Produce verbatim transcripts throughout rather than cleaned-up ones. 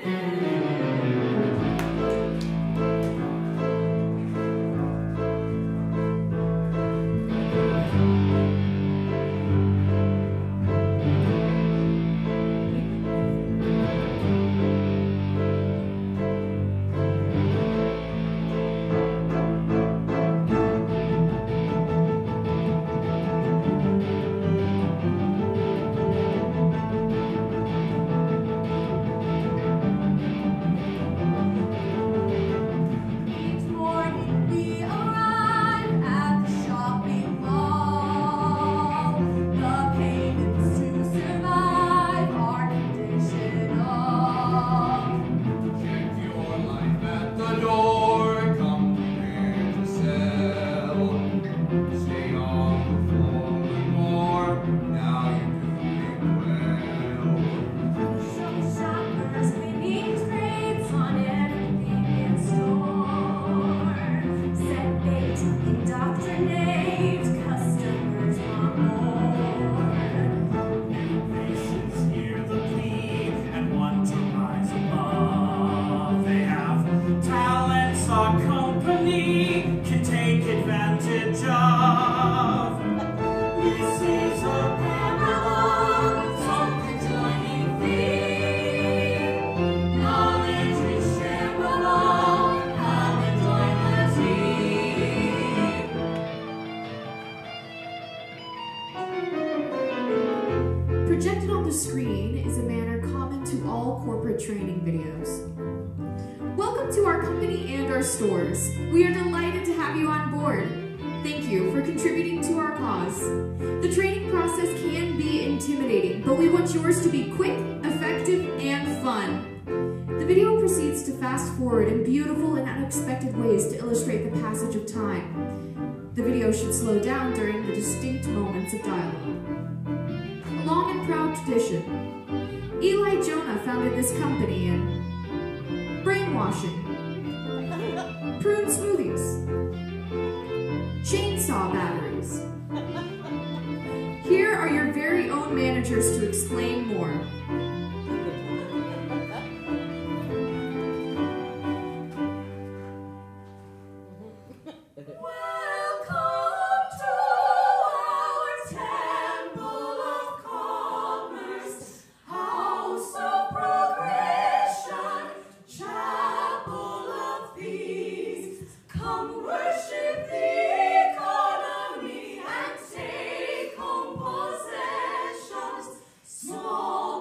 Projected on the screen is a manner common to all corporate training videos. Welcome to our company and our stores. We are delighted to have you on board. Thank you for contributing to our cause. The training process can be intimidating, but we want yours to be quick, effective, and fun. The video proceeds to fast forward in beautiful and unexpected ways to illustrate the passage of time. The video should slow down during the distinct moments of dialogue. A long and proud tradition. Eli Jonah founded this company in brainwashing, prune smoothies, chainsaw batteries. Here are your very own managers to explain more. Small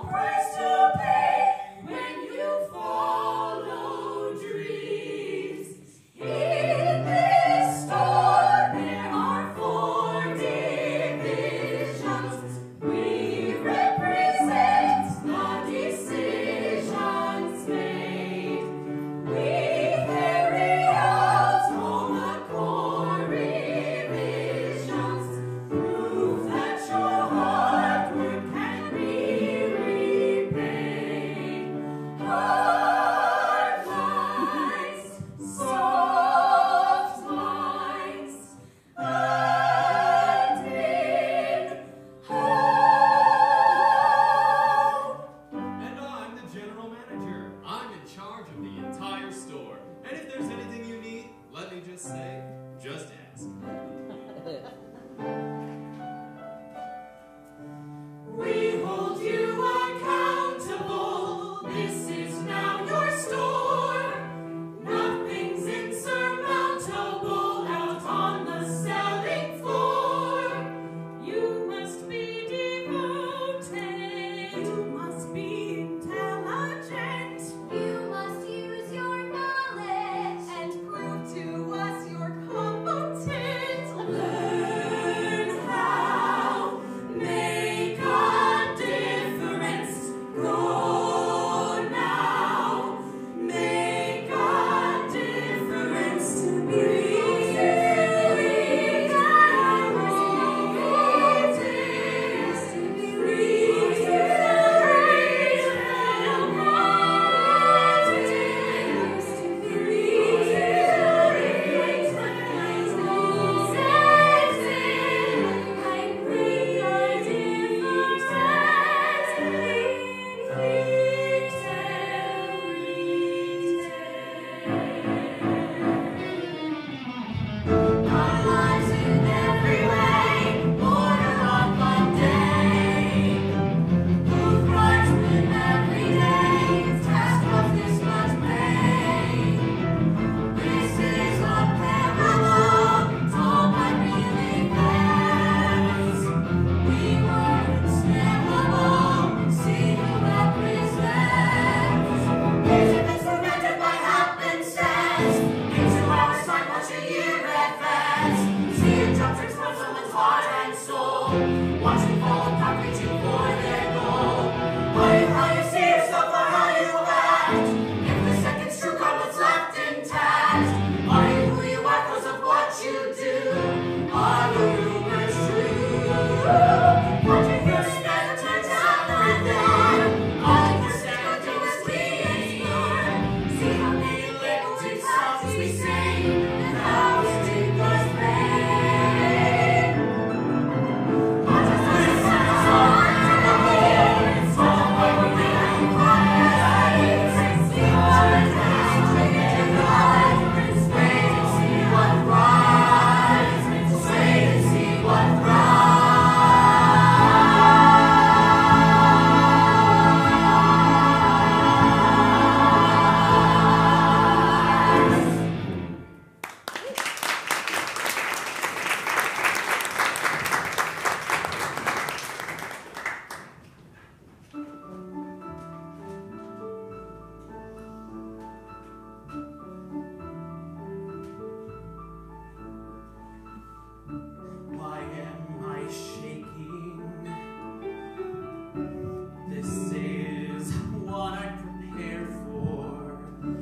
what I prepare for.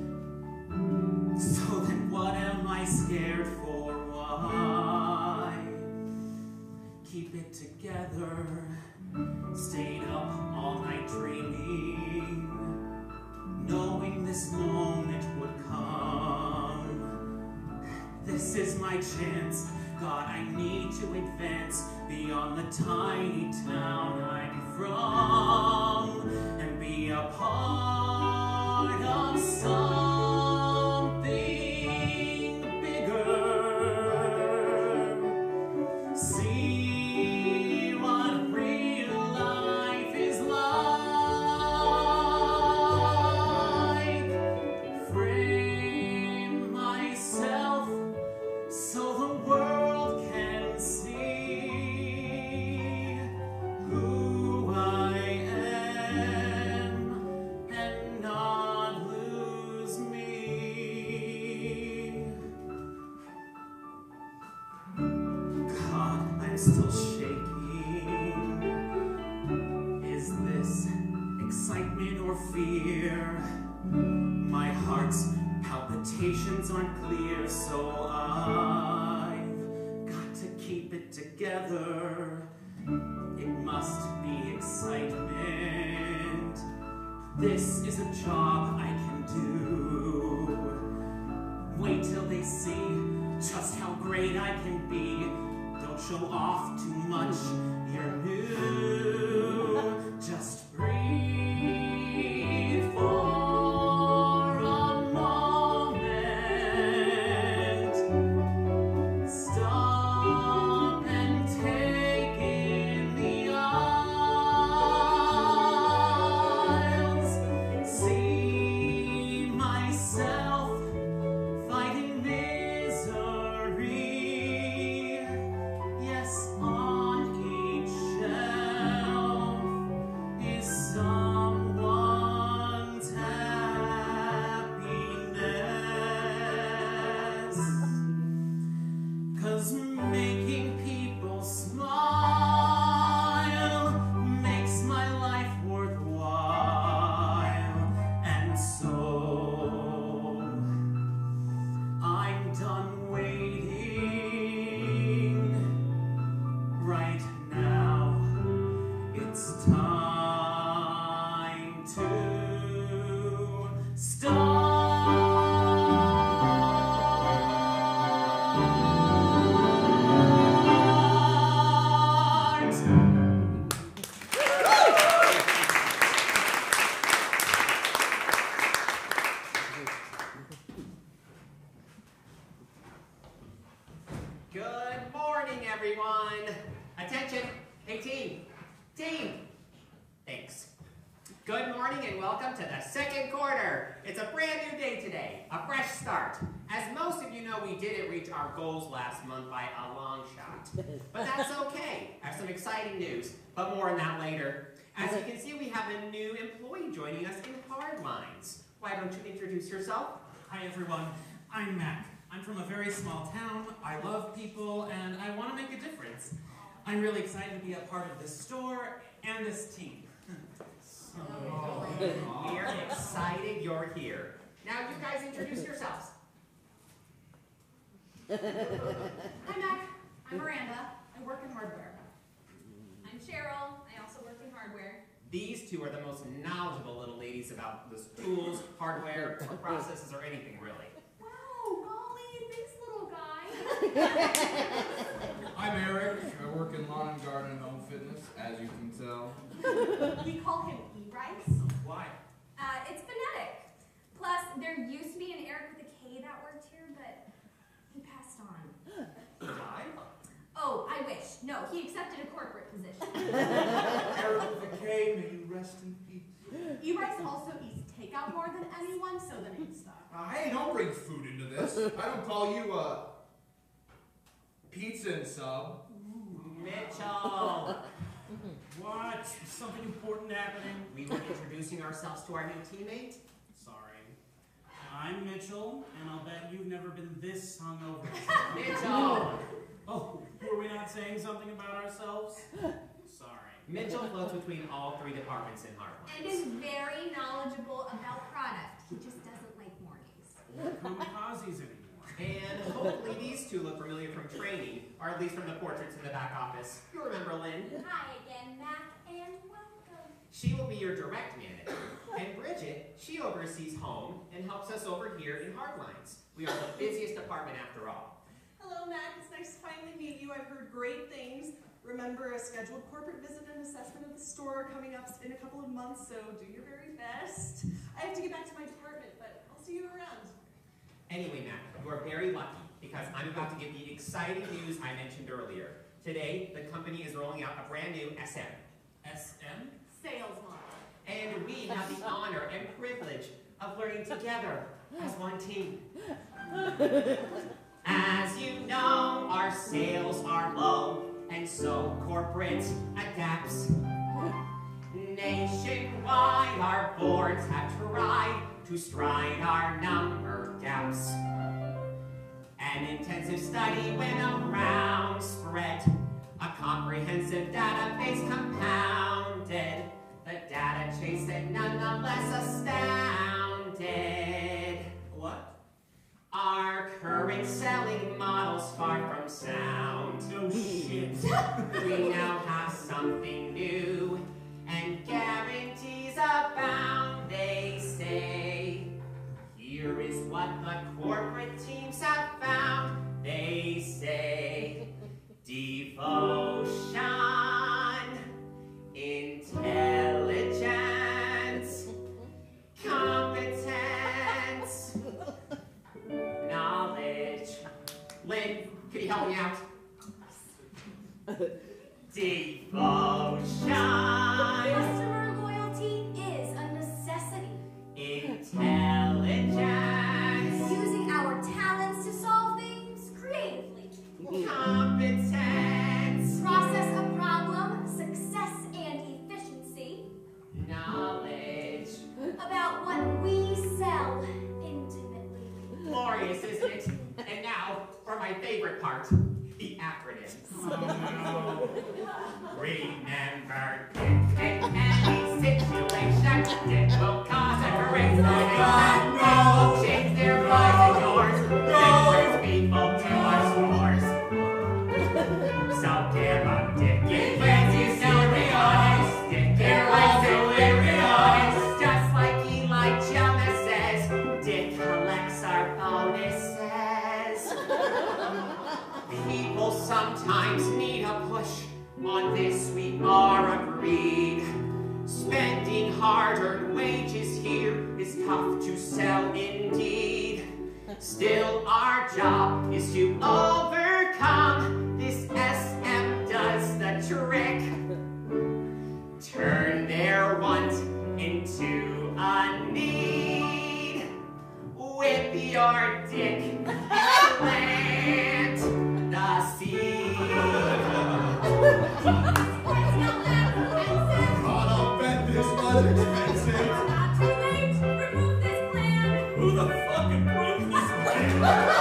So then what am I scared for? Why keep it together? Stayed up all night dreaming, knowing this moment would come. This is my chance. God, I need to advance beyond the tiny town I'm from and be a part of something bigger. See what real life is like. Frame myself so the world can see who I am and not lose me. God, I'm still shaking. Is this excitement or fear? My heart's palpitations aren't clear, so I've got to keep it together. It must be excitement. This is a job I can do. Wait till they see just how great I can be. Don't show off too much, you're new. Just breathe for a moment. Stop and take in the aisles. See myself fighting misery. Yes, on each shelf is someone's happiness. 'Cause making people smile makes my life worthwhile. And so I'm done waiting. Right now, it's time to start. Good morning, everyone. Attention. Hey, team. Team. Thanks. Good morning and welcome to the second quarter. It's a brand new day today, a fresh start. As most of you know, we didn't reach our goals last month by a long shot. But that's okay. I have some exciting news, but more on that later. As you can see, we have a new employee joining us in Hardlines. Why don't you introduce yourself? Hi everyone, I'm Mac. I'm from a very small town, I love people, and I want to make a difference. I'm really excited to be a part of this store and this team. Oh, we're excited you're here. Now you guys introduce yourselves. Hi Mac, I'm Miranda. I work in hardware. I'm Cheryl. I also work in hardware. These two are the most knowledgeable little ladies about the tools, hardware, or processes, or anything really. Wow, golly, thanks little guy. I'm Eric. I work in lawn and garden and home fitness, as you can tell. We call him E-Rice. Why? Uh, it's phonetic. Plus, there used to be an Eric with a K that worked here, but he passed on. Why? Oh, I wish. No, he accepted a corporate position. Eric with a K, may you rest in peace. E-Rice also eats takeout more than anyone, so the name stuck. Uh, hey, don't bring food into this. I don't call you a pizza and sub. Mitchell! What? Is something important happening? We were introducing ourselves to our new teammate. Sorry. I'm Mitchell, and I'll bet you've never been this hungover. Mitchell! Oh, were we not saying something about ourselves? Sorry. Mitchell floats between all three departments in Hardlines. And is very knowledgeable And hopefully these two look familiar from training, or at least from the portraits in the back office. You remember Lynn? Hi again, Mac, and welcome. She will be your direct manager. And Bridget, she oversees home and helps us over here in Hardlines. We are the busiest department after all. Hello, Mac. It's nice to finally meet you. I've heard great things. Remember, a scheduled corporate visit and assessment of the store coming up in a couple of months, so do your very best. I have to get back to my department, but I'll see you around. Anyway, Mac, you are very lucky because I'm about to give the exciting news I mentioned earlier. Today, the company is rolling out a brand new S M. S M? Sales model. And we have the honor and privilege of learning together as one team. As you know, our sales are low, and so corporate adapts. Nationwide, our boards have tried to stride our number gaps. An intensive study went around, spread a comprehensive database compounded. The data chase and nonetheless astounded. What? Our current selling model's far from sound. No shit. We now have something new, and guarantees abound, they say. Here is what the corporate teams have found, they say. Devotion, intelligence, competence, knowledge. Lynn, can you help me out? Devotion, Customer loyalty is a necessity. intelligence, Using our talents to solve things creatively. competence, Process a problem, success and efficiency. knowledge. About what we sell intimately. Glorious, isn't it? And now, for my favorite part, the acronyms. Remember, in any situation, it will cause a great God, no! Change their lives and yours. It brings people to our stores. So give up, Dick. It brings you so be honest. Dick, it was so very honest. Just like Eli Jonah says, Dick collects our bonuses. People sometimes need a push. On this we are agreed. Spending hard-earned wages here is tough to sell indeed. Still, our job is to overcome. This S M does the trick. Turn their want into a need. Whip your dick and plant the seed. God, I'll bet this was expensive. Not too late. Remove this plan. Who the fuck approved this plan?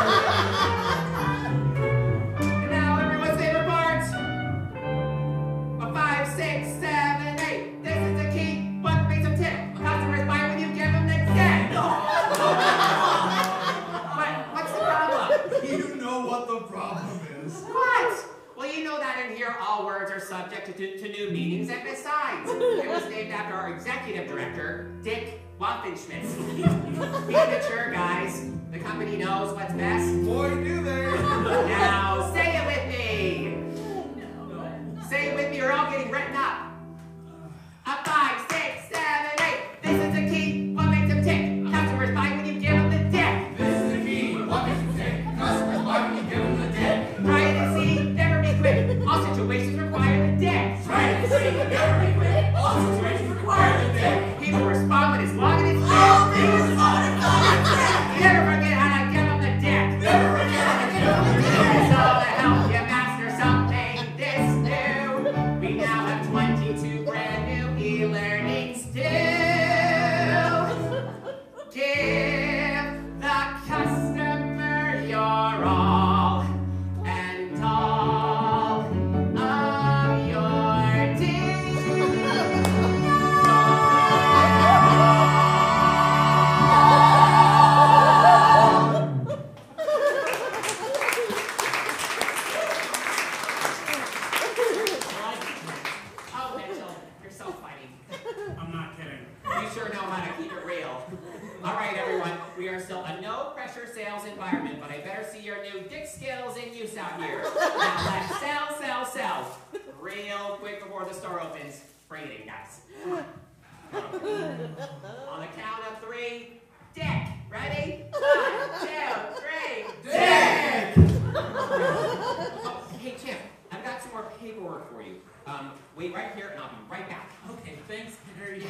And now everyone's favorite part. A five, six, seven, eight. This is the key. What makes them tick? Customers buy when you give them the dick. What? What's the problem? You know what the problem is. What? Well, you know that in here all words are subject to, to new meanings, and besides, it was named after our executive director, Dick Waffenschmitz. Be mature, guys. The company knows what's best. Boy, do they. Now, say it with me. Say it with me, or I'll getting written up. A five, six, seven, eight. This is the key. What makes them tick? Customers buy when you give them the dick. This is the key. What makes you tick? Customers buy when you give them the dick. Try it and see, never be quick. All situations require the dick. Try it and see. Never be quick. All situations require the dick. People respond when it's long and it's thick. All things respond and come and dick. Never forget how to give them the dick. Never forget how to give them the dick. It's all the hell sure know how to keep it real. All right, everyone, we are still a no-pressure sales environment, but I better see your new dick skills in use out here. Now let's sell, sell, sell. Real quick before the store opens. Bring it in, guys. On the count of three, dick. Ready? One, two, three, dick! Oh, hey, champ, I've got some more paperwork for you. Um, wait right here, and I'll be right back. Okay, thanks, Harry.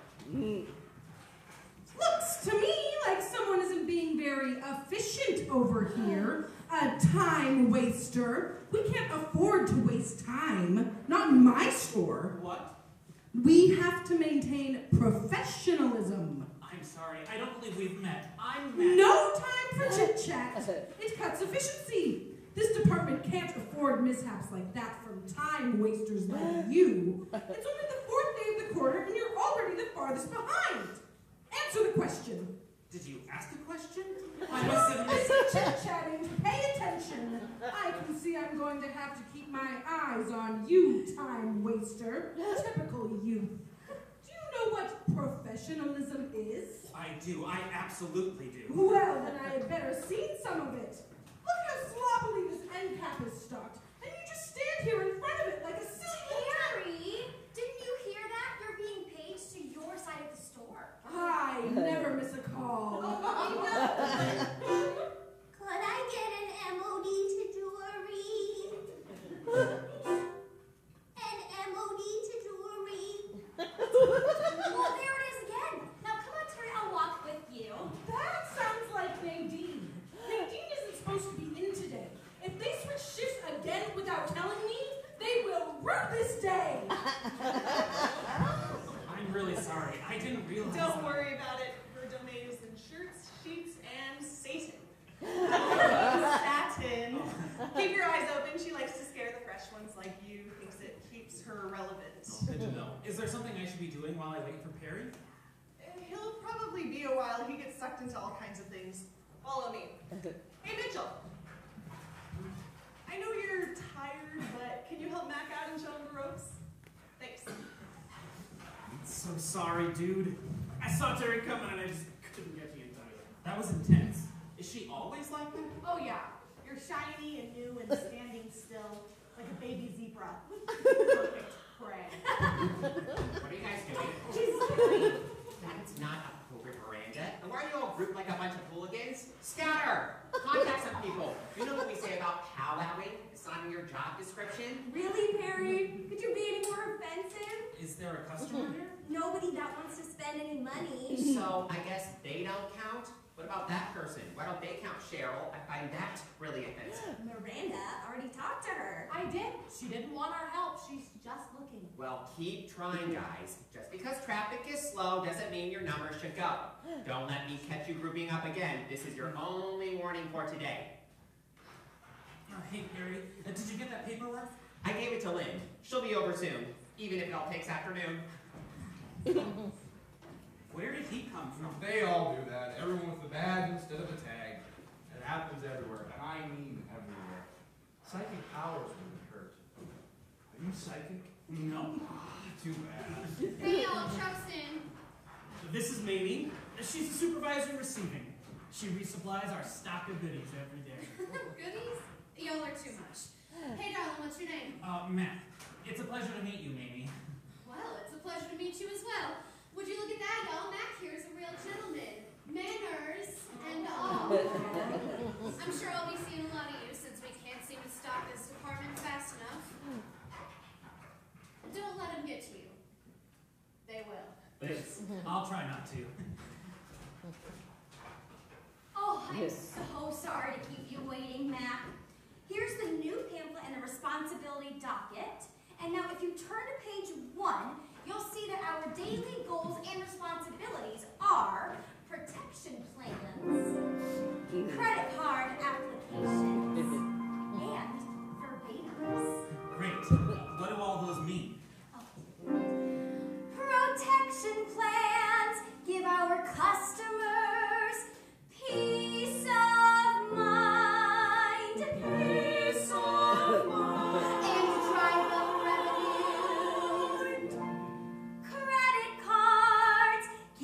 Looks to me like someone isn't being very efficient over here. A time waster. We can't afford to waste time. Not in my store. What? We have to maintain professionalism. I'm sorry, I don't believe we've met. I'm Matt. No time for chit-chat. It cuts efficiency. This department can't afford mishaps like that from time wasters like you. It's only the fourth day of the quarter and you're already the farthest behind. Answer the question. Did you ask a question? I must I admit. see chit-chatting. Pay attention. I can see I'm going to have to keep my eyes on you, time waster. Typical youth. Do you know what professionalism is? I do, I absolutely do. Well, then I had better seen some of it. Look how sloppily this end cap is stocked, and you just stand here in front of it like a silly Harry, didn't you hear that? You're being paid to your side of the store. I never miss a call. Could I get an M O D to jewelry? An M O D to jewelry? Well, there it is again. Now come on, Terry, I'll walk with you. That sounds like Nadine. Nadine isn't supposed to be in today. If they switch shifts again without telling me, they will ruin this day. I'm really sorry, I didn't realize. Don't worry about it. Her domain is in shirts, sheets, and Satan. Satin. Keep your eyes open. She likes to scare the fresh ones like you. Thinks it keeps her relevant. Oh, good to know. Is there something I should be doing while I wait for Perry? He'll probably be a while. He gets sucked into all kinds of things. Follow me. Hey, Mitchell. I know you're tired, but can you help Mac out and show him the ropes? Thanks. I'm so sorry, dude. I saw Terry coming and I just couldn't get you in time. That was intense. Is she always like that? Oh, yeah. You're shiny and new and standing still like a baby zebra. Perfect prey. What are you guys doing? That's not appropriate, Miranda. And why are you all grouped like a bunch of hooligans? Scatter! Contact some people. You know what we say about powwowing? It's not in your job description. Really, Perry? Could you be any more offensive? Is there a customer here? Nobody that wants to spend any money. So I guess they don't count? What about that person? Why don't they count, Cheryl? I find that really offensive. Miranda already talked to her. I did. She didn't want our help. She's just looking. Well, keep trying, guys. Just because traffic is slow doesn't mean your numbers should go. Don't let me catch you grouping up again. This is your only warning for today. Uh, hey, Perry, uh, did you get that paperwork? I gave it to Lynn. She'll be over soon, even if it all takes afternoon. Where did he come from? They all do that. Everyone with a badge instead of a tag. It happens everywhere, and I mean everywhere. Psychic powers wouldn't hurt. Are you psychic? No. Too bad. Hey, y'all, truck's in. This is Mamie. She's a supervisor receiving. She resupplies our stock of goodies every day. Goodies? Y'all are too much. Hey, darling, what's your name? Uh, Matt, it's a pleasure to meet you, Mamie. Well, it's a pleasure to meet you as well. Would you look at that, y'all? Mac here is a real gentleman. Manners and all. I'm sure I'll be seeing a lot of you since we can't seem to stock this department fast enough. Don't let them get to you. They will. Thanks. I'll try not to. Oh, I'm so sorry to keep you waiting, Mac. Here's the new pamphlet and the responsibility docket. And now if you turn to page one, you'll see that our daily goals and responsibilities are protection plans, credit card applications, and verbatims. Great. What do all those mean? Protection plans give our customers peace of mind. Peace of mind. And drive up revenue. Credit cards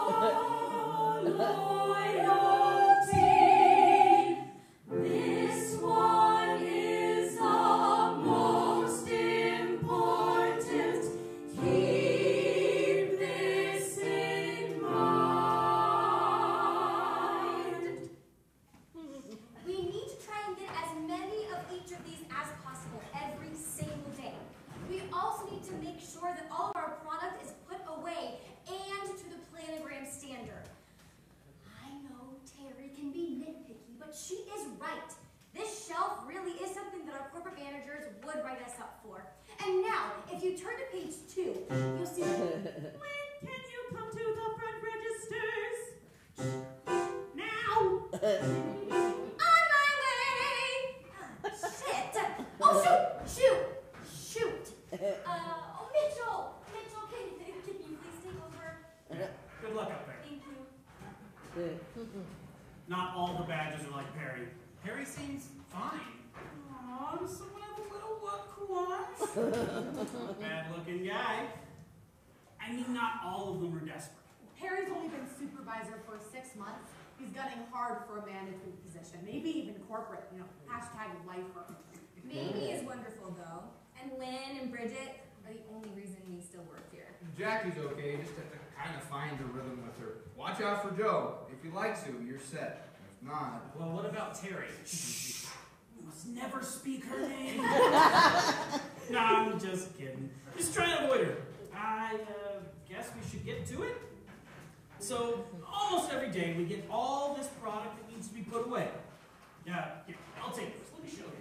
Not all the badges are like Perry. Perry seems fine. Aw, does someone have a little look watch? Bad looking guy. I mean, not all of them are desperate. Perry's only been supervisor for six months. He's gunning hard for a management position, maybe even corporate, you know, hashtag lifer. Mamie is wonderful though, and Lynn and Bridget are the only reason we still work here. Jackie's okay, just have to kind of find the rhythm with her. Watch out for Joe. If he likes you, you're set. If not... Well, what about Terry? You must never speak her name. No, I'm just kidding. Just try to avoid her. I uh, guess we should get to it. So, almost every day we get all this product that needs to be put away. Yeah, here, I'll take this. Let me show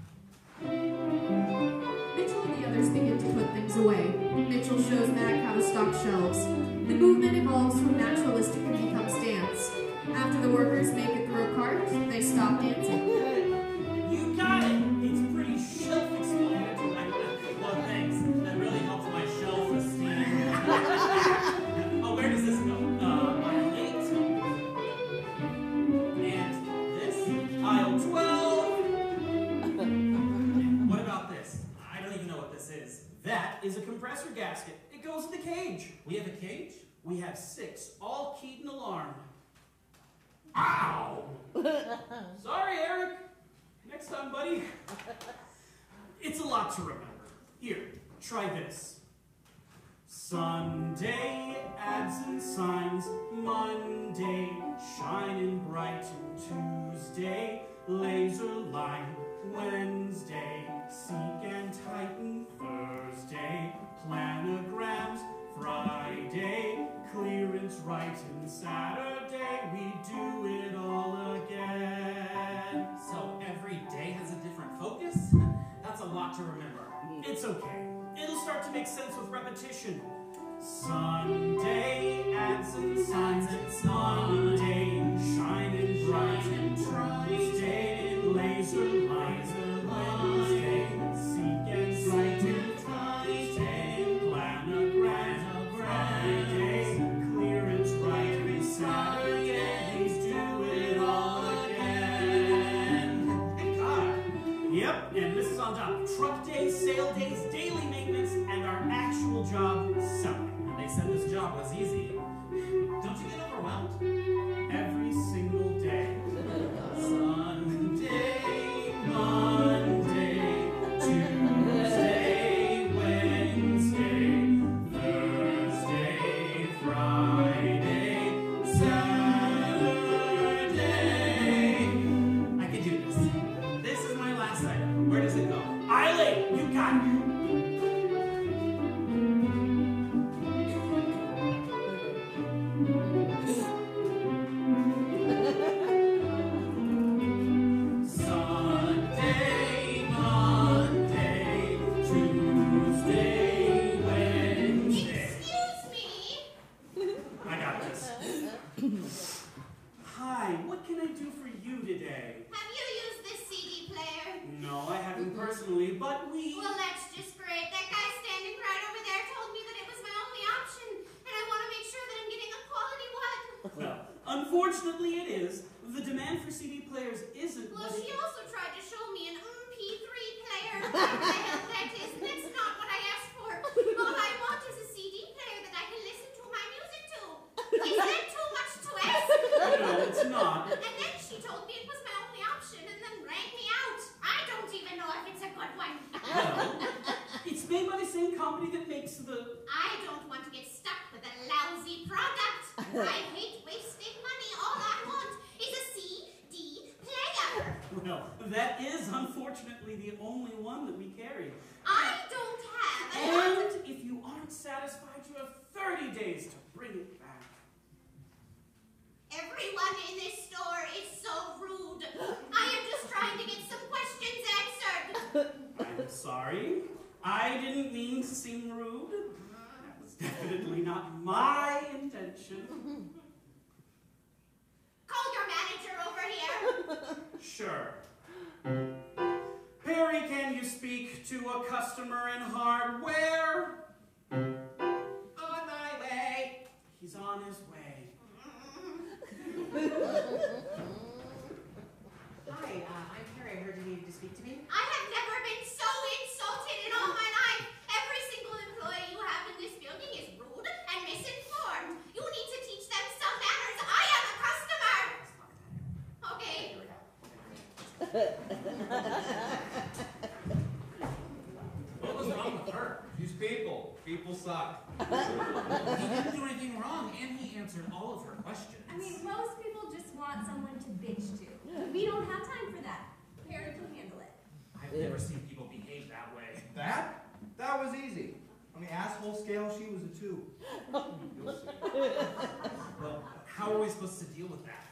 you. Mitchell and the others begin to put things away. Mitchell shows Mac how to stock shelves. The movement evolves from naturalistic and becomes dance. After the workers make it through a cart, they stop dancing. You got it! It's pretty self-explanatory. Well, thanks. That really helps my self-esteem. Oh, where does this go? Uh, aisle eight. And this? Aisle twelve. And what about this? I don't even know what this is. That is a compressor gasket. It goes in the cage. We have a cage. We have six, all keyed and alarmed. Ow! Sorry, Eric. Next time, buddy. It's a lot to remember. Here, try this. Sunday, ads and signs. Monday, shining bright. Tuesday, laser line. Wednesday, seek and tighten. Thursday, planograms. Friday, clearance right. And Saturday, we do it all again. So every day has a different focus? That's a lot to remember. It's okay. It'll start to make sense with repetition. Sunday, ads and signs. And Monday, shining bright. And Tuesday, laser lines. And Wednesday, seek and bright. And Thursday, planogram. Friday, clearance right. And Saturday, we do it all again. Thank God. Yep, and this is on top. Truck days, sale days, daily maintenance, and our actual job, selling. And they said this job was easy. Don't you get overwhelmed? Every single day. Sunday, Monday, Tuesday, Wednesday, Thursday, Friday, Saturday. I can do this. This is my last item. Where does it go? Aisle eight, you got it. Sunday, Monday, Tuesday, Wednesday. Excuse me! I got this. Hi, what can I do for you today? Have you used this C D player? No, I haven't personally, but we... Well, that's just great. That guy standing right over there told me that it was my only option, and I want to make sure that I'm getting a quality one. Well, unfortunately it is. The demand for C D players isn't Well, what she it... also tried to show me an M P three player. What the hell that is? That's not what I asked for. All I want is a C D player that I can listen to my music to. He said I hate wasting money. All I want is a C D player. Well, that is unfortunately the only one that we carry. I don't have a... And if you aren't satisfied, you have thirty days to bring it back. Everyone in this store is so rude. I am just trying to get some questions answered. I'm sorry. I didn't mean to seem rude. That was definitely not my intention. Call your manager over here. Sure. Perry, can you speak to a customer in hardware? On my way. He's on his way. Hi, uh, I'm Perry. I heard you needed to speak to me. I have never been so insulted in all my life. Every single employee you have in this building is rude and misinformed. You need to teach them some manners. I am a customer. Okay. Here we go. What was wrong with her? She's people. People suck. He didn't do anything wrong, and he answered all of her questions. I mean, most people just want someone to bitch to. We don't have time for that. Perry can handle it. I've never seen people behave that way. That? That was easy. On the asshole scale, she was a two. You'll see. Well, how are we supposed to deal with that?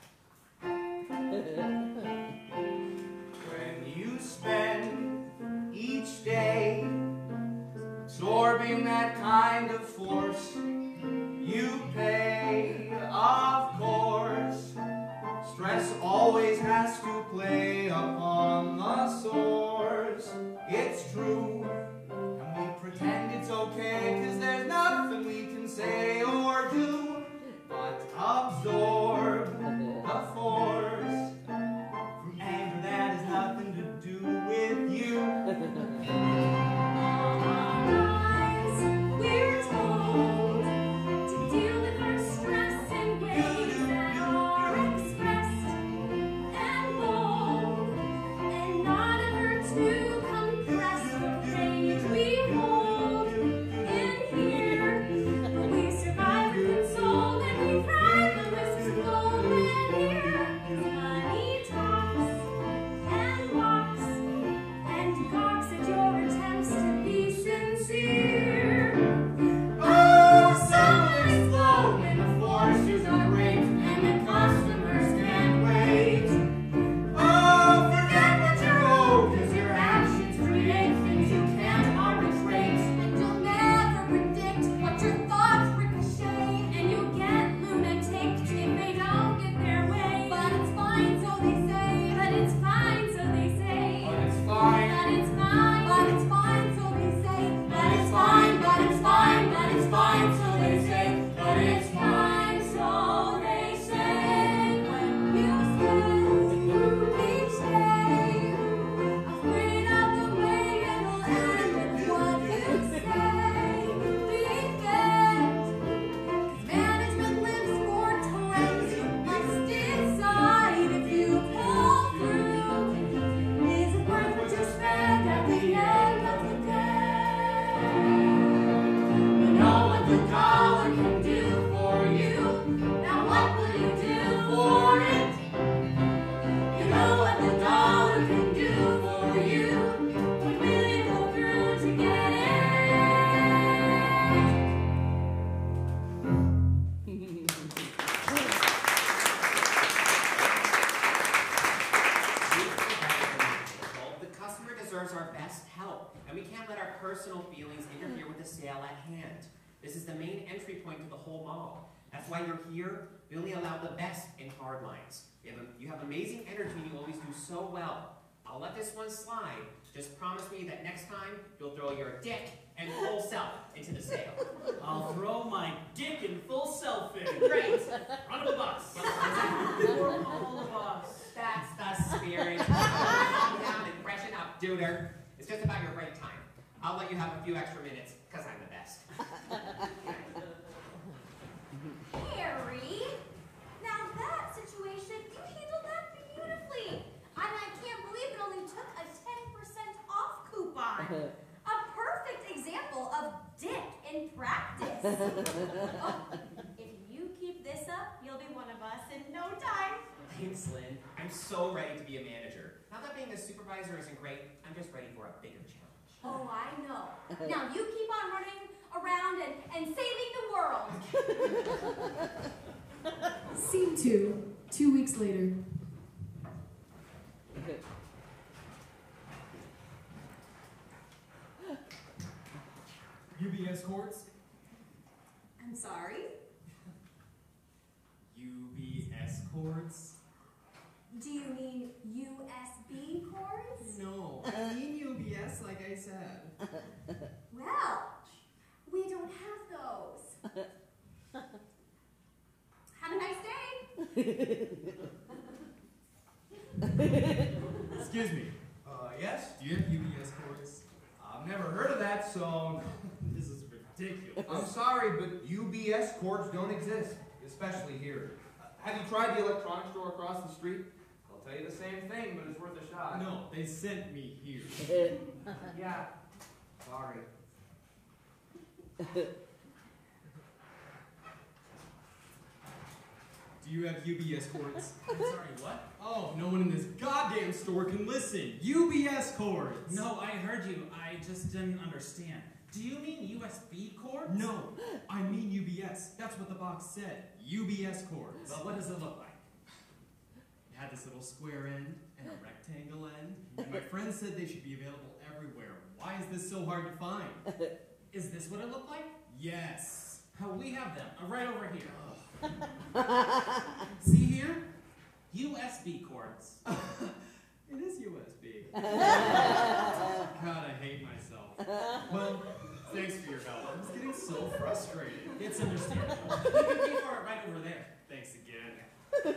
When you spend each day absorbing that kind of force, you pay, of course. Stress always has to play upon the source. It's true, and we pretend it's okay, cause there's nothing we can say or do but absorb the force from anger that has nothing to do with you. We're told to deal with our stress in ways that are expressed and bold, and not ever to compress the rage we hold in here. But we survive and console, and we thrive when whispers blow in here. Money talks and walks and gawks at your attempts to be sincere. Oh, someone is slow when the forces are great and the customers can't wait. Oh, forget what you owe, cause your actions create things you can't arbitrate. And you'll never predict what your thoughts ricochet, and you'll get lunatic if they don't get their way. But it's fine, so they say. But it's fine, so they say. But it's fine. But it's fine, but it's fine, so they say. But it's fine, but it's fine, but it's fine, so they say. But it's fine, so they say. When you spend each day afraid of the way it'll end with what you say, be fair. Cause management lives for trends. You must decide if you pull through. Is it worth what you spend at the end of the day? You know what the dollar can do for you. Now what will you do for it? You know what the dollar can do for you. What will you go through to get Well, the customer deserves our best help, and we can't let our personal feelings interfere with the sale at hand. This is the main entry point to the whole mall. That's why you're here. We only allow the best in hard lines. You have, a, you have amazing energy, and you always do so well. I'll let this one slide. Just promise me that next time you'll throw your dick and full self into the sale. I'll throw my dick and full self in. Great. Run the bus. For all of us. That's the spirit. Calm down and freshen up, duder. It's just about your break time. I'll let you have a few extra minutes, because I'm the best. Harry? Now that situation, you handled that beautifully. And I can't believe it only took a ten percent off coupon. A perfect example of dick in practice. Oh, if you keep this up, Thanks, Lynn. I'm so ready to be a manager. Now that being a supervisor isn't great, I'm just ready for a bigger challenge. Oh, I know. Now you keep on running around and, and saving the world. Scene two, two weeks later. U B S courts? I'm sorry? U B S courts? Do you mean U S B cords? No, I mean U B S like I said. Well, we don't have those. Have a nice day. Excuse me. Uh, yes? Do you have U B S courts? I've never heard of that, so This is ridiculous. I'm sorry, but U B S cords don't exist, especially here. Uh, have you tried the electronics store across the street? They'll tell you the same thing, but it's worth a shot. No, they sent me here. Yeah. Sorry. Do you have U B S cords? I'm sorry, what? Oh, no one in this goddamn store can listen. U B S cords. No, I heard you. I just didn't understand. Do you mean U S B cords? No, I mean U B S. That's what the box said. U B S cords. Well, what does it look like? It had this little square end and a rectangle end, and my friend said they should be available everywhere. Why is this so hard to find? Is this what it looked like? Yes. Oh, we have them. Uh, right over here. See here? U S B cords. It is U S B. God, I hate myself. Well, thanks for your help. I'm just getting so frustrated. It's understandable. You can pay for it right over there. Thanks again.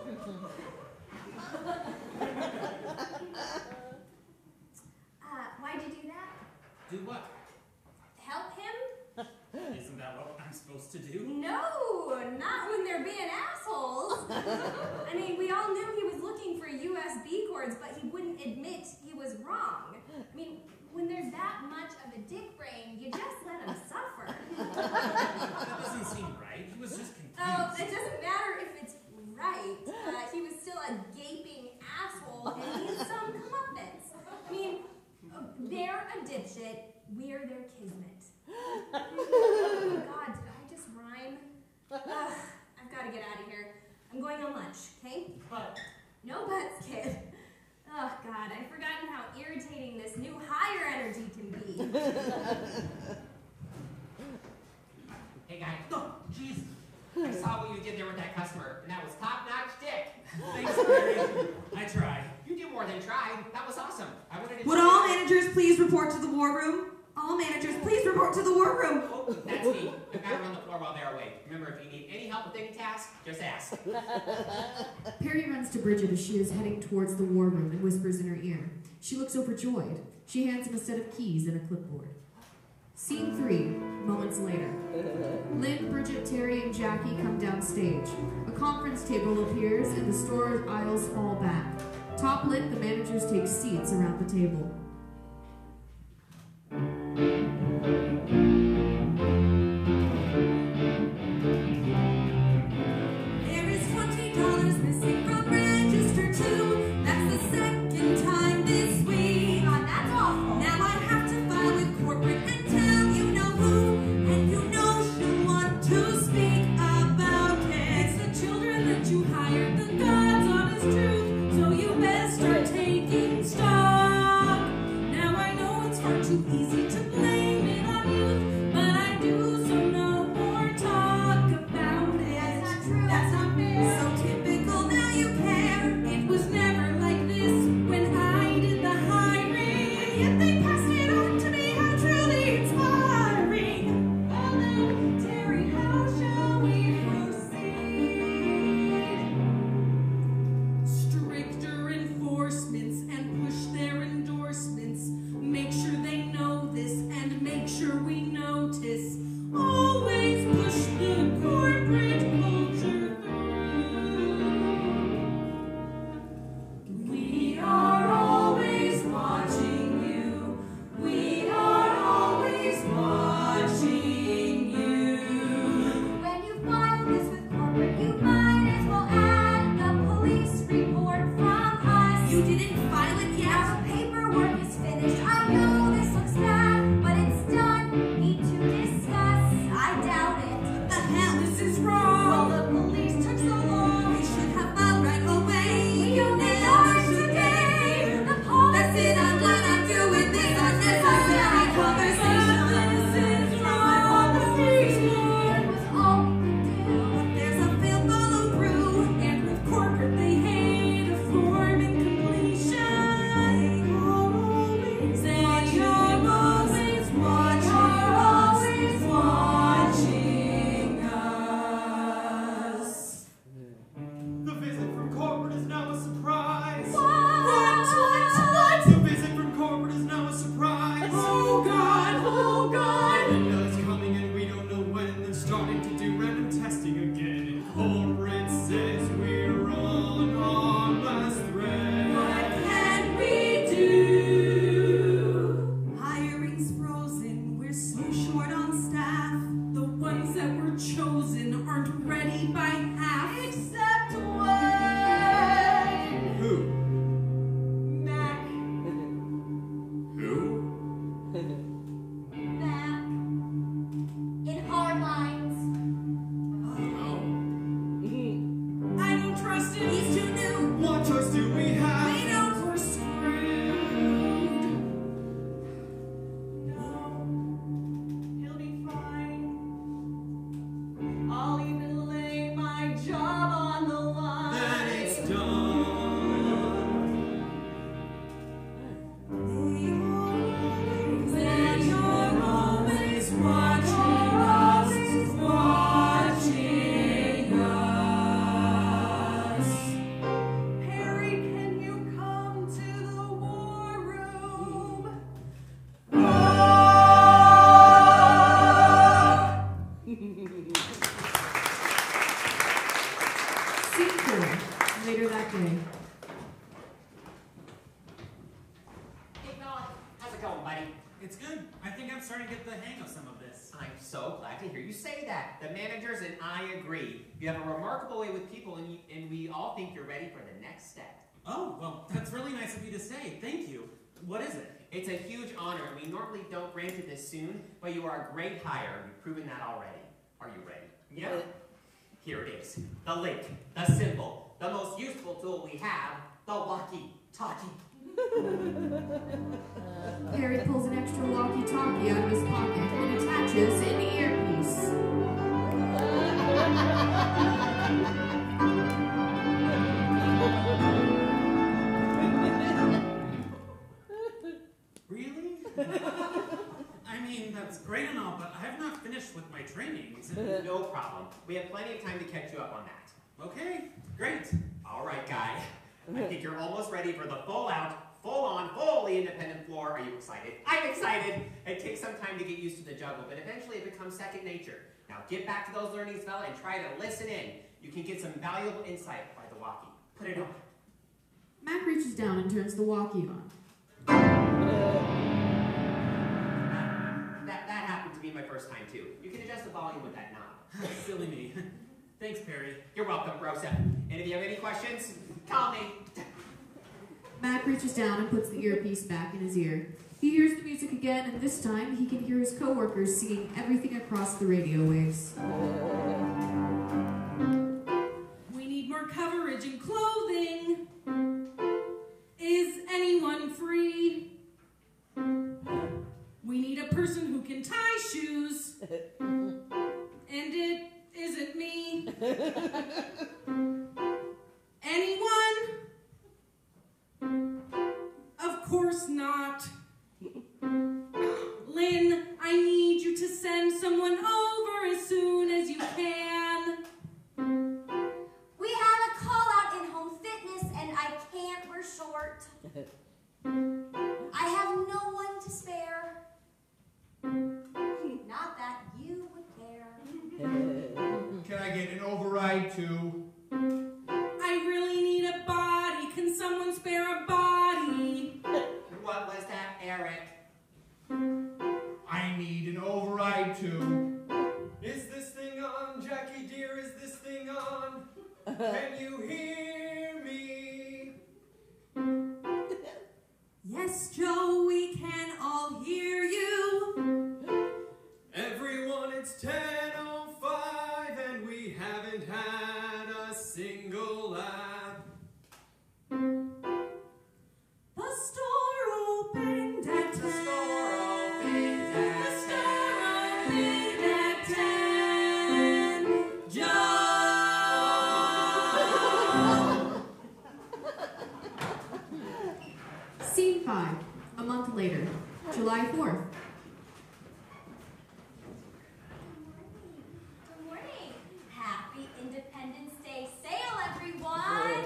Uh, why'd you do that? Do what? Help him? Isn't that what I'm supposed to do? No, not when they're being assholes. I mean, we all knew he was looking for U S B cords, but he wouldn't admit he was wrong. I mean, when there's that much of a dick brain, you just let him suffer. That doesn't seem right. He was just confused. Oh, it doesn't matter if it's right. Uh, he was still a gaping asshole and needs some comeuppance. I mean, they're a dipshit, we're their kismet. Oh God, did I just rhyme? Ugh, I've got to get out of here. I'm going on lunch, okay? But No buts, kid. Oh God, I've forgotten how irritating this new higher energy can be. Hey, guy. Oh, jeez. I saw what you did there with that customer, and that was top-notch dick. thanks, Mary. I tried. You did more than try. That was awesome. I wanted to Would all managers please report to the war room? All managers, please report to the war room. Oh, that's me. I've got to run the floor while they're away. Remember, if you need any help with any task, just ask. Perry runs to Bridget as she is heading towards the war room and whispers in her ear. She looks overjoyed. She hands him a set of keys and a clipboard. Scene three, moments later. Lynn, Bridget, Terry, and Jackie come downstage. A conference table appears and the store aisles fall back. Top lit, the managers take seats around the table. There is twenty dollars missing from register two. That's the second time this week. God, that's awful. Now I have to file with corporate and tell you know who, and you know she'll want to speak about it. It's the children that you hired, the God's honest truth. So you best start taking stock. Now I know it's far too easy to blame it on youth, but I do, so no more talk about it. That's not true. That's not fair. So typical. Now you ready by half. Except one. Who? Mac. Who? Back. In hard lines. Oh. I don't trust him. He's too new. What choice do we have? We know we're screwed. No. He'll be fine. I'll even lay my job on the line. Then it's done. They are always watching us, watching us. Harry, can you come to the war room? Scene four, later that day. Hey, Colin, how's it going, buddy? It's good. I think I'm starting to get the hang of some of this. I'm so glad to hear you say that. The managers and I agree. You have a remarkable way with people, and, you, and we all think you're ready for the next step. Oh, well, that's really nice of you to say. Thank you. What is it? It's a huge honor, and we normally don't grant it this soon, but you are a great hire. You've proven that already. Are you ready? Yeah. Here it is. The link, the symbol, the most useful tool we have, the walkie-talkie. Harry pulls an extra walkie-talkie out of his pocket and attaches an earpiece. Really? I mean, that's great and all, but I have not finished with my trainings. No problem. We have plenty of time to catch you up on that. Okay, great. All right, guy. I think you're almost ready for the full-out, full-on, fully independent floor. Are you excited? I'm excited! It takes some time to get used to the juggle, but eventually it becomes second nature. Now get back to those learnings, fella, and try to listen in. You can get some valuable insight by the walkie. Put it on. Mac reaches down and turns the walkie on. That, that happened to be my first time, too. You can adjust the volume with that knob. Silly me. Thanks, Perry. You're welcome, Rosa. And if you have any questions, call me. Mac reaches down and puts the earpiece back in his ear. He hears the music again, and this time he can hear his coworkers singing everything across the radio waves. We need more coverage and clothing. Is anyone free? We need a person who can tie shoes. And it isn't me. Anyone? Of course not. Lynn, I need you to send someone over as soon as you can. We have a call out in home fitness and I can't, we're short. I have no one to spare. Not that you would care. Can I get an override too? I really need a body. Can someone spare a body? What was that, Eric? I need an override too. Is this thing on, Jackie dear? Is this thing on? Can you hear me? Yes, Joe, we can all hear you. Everyone, it's ten oh five and we haven't had a single laugh. The store opened at ten. The store opened The at store opened at ten. Joe! Scene five, a month later, July fourth. Good morning. Happy Independence Day sale, everyone.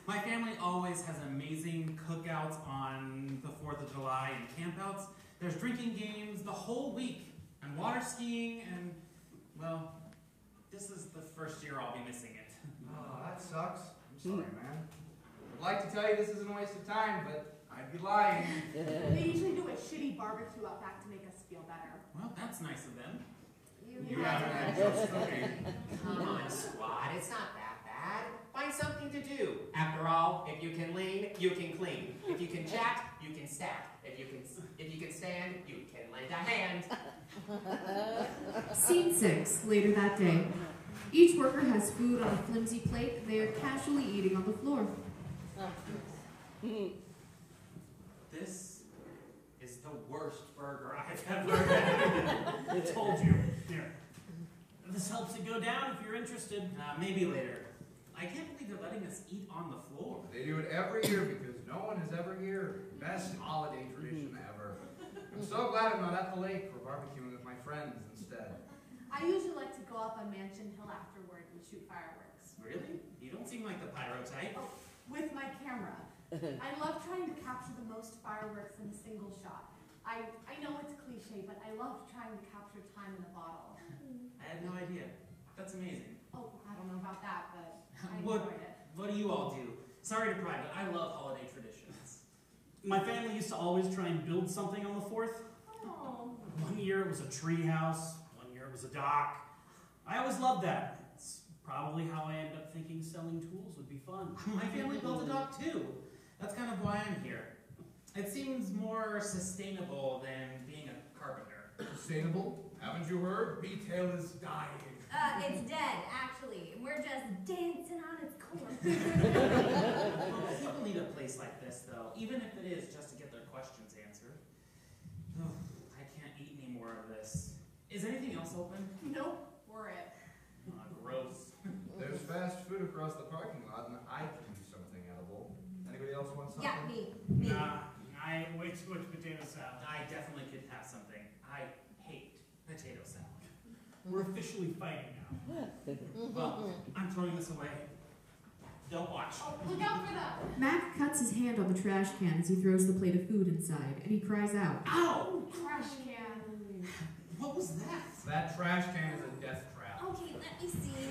My family always has amazing cookouts on the fourth of July and campouts. There's drinking games the whole week, and water skiing, and, well, this is the first year I'll be missing it. Oh, that sucks. I'm sorry, man. I'd like to tell you this isn't a waste of time, but I'd be lying. They usually do a shitty barbecue out back to make us feel better. Well, that's nice of them. You, You haven't had Joe's cooking. Come on, squad. It's not that bad. Find something to do. After all, if you can lean, you can clean. If you can chat, you can stack. If you can, if you can stand, you can lend a hand. Scene six, later that day. Each worker has food on a flimsy plate and they are casually eating on the floor. This is the worst burger I've ever had. I told you. Here. This helps it go down if you're interested. Uh, maybe later. I can't believe they're letting us eat on the floor. They do it every year because no one is ever here. Best holiday tradition ever. I'm so glad I'm not at the lake or barbecuing with my friends instead. I usually like to go up on Mansion Hill afterward and shoot fireworks. Really? You don't seem like the pyro type. Oh, with my camera. I love trying to capture the most fireworks in a single shot. I, I know it's cliche, but I love trying to capture time in a bottle. I had no idea. That's amazing. Oh, I don't know about that, but I What, enjoyed it. what do you all do? Sorry to pry, but I love holiday traditions. My family used to always try and build something on the fourth. Oh. One year it was a tree house. One year it was a dock. I always loved that. It's probably how I ended up thinking selling tools would be fun. My family built a dock too. That's kind of why I'm here. It seems more sustainable than being a carpenter. Sustainable? Haven't you heard? Retail is dying. Uh, it's dead, actually. We're just dancing on its core. People need a place like this, though, even if it is just to get their questions answered. Oh, I can't eat any more of this. Is anything else open? Nope, we're it. Oh, gross. There's fast food across the parking lot, and I can do something edible. Anybody else want something? Yeah, me. Me. Nah, I ate way too much potato salad. I definitely could have something. I hate potato salad. We're officially fighting now. Well, I'm throwing this away. Don't watch. Oh, look out for that. Mac cuts his hand on the trash can as he throws the plate of food inside, and he cries out, Ow! Trash can. What was that? That trash can is a death trap. Okay, let me see.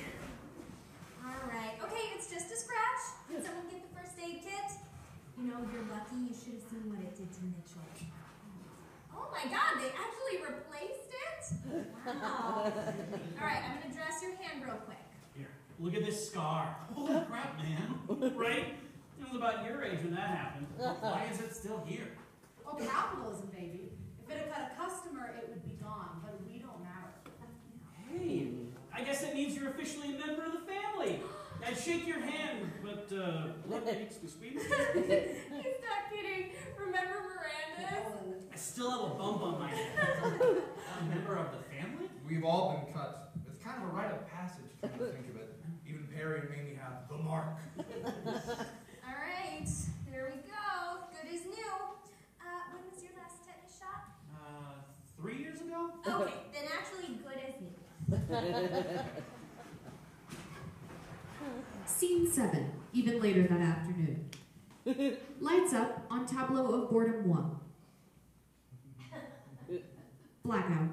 Alright, okay, it's just a scratch. Did someone get the first aid kit? You know, you're lucky. You should have seen what it did to Mitchell. Oh my god, they actually replaced it? Wow. Alright, I'm gonna dress your hand real quick. Here, look at this scar. Holy crap, man. Right? It was about your age when that happened. Why is it still here? Oh, capitalism, baby. If it had cut a customer, it would be gone, but we don't matter. Hey, I guess that means you're officially a member of the family. I'd shake your hand, but uh, what makes me sweet? He's not kidding. Remember Miranda? I still have a bump on my head. A member of the family? We've all been cut. It's kind of a rite of passage, come to think of it. Even Perry and Mamie have the mark. Alright, there we go. Good as new. Uh, when was your last tetanus shot? Uh, three years ago? Okay, then actually good as new. Scene seven, even later that afternoon. Lights up on tableau of boredom one. Blackout.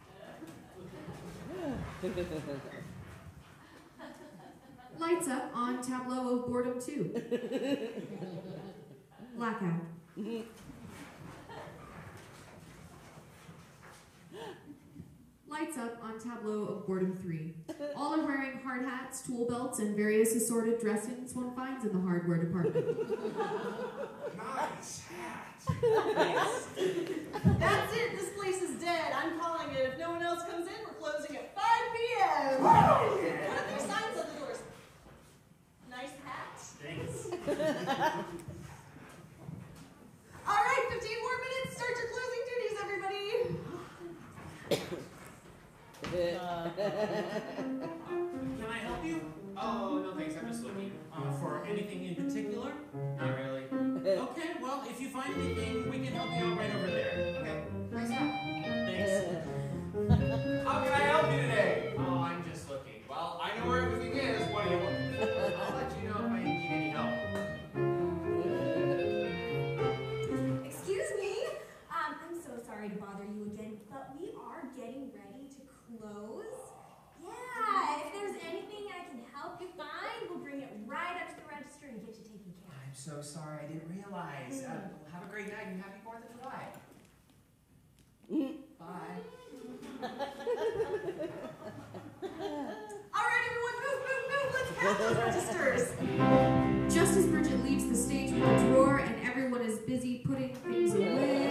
Lights up on tableau of boredom two. Blackout. Lights up on tableau of boredom three. All are wearing hard hats, tool belts, and various assorted dressings one finds in the hardware department. Nice hat. That's it. This place is dead. I'm calling it. If no one else comes in, we're closing at five p m What are there signs on the doors? Nice hat. Thanks. All right, fifteen more minutes. Start your closing duties, everybody. Can I help you? Oh, no thanks, I'm just looking. Uh, for anything in particular? Not really. Okay, well, if you find anything, we can help you out right over there. Okay, nice hat. Thanks. How can I help you today? Oh, I'm just looking. Well, I know where everything is. What do you want? I'll let you know if I need any help. so sorry. I didn't realize. Uh, well, have a great night and happy fourth of July. Bye. All right, everyone, move, move, move. Let's count those registers. Just as Bridget leaves the stage with the drawer and everyone is busy putting things away.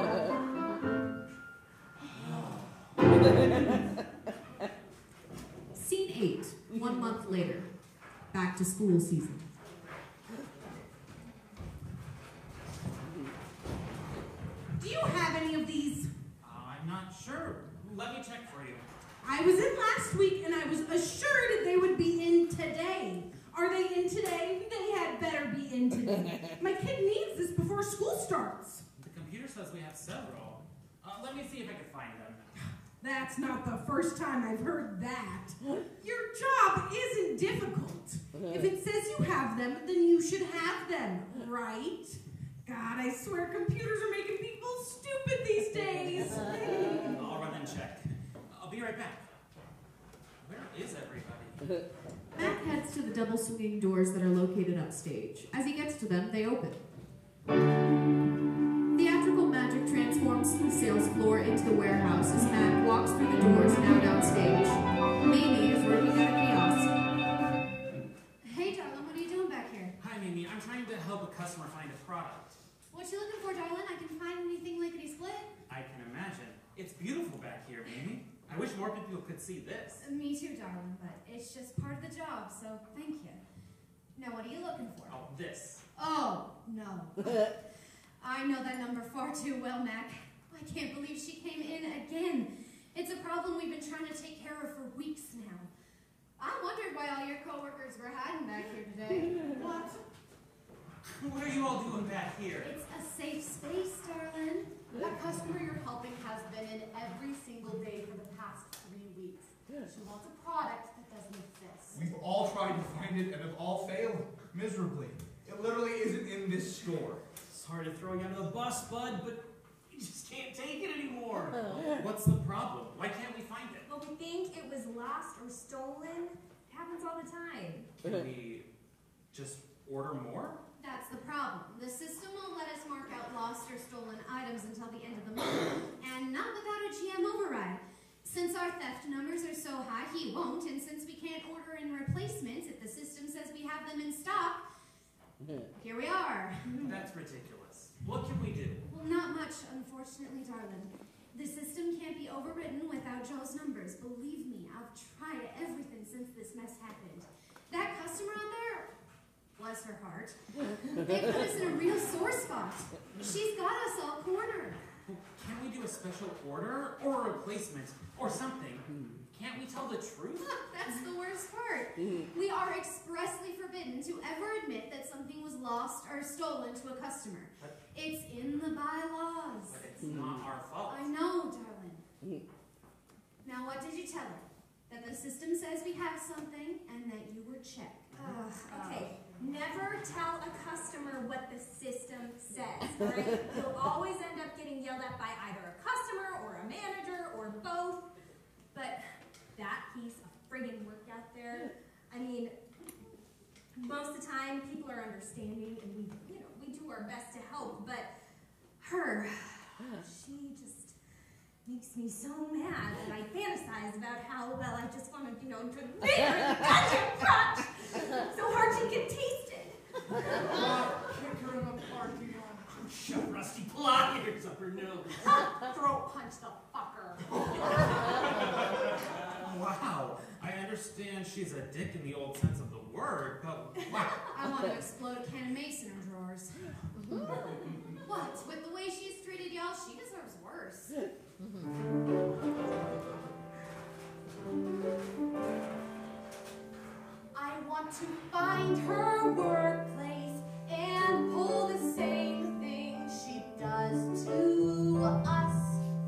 Scene eight, one month later. Back to school season. Do you have any of these? Uh, I'm not sure. Let me check for you. I was in last week and I was assured they would be in today. Are they in today? They had better be in today. My kid needs this before school starts. The computer says we have several. Uh, let me see if I can find them. That's not the first time I've heard that. Your job isn't difficult. If it says you have them, then you should have them, right? God, I swear computers are making people stupid these days. I'll run and check. I'll be right back. Where is everybody? Matt heads to the double swinging doors that are located upstage. As he gets to them, they open. Theatrical magic transforms the sales floor into the warehouse as Matt walks through the doors now downstage. Mamie is working at a kiosk. Hey, darling, what are you doing back here? Hi, Mimi. I'm trying to help a customer find a product. What you looking for, darling? I can find anything lickety-split. I can imagine. It's beautiful back here, Mimi. I wish more people could see this. Me too, darling, but it's just part of the job, so thank you. Now, what are you looking for? Oh, this. Oh, no. I know that number far too well, Mac. I can't believe she came in again. It's a problem we've been trying to take care of for weeks now. I wondered why all your coworkers were hiding back here today. What? What are you all doing back here? It's a safe space, darling. That customer you're helping has been in every single day for the past three weeks. She wants a product that doesn't exist. We've all tried to find it and have all failed miserably. It literally isn't in this store. Sorry to throw you under the bus, bud, but we just can't take it anymore. What's the problem? Why can't we find it? Well, we think it was lost or stolen. It happens all the time. Can we just order more? That's the problem. The system won't let us mark out lost or stolen items until the end of the month, and not without a G M override. Since our theft numbers are so high, he won't, and since we can't order in replacements if the system says we have them in stock, here we are. That's ridiculous. What can we do? Well, not much, unfortunately, darling. The system can't be overridden without Joe's numbers. Believe me, I've tried everything since this mess happened. That customer out there, bless her heart, they put us in a real sore spot. She's got us all cornered. Can we do a special order or a replacement or something? Can't we tell the truth? That's the worst part. We are expressly forbidden to ever admit that something was lost or stolen to a customer. But, It's in the bylaws. but it's not our fault. I know, darling. Now, what did you tell her? That the system says we have something and that you were checked. Ugh, okay, never tell a customer what the system says, all right? You'll always end up getting yelled at by either a customer or a manager or both. But that piece of friggin' work out there, I mean, most of the time people are understanding and we, you know, we do our best to help, but her, she just makes me so mad that I fantasize about how, well, I just want to, you know, to beat her in the goddamn crotch so hard she can taste it. Kick her in the parking lot. Shove rusty pliers up her nose. Throat punch the fucker. Wow. I understand she's a dick in the old sense of the word, but wow. I want to explode a can of mace in her drawers. What? With the way she's treated y'all, she deserves worse. I want to find her workplace and pull the same thing she does to us.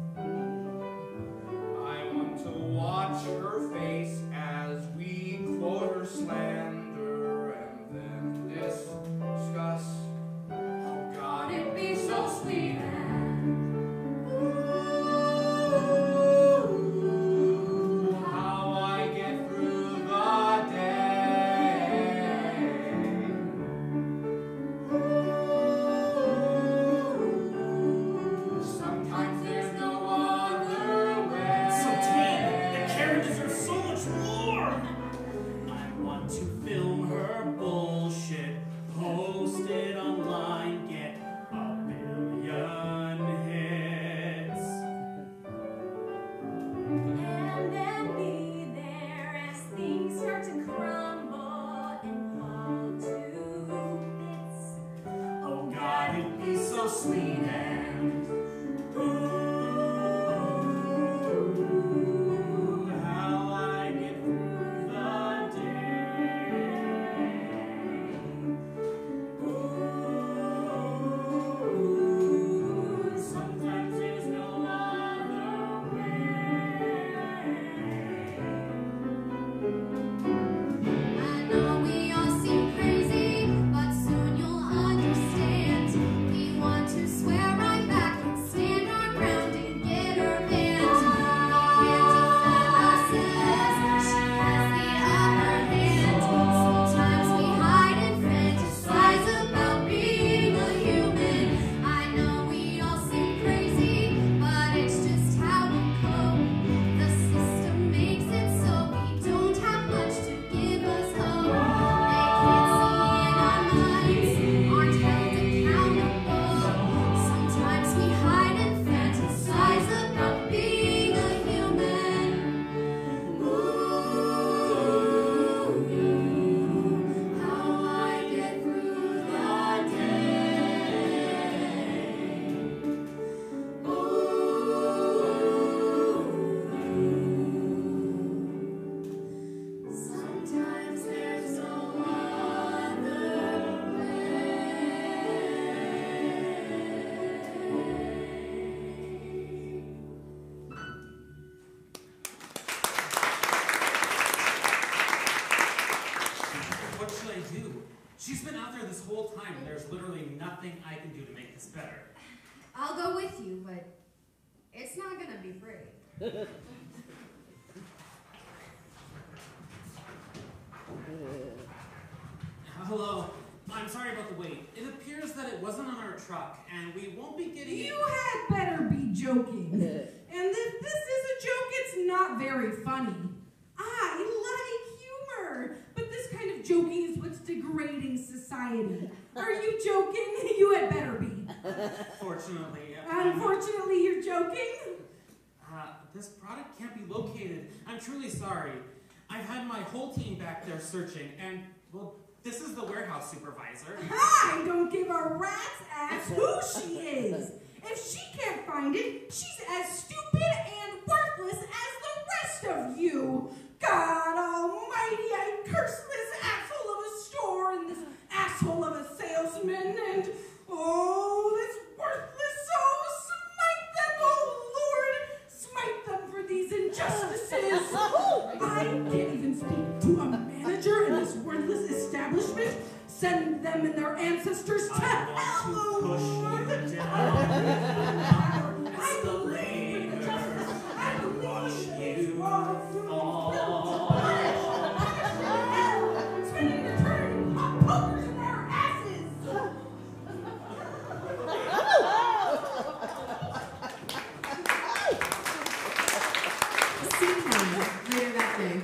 I want to watch her face as we quote her slander and then discuss. Oh God, It'd be so sweet. how I get through the day. sweet and ooh, how I get through the day. Ooh, sometimes there's no other way. I know we all seem crazy, but soon you'll understand. We want to swear right back and stand our ground and get her banned. We can't defend ourselves, she has the upper hand. Sometimes we hide and fantasize about being a human. I know we all seem crazy, but it's just how we cope. The system makes it so we don't have much to give us hope. They can't see in our minds, aren't held accountable. Sometimes we hide and fantasize about being a human. Ooh, how I get through the day. Ooh, sometimes there's no other What should I do? She's been out there this whole time, and there's literally nothing I can do to make this better. I'll go with you, but it's not gonna be pretty. Hello. I'm sorry about the wait. It appears that it wasn't on our truck, and we won't be getting You it. had better be joking. And if this is a joke, it's not very funny. I like humor, but this kind of joking is what's degrading society. Are you joking? You had better be. Fortunately, uh, Unfortunately, you're joking. uh, this product can't be located. I'm truly sorry. I've had my whole team back there searching, and, well, this is the warehouse supervisor. I don't give a rat's ass who she is. If she can't find it, she's as stupid and worthless as the rest of you. God almighty, I curse this asshole of a store and this asshole of a salesman and, oh, this worthless soul. Smite them, oh Lord. Smite them for these injustices. I can't even speak to a manager in this worthless establishment. Send them and their ancestors to hell, I oh want to Lord. push you down. I believe in justice. I Watch believe in you fall. spinning your turn, hot pokers in their asses. Scene one, later that day.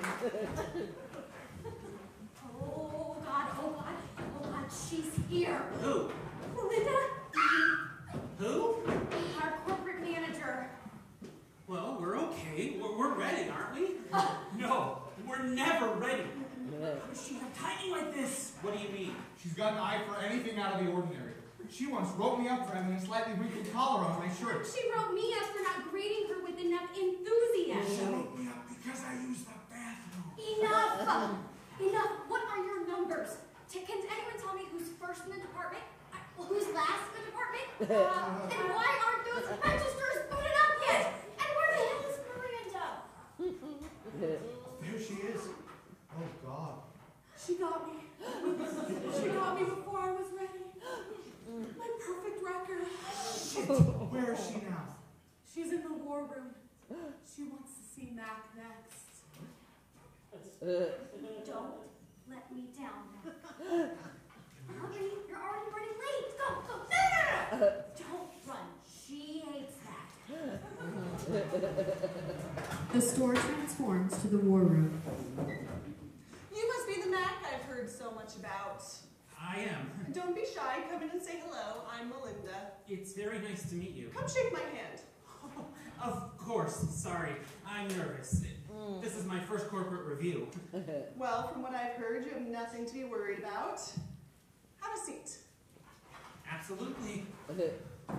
Oh God, oh God, oh God, she's here. Who? Melinda, Who? our corporate manager. Well, we're okay. We're, we're ready, aren't we? No, we're never ready. How does she have timing like this? What do you mean? She's got an eye for anything out of the ordinary. She once wrote me up for having a slightly wrinkled collar on my shirt. She wrote me up for not greeting her with enough She enthusiasm. wrote me up because I used the bathroom. Enough! Enough! What are your numbers? T- Can anyone tell me who's first in the department? Uh, well, who's last in the department? Uh, and why aren't those registers booted up yet? And where the hell is Miranda? There she is. Oh, God. She got me. She got me before I was ready. My perfect record. Shit. Where is she now? She's in the war room. She wants to see Mac next. Don't let me down, Mac. Hurry, you're already running late. Go, go. No, no, no, no. Don't run. She hates that. The store transforms to the war room. You must be the Mac I've heard so much about. I am. Don't be shy. Come in and say hello. I'm Melinda. It's very nice to meet you. Come shake my hand. Oh, of course. Sorry. I'm nervous. This is my first corporate review. Well, from what I've heard, you have nothing to be worried about. Have a seat. Absolutely.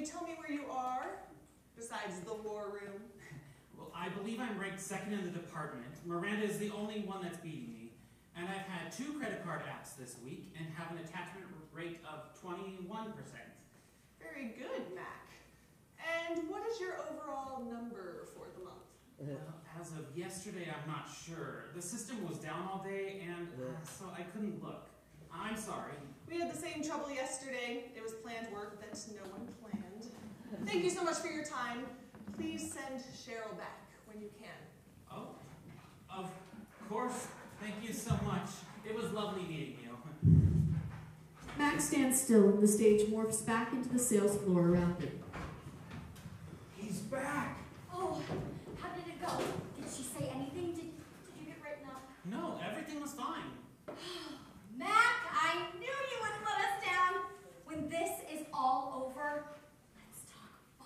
you tell me where you are, besides the war room? Well, I believe I'm ranked second in the department. Miranda is the only one that's beating me. And I've had two credit card apps this week and have an attachment rate of twenty-one percent. Very good, Mac. And what is your overall number for the month? Well, as of yesterday, I'm not sure. The system was down all day, and uh, so I couldn't look. I'm sorry. We had the same trouble yesterday. It was planned work that no one planned. Thank you so much for your time. Please send Cheryl back when you can. Oh, of course. Thank you so much. It was lovely meeting you. Max stands still and the stage morphs back into the sales floor around him. He's back! Oh, how did it go? Did she say anything? Did, did you get written up? No, everything was fine. Mac, I knew you wouldn't let us down. When this is all over, let's talk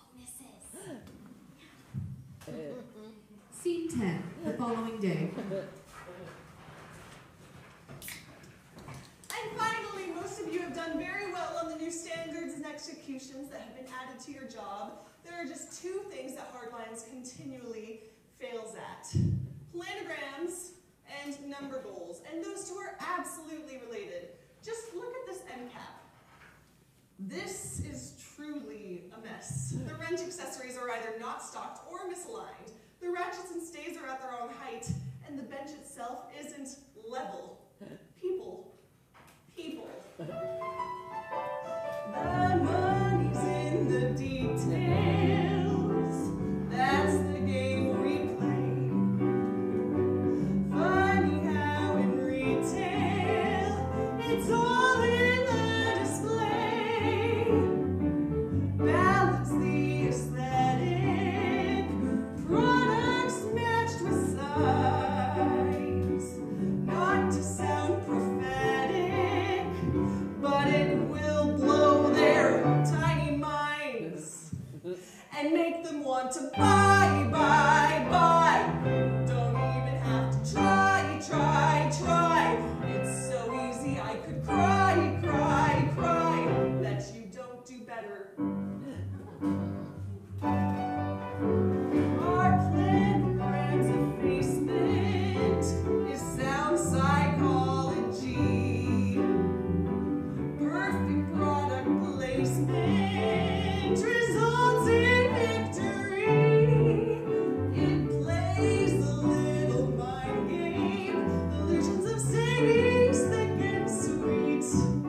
bonuses. Scene ten, the following day. And finally, most of you have done very well on the new standards and executions that have been added to your job. There are just two things that Hardlines continually fails at. Planograms and number goals. And those two are absolutely related. Just look at this end cap. This is truly a mess. The wrench accessories are either not stocked or misaligned. The ratchets and stays are at the wrong height, and the bench itself isn't level. People. People. The money's in the details. That's the game we play. Funny how in retail, it's all in the display. Balance the aesthetic, products matched with size. Not to sound prophetic, but it will blow their tiny minds and make them want to buy, buy, buy. Don't even have to try, try, try. It's so easy I could cry, cry, cry that you don't do better. Our planogram's effacement is sound psychology. Perfect product placement results in victory. It plays the little mind game, illusions of savings thick and sweet.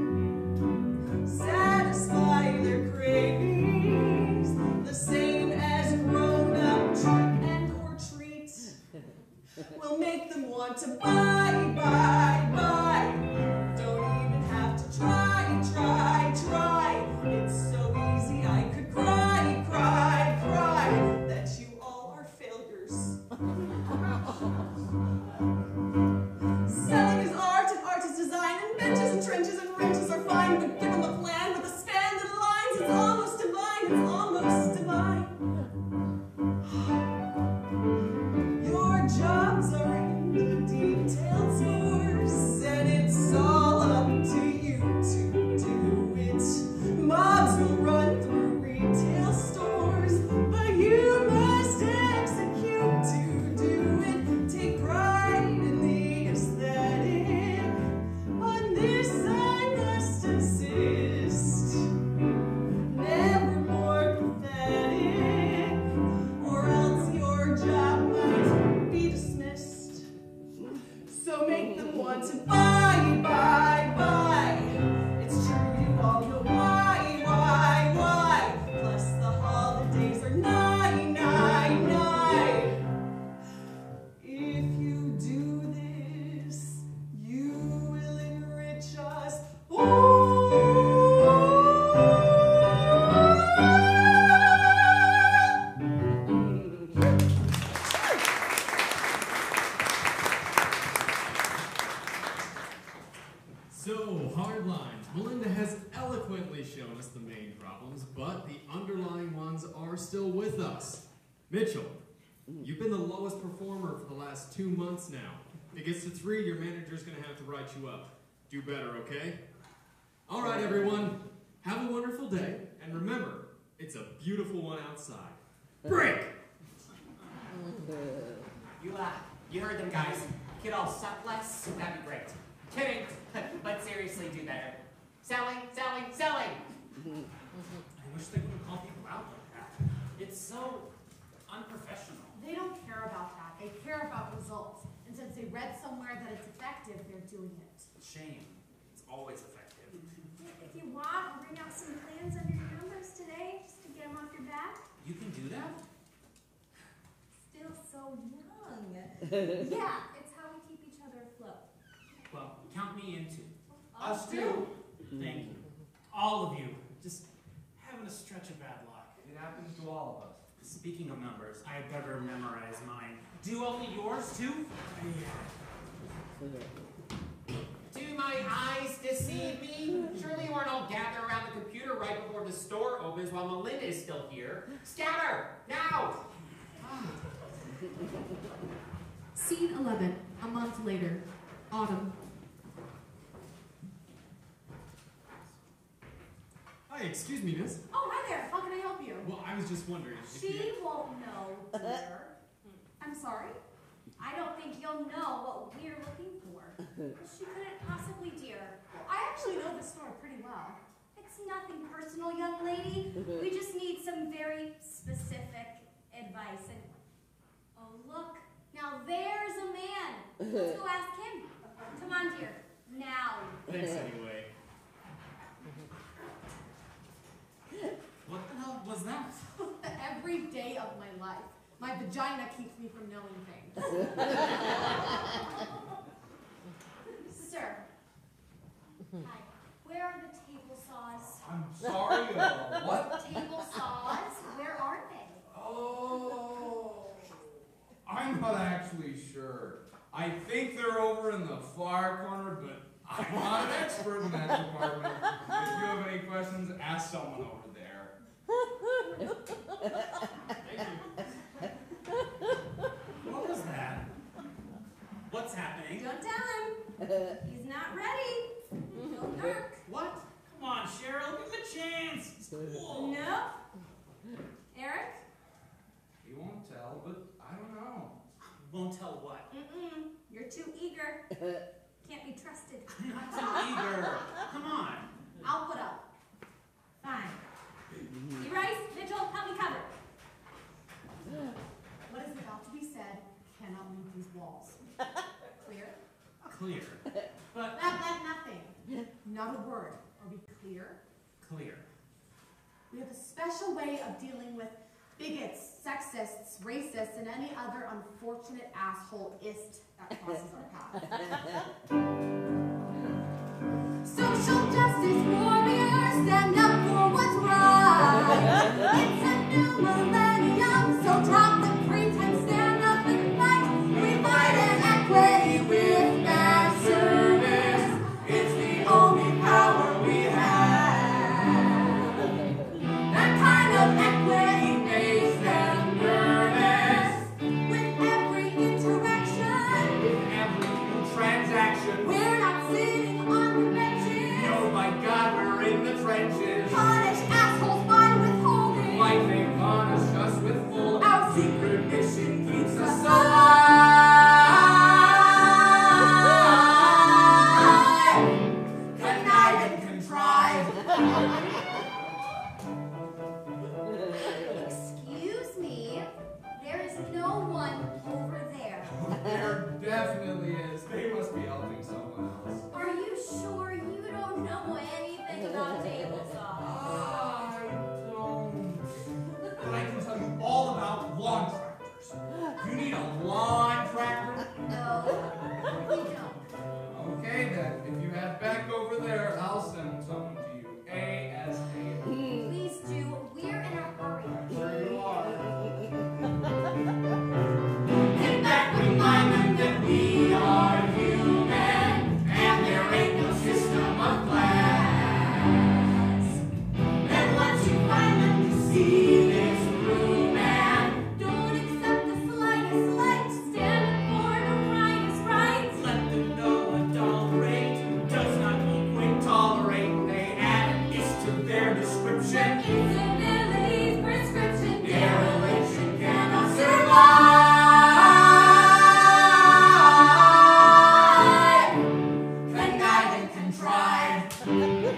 Satisfy their cravings, the same as grown-up trick and or treat. Will make them want to buy, buy, buy. Don't even have to try, try, try. It's so easy I could cry, cry, cry that you all are failures. Selling is art and art is design, and benches and trenches and wrenches are fine, but given the plan with the span that aligns, it's almost divine, it's almost divine. Your jobs are in the detailed scores, and it's all up to you to do it. Mobs will run through retail stores, but you must execute to do it. Take pride in the aesthetic. On this I must insist. Never more pathetic, or else your job might be dismissed. So make them want to buy, buy, buy. It's true, you all know why, why, why. Plus the holidays are nine, nine, nine. If you do this, you will enrich us all. So, hard lines. Melinda has eloquently shown us the main problems, but the underlying ones are still with us. Mitchell, you've been the lowest performer for the last two months now. If it gets to three, your manager's going to have to write you up. Do better, okay? All right, everyone. Have a wonderful day, and remember, It's a beautiful one outside. Brick! You, uh, you heard them, guys. Get all suck less? That'd be great. Kidding, but seriously, do better. Selling, selling, selling! I wish they wouldn't call people out like that. It's so unprofessional. They don't care about that. They care about results. And since they read somewhere that it's effective, they're doing it. Shame. It's always effective. If you want, I'll bring out some plans under your numbers today, just to get them off your back. You can do that? Still so young. Yeah, it's how we keep each other afloat. Well, count me into. Us too. Thank you. All of you. Just having a stretch of bad luck. It happens to all of us. Speaking of numbers, I had better memorize mine. Do only yours too? Do my eyes deceive me? Surely you aren't all gathered around the computer right before the store opens while Melinda is still here. Scatter! Now! Scene eleven, a month later. Autumn. Hi, excuse me, miss. Oh, hi there. How can I help you? Well, I was just wondering if She you... won't know, dear. I'm sorry. I don't think you'll know what we're looking for. She couldn't possibly, dear. I actually know the store pretty well. It's nothing personal, young lady. We just need some very specific advice. And oh, look. Now there's a man. Let's go ask him. Come on, dear. Now. Thanks anyway. What the hell was that? Every day of my life, my vagina keeps me from knowing things. Sir. Hi. Where are the table saws? I'm sorry, uh, what? Table saws? Where are they? Oh, I'm not actually sure. I think they're over in the far corner, but I'm not an expert in that department. If you have any questions, ask someone over there. Thank you. What was that? What's happening? Don't tell him. He's not ready. Don't work. What? Come on, Cheryl, give him a chance. It's cool. No. Eric? He won't tell, but I don't know. Won't tell what? Mm-mm. You're too eager. Can't be trusted. I'm not too eager. Come on. I'll put up. Fine. You Rice, Mitchell, help me cover. What is about to be said cannot leave these walls. Clear? Clear. But That meant nothing. Not a word. Are we clear? clear. We have a special way of dealing with bigots, sexists, racists, and any other unfortunate asshole-ist that crosses our path. Social justice warriors, stand up for what's right. It's a new millennium, so drop the pretense, stand up and fight. We fight an equity with mass service. It's the only power we have. That kind of equity makes them nervous. With every interaction, With every transaction, we're not sitting on the benches. oh my God, we're in the trenches. Punish assholes by withholding. Like they punish us with full. Our secret mission keeps us alive. Connive and contrive. Excuse me. There is no one over there. There definitely is. They must be helping someone else. Are you sure you don't know anything about table saws? I don't. But I can tell you all about lawn tractors. You need a lawn tractor? No, we don't. Okay then. If you head back over there, I'll send someone to you. A S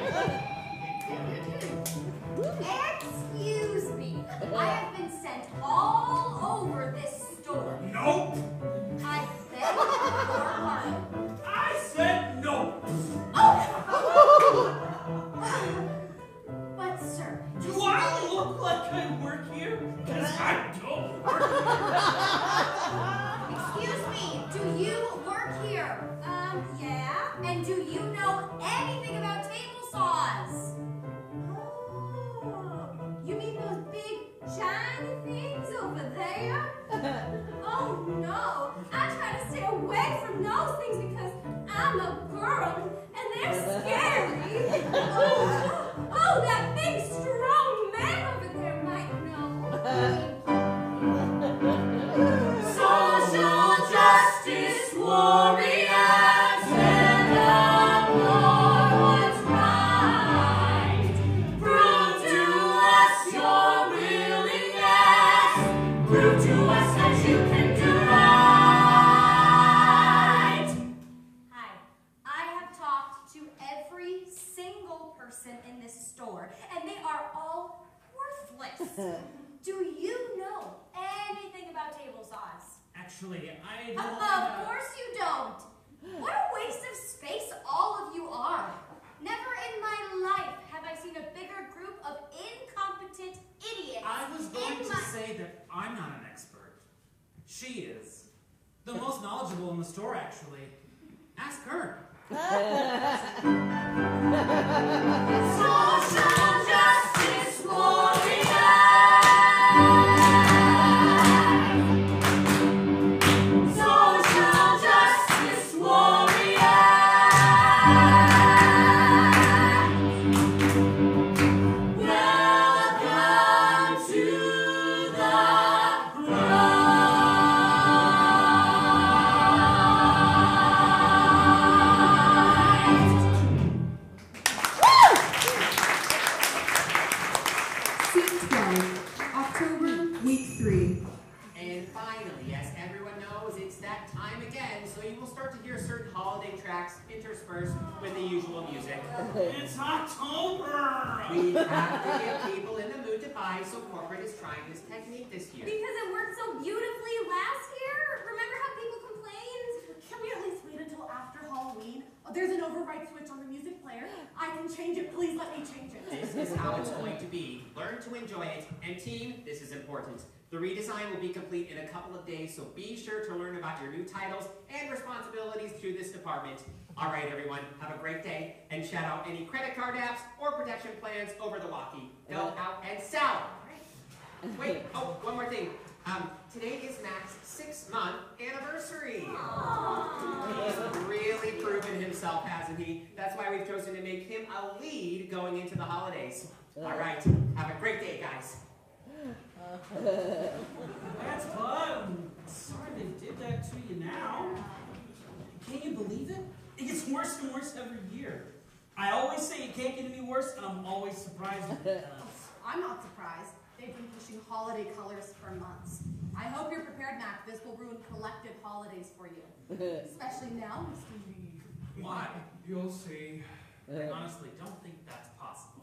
Excuse me. I have been sent all over this store. Nope. I beg your pardon. I said no. But sir, Do I look like I work here? Because I don't work excuse me, do you work here? Um, yeah. And do you know anything about table saws? Oh, you mean those big shiny things over there? Oh no, I try to stay away from those things because I'm a girl and they're scary. Oh, oh, that big strong man over there might know. Social justice warriors, stand up for what's right. Prove to us your willingness. Prove to us that you can do right. Hi, I have talked to every single person in this store, and they are all worthless. Do you know anything about table saws? Actually, I Of don't. uh, course you don't. What a waste of space all of you are. Never in my life have I seen a bigger group of incompetent idiots. I was going in to my... say that I'm not an expert. She is. The most knowledgeable in the store, actually. Ask her. Social justice warriors. Social justice warriors. Welcome to the Scene twelve, October, week three. And finally, as everyone knows, it's that time again, so you will start to hear certain holiday tracks interspersed with the usual music. It's October! We have to get people in the mood to buy, so corporate is trying this technique this year. Because it worked so beautifully last year? Remember how people complained? Can we at least wait until after Halloween? Oh, there's an override switch on the music player. I can change it. Please let me change it. This is how it's going to be. Learn to enjoy it. And team, this is important. The redesign will be complete in a couple of days, so be sure to learn about your new titles and responsibilities through this department. All right, everyone, have a great day, and shout out any credit card apps or protection plans over the walkie. Go out and sell. Wait, oh, one more thing. Um, today is Mac's six-month anniversary. He's really proven himself, hasn't he? That's why we've chosen to make him a lead going into the holidays. All right, have a great day, guys. That's fun. Sorry they did that to you now. Can you believe it? It gets worse and worse every year. I always say it can't get any worse, and I'm always surprised when it does. I'm not surprised. They've been pushing holiday colors for months. I hope you're prepared, Mac. This will ruin collective holidays for you. Especially now, Mister Reed. Why? You'll see. I honestly don't think that's possible.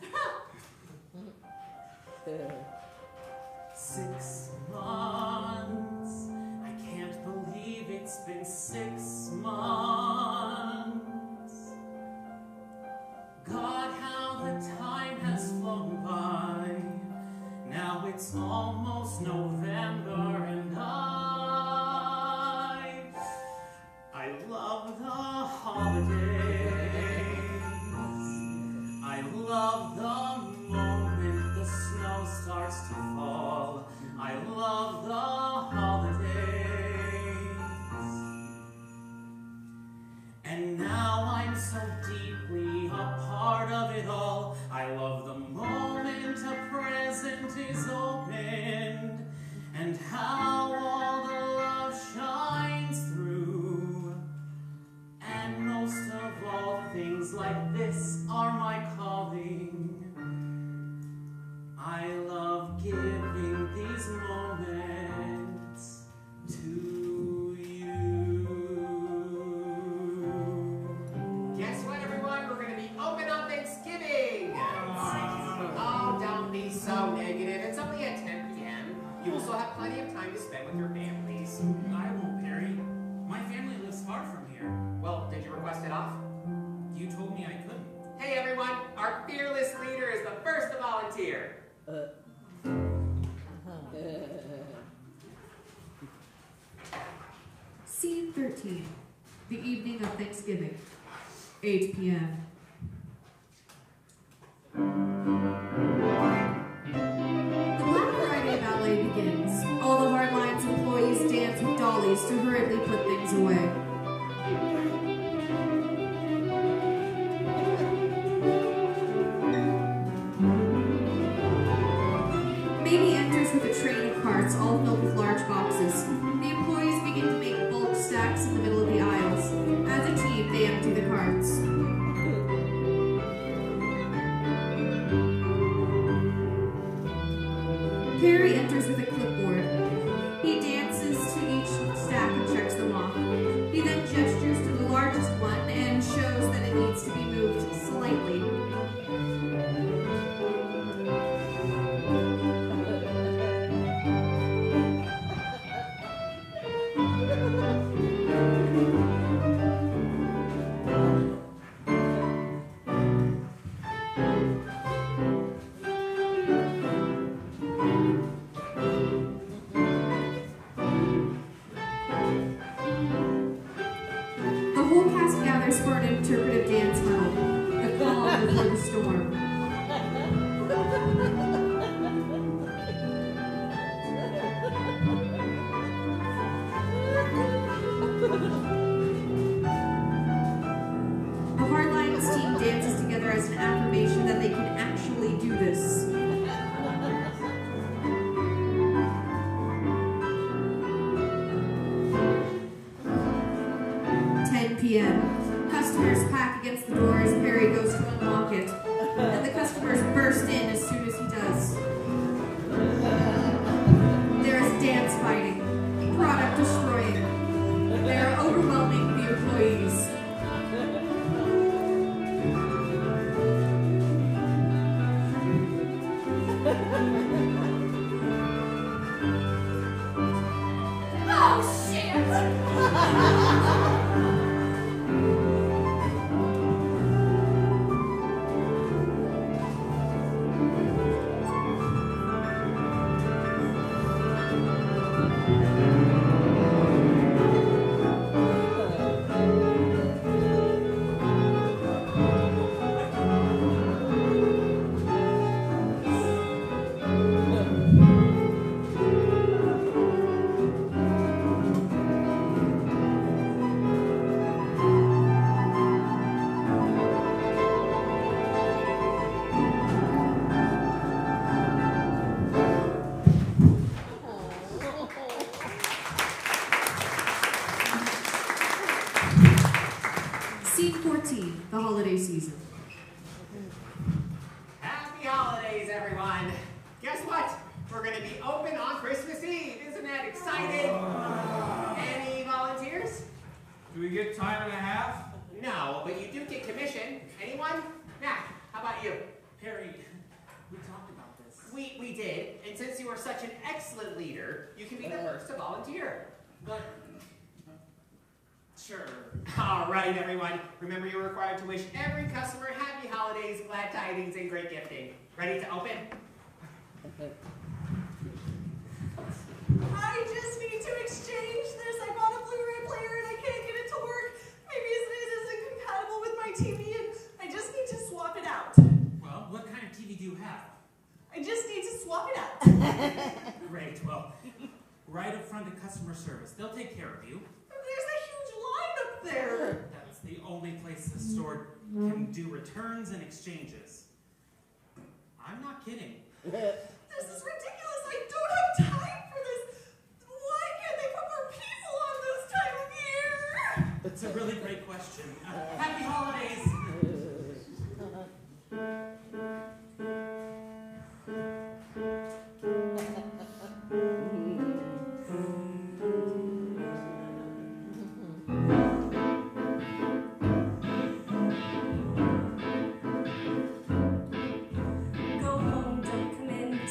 Six months. I can't believe it's been six months. God, how the time has flown by. Now it's almost November and I, I love the holidays. I love the moment the snow starts to fall. I love the holidays. And now I'm so deeply a part of it all. I love the moment a present is opened and how all the love shines through. And most of all, things like this are my calling. I love giving these moments to you. Guess what, everyone? We're going so negative. It's only at ten p m You will still have plenty of time to spend with your families. I won't, Perry. My family lives far from here. Well, did you request it off? You told me I couldn't. Hey everyone, our fearless leader is the first to volunteer. Uh. Scene thirteen, the evening of Thanksgiving, eight p m The Black Friday ballet begins. All the Hardlines employees dance with dollies to hurriedly put things away. Baby enters with a train of carts, all filled with large boxes. The employees begin to make bulk stacks in the middle of the aisles. As a team, they empty the carts. Perry enters with a clipboard. He dances to each stack and checks them off. He then gestures to the largest one and shows that it needs to be moved slightly. For an interpretive dance huddle, the calm before the storm. The Hardlines team dances together as an affirmation that they can actually do this. ten p m Customers pack against the door as Perry goes to unlock it, and the customers burst in as soon as he does. There is dance fighting, product destroying. They are overwhelming the employees. Oh, shit! Scene fourteen, the holiday season. Happy holidays, everyone. Guess what? We're going to be open on Christmas Eve. Isn't that exciting? Any volunteers? Do we get time and a half? No, but you do get commission. Anyone? Mac, how about you? Perry, we talked about this. We, we did, and since you are such an excellent leader, you can be the first to volunteer. But, sure. All right, everyone. Remember, you're required to wish every customer happy holidays, glad tidings, and great gifting. Ready to open? I just need to exchange this. I bought a Blu-ray player and I can't get it to work. Maybe it isn't compatible with my T V and I just need to swap it out. Well, what kind of T V do you have? I just need to swap it out. Great, well, right up front to customer service. They'll take care of you. There's a huge line up there. That's the only place the store can do returns and exchanges. I'm not kidding. This is ridiculous. I don't have time for this. Why can't they put more people on this time of year? That's a really great question. Uh, happy holidays! Go home, don't come in.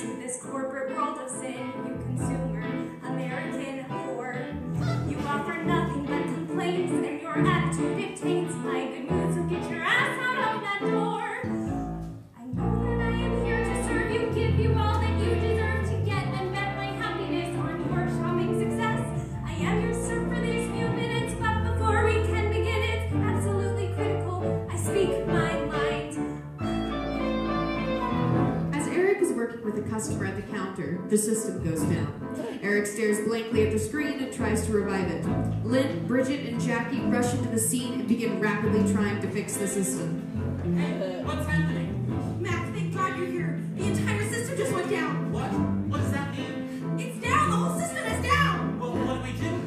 with a customer at the counter, the system goes down. Eric stares blankly at the screen and tries to revive it. Lynn, Bridget, and Jackie rush into the scene and begin rapidly trying to fix the system. Hey, what's happening? Mac, thank God you're here. The entire system just went down. What? What does that mean? It's down. The whole system is down. Well, what do we do?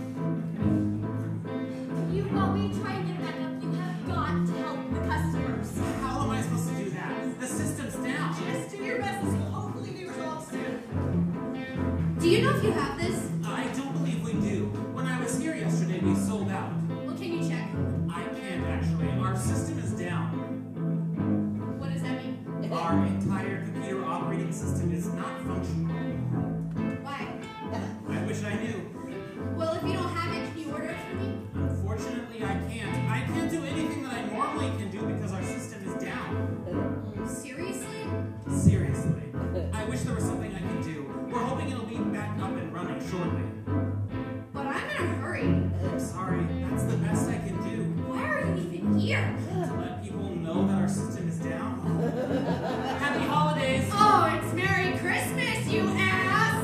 You want me to try and get it back up? You have got to help the customers. How am I supposed to do that? The system's down. Just do your best. This will hopefully be resolved soon. Do you know if you have this? I don't believe we do. When I was here yesterday, we sold out. Well, can you check? I can't actually. Our system is down. What does that mean? Our entire computer operating system is not functional. Why? I wish I knew. Well, if you don't have it, can you order it for me? Unfortunately, I can't. I can't do anything that I normally can do because our system is down. Seriously? Seriously. I wish there was something I could do. We're hoping it'll be back up and running shortly. But I'm in a hurry. I'm sorry. That's the best I can do. Why are you even here? To let people know that our system is down. Happy holidays! Oh, it's Merry Christmas, you ass!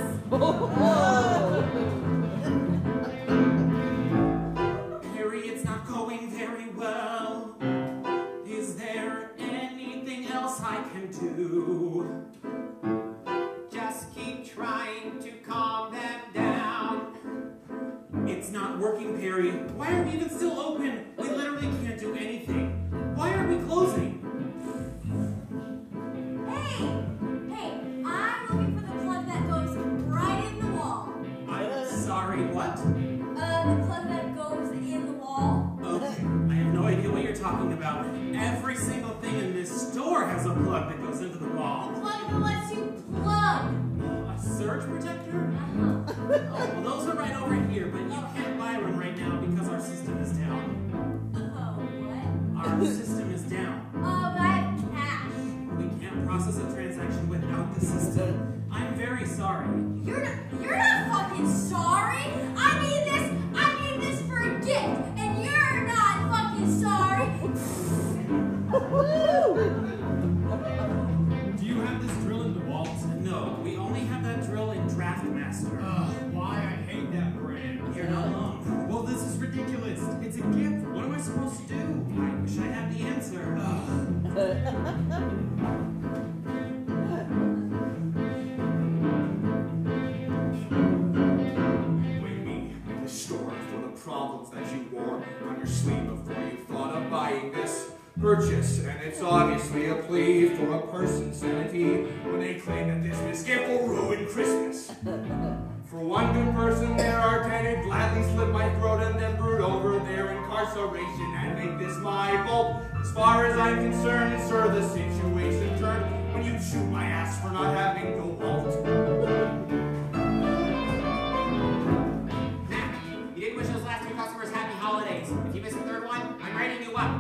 Harry, it's not going very well. Is there anything else I can do? Just keep trying to calm them down. It's not working, Perry. Why are we even still open? We literally can't do anything. Why are we closing? Hey, hey, I'm looking for the plug that goes right in the wall. I'm sorry, what? Uh, the plug that goes in the wall. Okay, I have no idea what you're talking about. Every single thing in this store has a plug that goes into the wall. The plug that lets you plug. A surge protector? Uh-huh. Oh, well, those are right over here, but you can't buy one right now because our system is down. Oh, what? Our system is down. Oh, but I have cash. We can't process a transaction without the system. I'm very sorry. You're not, you're not fucking sorry. I need this, I need this for a gift, and you're not fucking sorry. Do you have this drill in DeWalt? No, we only have that drill in Draftmaster. Ugh, why I hate that brand. You're not alone. Well, this is ridiculous. It's a gift. What am I supposed to do? I wish I had the answer. Blame me, the store, for the problems that you wore on your sleeve before you thought of buying this purchase. And it's obviously a plea for a person's sanity when they claim that this biscuit will ruin Christmas. For one good person, there are ten who'd gladly slit my throat and then brood over their incarceration and make this my fault. As far as I'm concerned, sir, the situation turned when you shoot my ass for not having the vault. Mac, you didn't wish those last two customers happy holidays. If you miss the third one, I'm writing you up.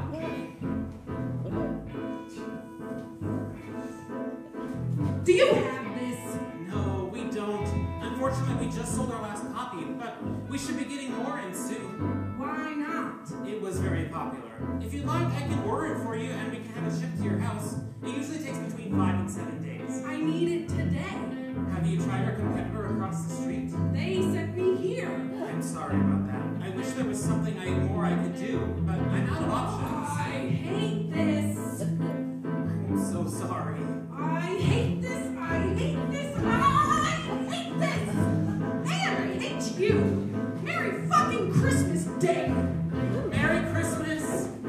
Do you have this? No, we don't. Unfortunately, we just sold our last copy, but we should be getting more in soon. Why not? It was very popular. If you'd like, I can order it for you and we can have it shipped to your house. It usually takes between five and seven days. I need it today. Have you tried our competitor across the street? They sent me here. I'm sorry about that. I wish there was something I more I could do, but I'm out of options. I hate this. I'm so sorry. I hate this. I hate this. I hate this. And I hate you. Merry fucking Christmas Day. Merry Christmas!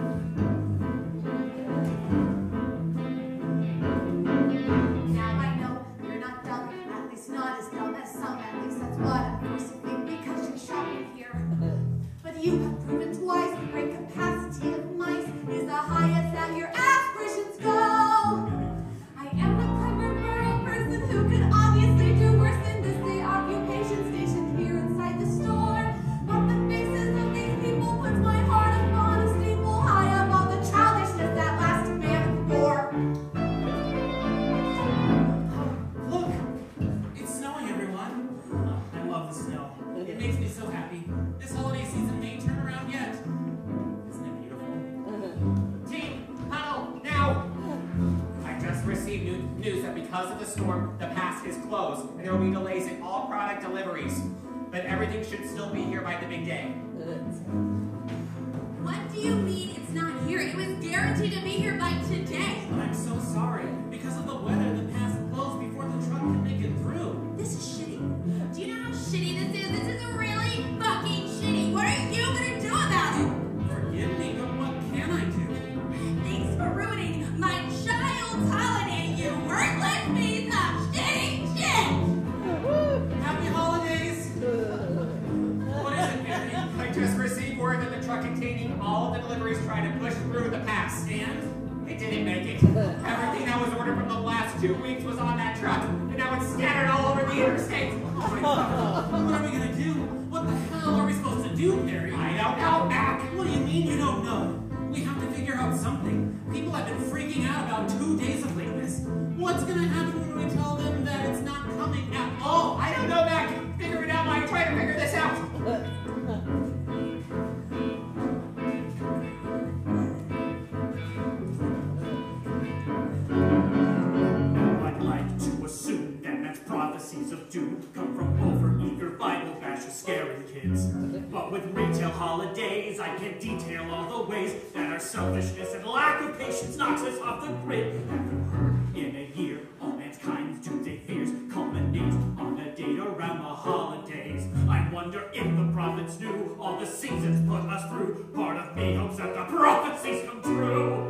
Now I know you're not dumb, at least not as dumb as some, at least that's what I'm forced to think because you're shopping here. But you have proven twice the great capacity of mice is the highest that you're at. received new news that because of the storm, the pass is closed, and there will be delays in all product deliveries. But everything should still be here by the big day. What do you mean it's not here? It was guaranteed to be here by today. I'm so sorry. Because of the weather, the pass closed before the truck could make it through. This is shitty. Do you know how shitty this is? This is really fucking shitty. What are you gonna do about it? Forgive me, but what can I do? Thanks for ruining my child's holiday, you worthless piece of shitty shit! Happy holidays! What is it, Mary? I just received word that the truck containing all of the deliveries tried to push through the pass, and it didn't make it. Everything that was ordered from the last two weeks was on that truck, and now it's scattered all over the interstate. Oh my God. What are we gonna do? What the hell are we supposed to do, Mary? I don't know, Mac. What do you mean you don't know? We have to figure out something. People have been freaking out about two days of lateness. What's gonna happen when we tell them that it's not coming at all? I don't know, Mac. Figure it out while I try to figure this out. I'd like to assume that that's prophecies of doom come from over-eager Bible bashers scaring kids. But with retail holidays, I can detail all the ways that our selfishness and lack of patience knocks us off the grid. Have you heard? In a year, all mankind's doomsday fears culminate on a date around the holidays. I wonder if the prophets knew all the seasons put us through. Part of me hopes that the prophecies come true.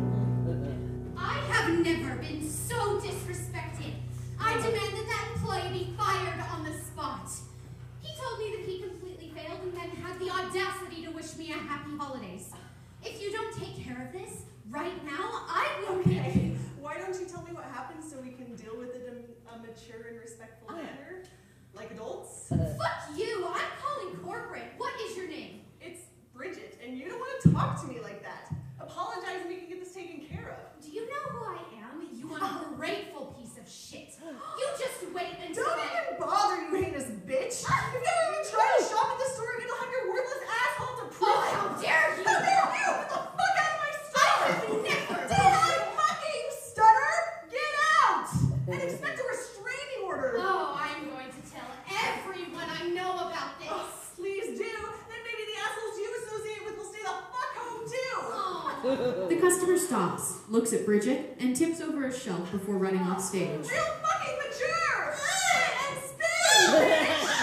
I have never been so disrespected. I demanded that employee be fired on the spot. He told me that he completely failed and then had the audacity to wish me a happy holidays. If you don't take care of this right now, I will be. Okay, why don't you tell me what happened so we can deal with it in a mature and respectful manner? Like adults? Fuck you! I'm calling corporate. What is your name? It's Bridget, and you don't want to talk to me like that. Apologize and we can get this taken care of. Do you know who I am? You ungrateful piece of shit. You just wait until Don't I... even bother, you heinous bitch! If you don't even try to shop at the store again, you'll have your worthless asshole to prove Oh, it. how dare you! How dare you! Get the fuck out of my store! I have never... Did I fucking stutter? Get out! And expect a restraining order! Oh, I'm going to tell everyone I know about this. Oh, please do. Then maybe the assholes you associate with will stay the fuck home too. Oh. The customer stops, looks at Bridget, and tips over a shelf before running off stage. Real fucking mature! And spin!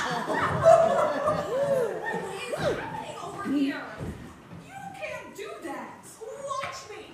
Over here. You can't do that. Watch me!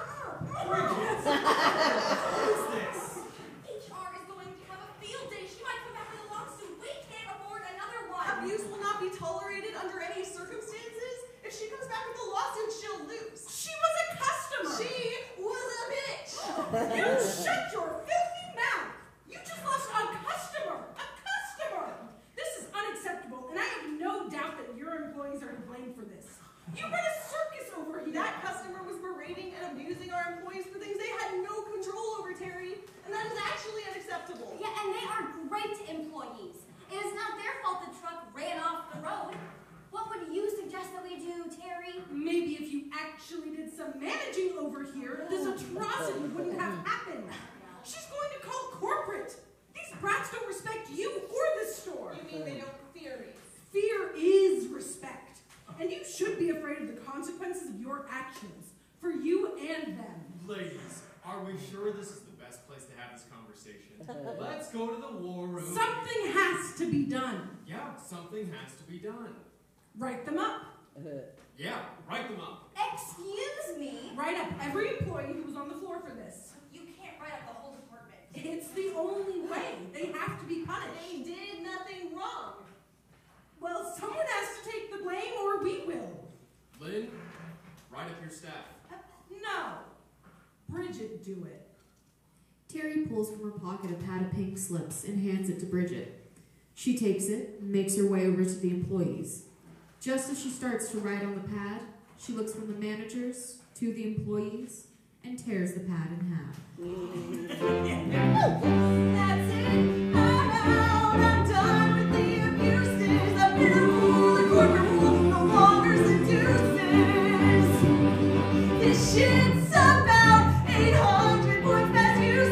What's this? H R is going to have a field day. She might come back with a lawsuit. We can't afford another one. Abuse will not be tolerated under any circumstances. If she comes back with a lawsuit, she'll lose. She was a customer. She was a bitch! You shut your filthy mouth. You just lost a customer. A customer. This is unacceptable, and I have no doubt that your employees are to blame for this. You run a circus over here. That customer was berating and abusing our employees for things they had no control over, Terry. And that is actually unacceptable. Yeah, and they are great employees. It is not their fault the truck ran off the road. What would you suggest that we do, Terry? Maybe if you actually did some managing over here, this atrocity wouldn't have happened. She's going to call corporate. These brats don't respect you or the store. You mean they don't fear me? Fear is respect. And you should be afraid of the consequences of your actions, for you and them. Ladies, are we sure this is the best place to have this conversation? Let's go to the war room. Something has to be done. Yeah, something has to be done. Write them up. Yeah, write them up. Excuse me? Write up every employee who was on the floor for this. You can't write up the whole department. It's the only way. They have to be punished. They did nothing wrong. Well, someone has to take the blame, or we will. Lynn, write up your staff. Uh, no. Bridget, do it. Terry pulls from her pocket a pad of pink slips and hands it to Bridget. She takes it and makes her way over to the employees. Just as she starts to write on the pad, she looks from the managers to the employees and tears the pad in half. That's it. I'm out. I'm done with the abuses. I've been a fool. The corporate rules no longer seduces. This shit's about eight hundred points past you.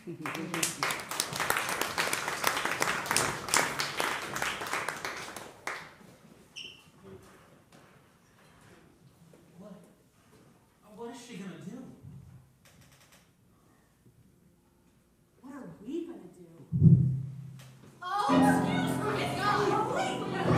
What? What is she gonna do? What are we gonna do? Oh, excuse me. No, wait.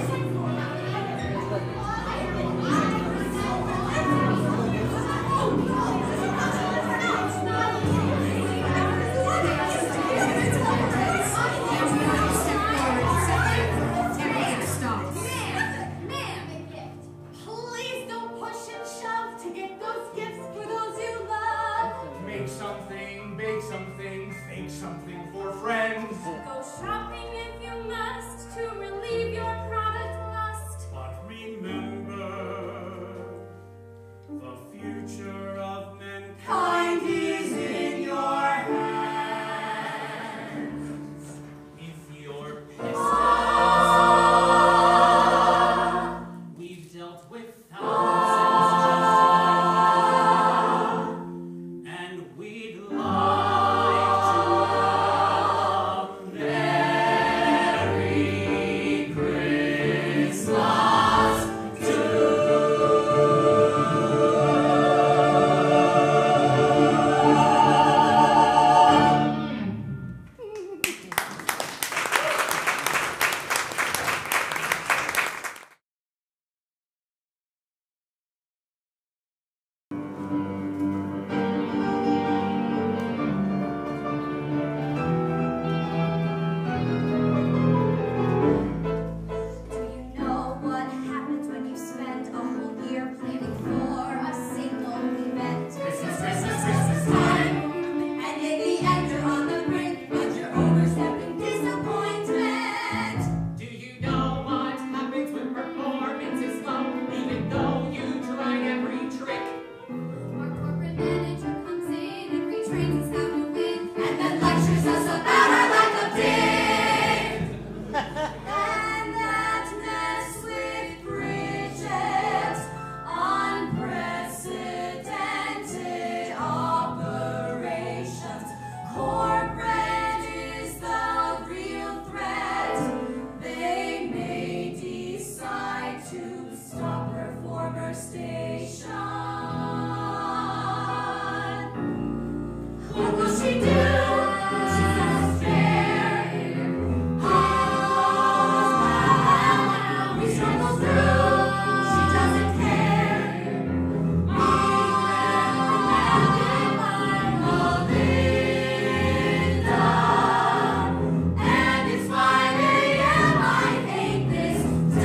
Please don't push and shove to get those gifts for those you love. Make something, bake something, fake something for friends. Go shopping if you must to relieve your product lust. But remember, the future of mankind is in your hands. If you're pissed, we've dealt with thousands just and we'd like to a Merry Christmas to Do you know what happens when you spend a whole year planning for a single event? Christmas, Christmas, Christmas time. And in the end you're on the brink, but you're overstepping disappointment. Do you know what happens when performance is low, even though you tried every trick? Our corporate manager comes in and retrains us how to win. And then lectures us about our lack of dick. And that mess with Bridget, unprecedented operations. Corporate is the real threat. They may decide to stop Performer Station. What will she do? She doesn't care. Oh, we struggle through. She doesn't care. Melinda, and it's five a m I hate this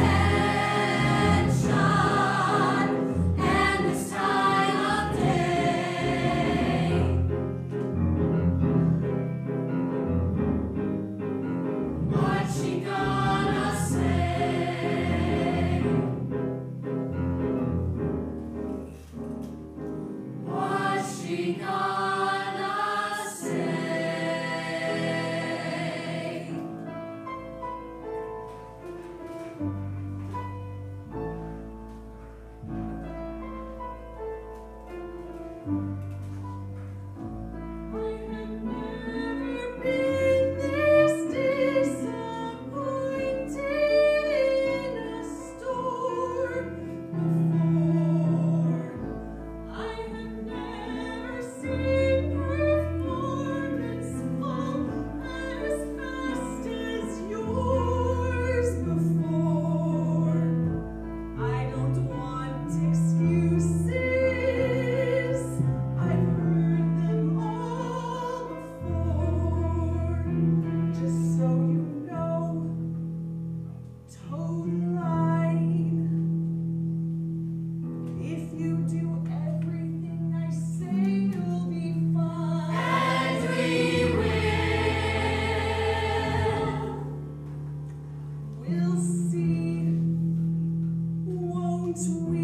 tension and this time of day. What's she gonna say? What's she gonna say? I have never been this disappointed in a store before. I have never seen performance fall as fast as yours before. I don't want excuses. I've heard them all before. Just so you know, total line. If you do everything I say, you'll be fine. And we will. We'll see, won't we?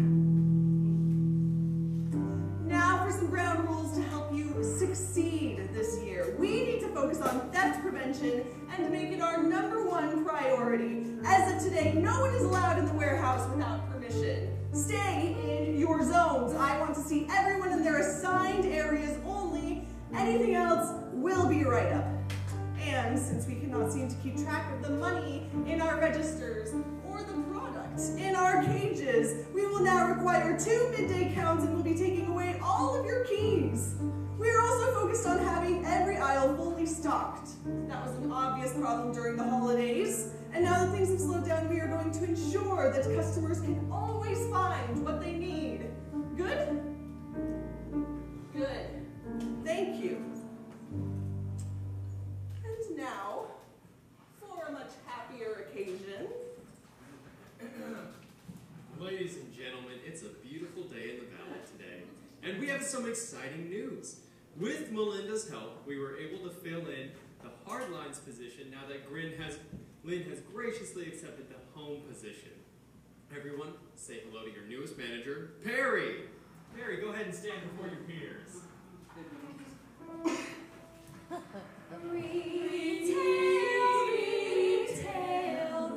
Now for some ground rules to help you succeed this year. We need to focus on theft prevention and make it our number one priority. As of today, no one is allowed in the warehouse without permission. Stay in your zones. I want to see everyone in their assigned areas only. Anything else will be a write-up. And since we cannot seem to keep track of the money in our registers or the product in our cages, we will now require two midday counts and will be taking away all of your keys. We are also focused on having every aisle fully stocked. That was an obvious problem during the holidays. And now that things have slowed down, we are going to ensure that customers can always find what they need. Good? Good. Thank you. And now, for a much happier occasion. Ladies and gentlemen, it's a beautiful day in the valley today, and we have some exciting news. With Melinda's help, we were able to fill in the hard lines position now that Grin has, Lynn has graciously accepted the home position. Everyone, say hello to your newest manager, Perry. Perry, go ahead and stand before your peers. Retail, retail,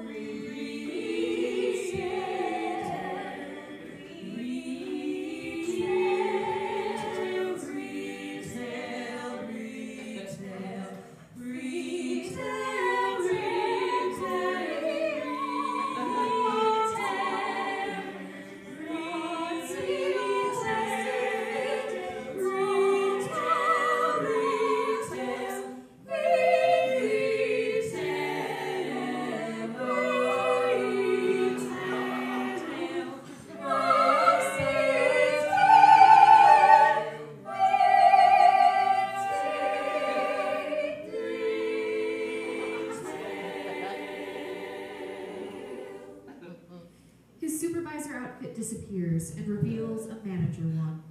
His supervisor outfit disappears and reveals a manager one.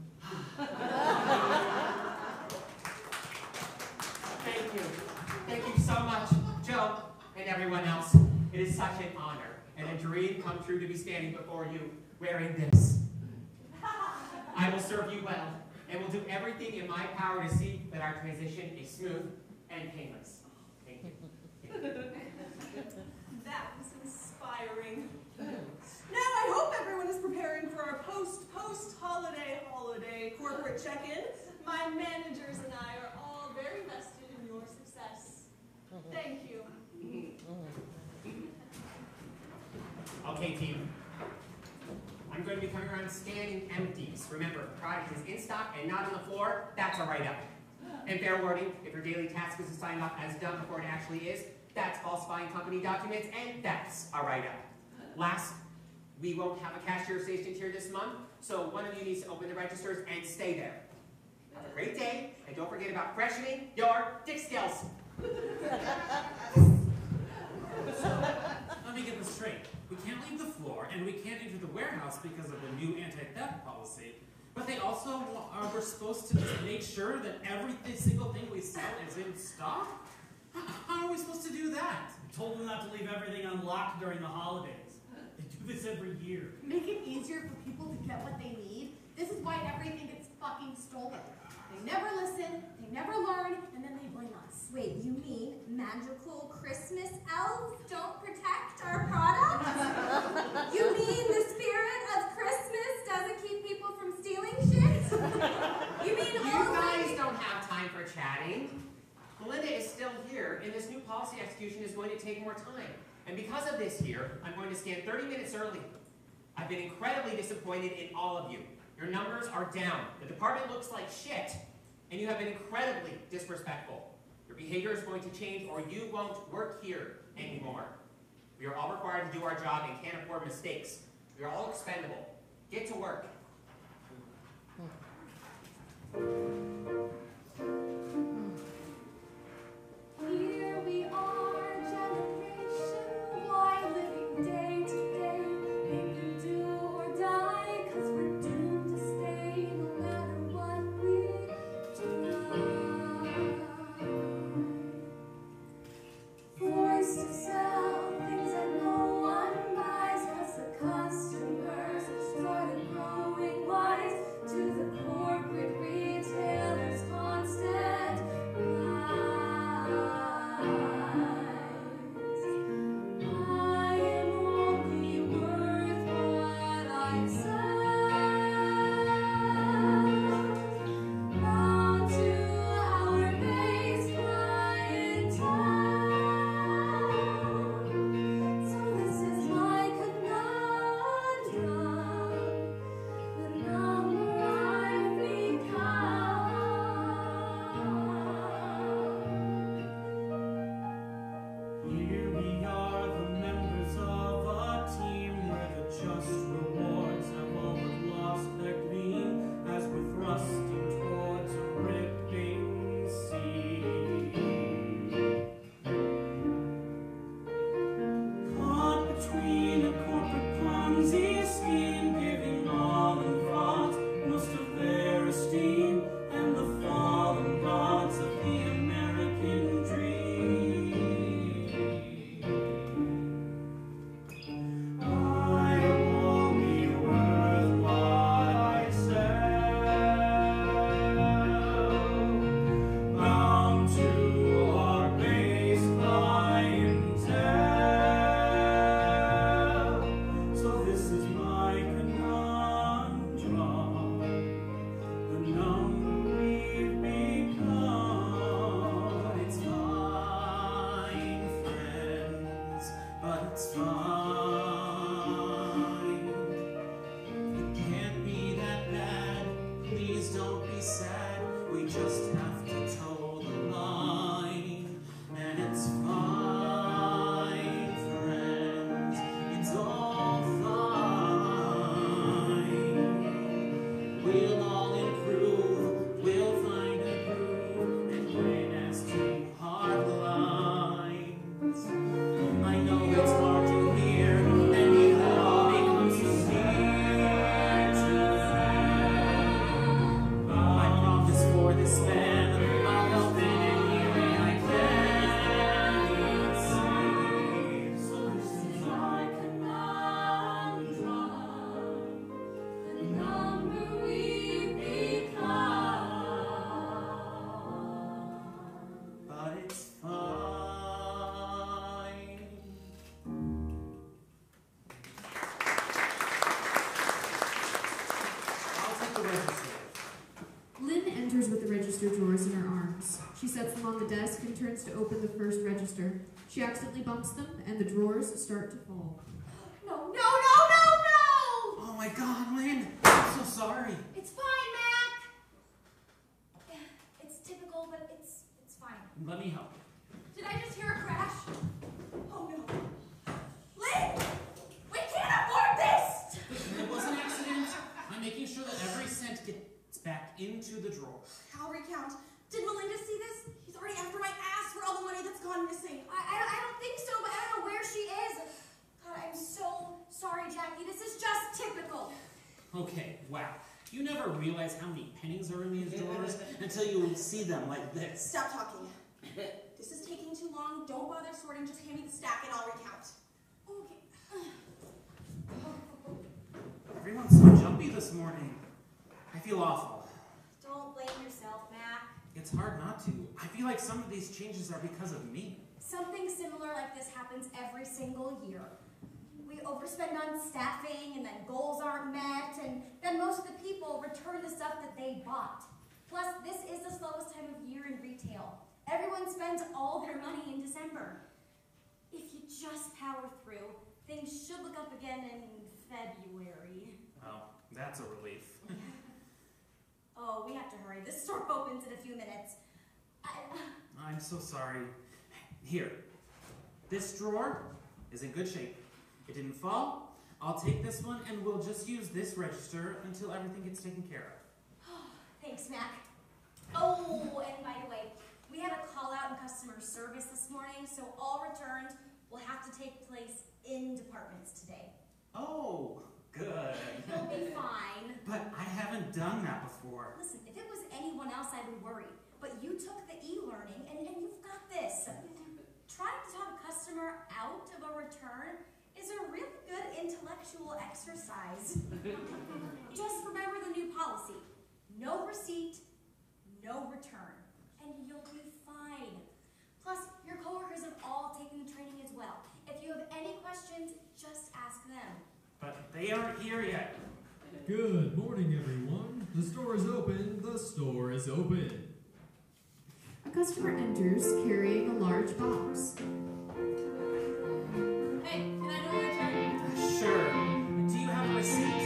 Thank you. Thank you so much, Joe and everyone else. It is such an honor and a dream come true to be standing before you wearing this. I will serve you well and will do everything in my power to see that our transition is smooth and painless. Thank you. That was inspiring. Now I hope everyone is preparing for our post-post-holiday holiday corporate check-in. My managers and I are all very vested in your success. Thank you. Okay, team. I'm going to be coming around scanning empties. Remember, product is in stock and not on the floor. That's a write-up. And fair warning, if your daily task is signed off as done before it actually is, that's falsifying company documents, and that's a write-up. Last, we won't have a cashier stationed here this month, so one of you needs to open the registers and stay there. Have a great day, and don't forget about freshening your dick skills. So, let me get this straight. We can't leave the floor, and we can't enter the warehouse because of the new anti-theft policy. But they also uh, were supposed to just make sure that every single thing we sell is in stock? How are we supposed to do that? I told them not to leave everything unlocked during the holidays. They do this every year. Make it easier for people to get what they need. This is why everything gets fucking stolen. They never listen, they never learn, and then they blame us. Wait, you mean magical Christmas elves don't protect our products? You mean the spirit of Christmas doesn't keep people from stealing shit? You mean You only... guys don't have time for chatting. Melinda is still here, and this new policy execution is going to take more time. And because of this here, I'm going to scan thirty minutes early. I've been incredibly disappointed in all of you. Your numbers are down. The department looks like shit, and you have been incredibly disrespectful. Your behavior is going to change, or you won't work here anymore. We are all required to do our job and can't afford mistakes. We are all expendable. Get to work. Here we are, Generation Y, living day to day. Make you do or die, cause we're doomed to stay no matter what we try. Forced to sell things that no one buys, as the customers start to grow just have to toe the line, and it's fine, friends. It's all fine. We'll all improve. We'll find a groove and win as two hard lines. I know it's hard to hear, and you have all become so near to I promise for this man, I'll help in any way I can. So this is my conundrum, the number we've become. But it's fine. I'll take the register. Lynn enters with the register drawers in her arms. She sets them on the desk and turns to open the first register. She accidentally bumps them, and the drawers start to fall. No, no, no, no, no! Oh my God, Lynn! I'm so sorry. It's fine, Mac. It's typical, but it's it's fine. Let me help. Did I just hear a crash? Oh no. Lynn! We can't afford this! It was an accident. I'm making sure that every cent gets back into the drawer. I'll recount. Did Melinda see this? He's already after my ass for all the money that's gone missing. I, I, don't- I don't think so, but I don't know where she is. God, I'm so sorry, Jackie. This is just typical. Okay, wow. You never realize how many pennies are in these drawers until you see them like this. Stop talking. This is taking too long. Don't bother sorting. Just hand me the stack and I'll recount. Okay. Everyone's so jumpy this morning. I feel awful. Don't blame yourself, Mac. It's hard not to. I feel like some of these changes are because of me. Something similar like this happens every single year. We overspend on staffing, and then goals aren't met, and then most of the people return the stuff that they bought. Plus, this is the slowest time of year in retail. Everyone spends all their money in December. If you just power through, things should look up again in February. Oh, that's a relief. Oh, we have to hurry. This store opens in a few minutes. I, I'm so sorry. Here, this drawer is in good shape. It didn't fall. I'll take this one and we'll just use this register until everything gets taken care of. Thanks, Mac. Oh, and by the way, we had a call out in customer service this morning, so all returns will have to take place in departments today. Oh, good. You'll be fine. But I haven't done that before. Listen, if it was anyone else, I would worry. But you took the e-learning, and, and you've got this. Trying to talk a customer out of a return is a really good intellectual exercise. Just remember the new policy. No receipt, no return. And you'll be fine. Plus, your coworkers have all taken the training as well. If you have any questions, just ask them. But they aren't here yet. Good morning, everyone. The store is open. The store is open. A customer enters carrying a large box. Hey, can I do your turn? Sure. Do you have a receipt?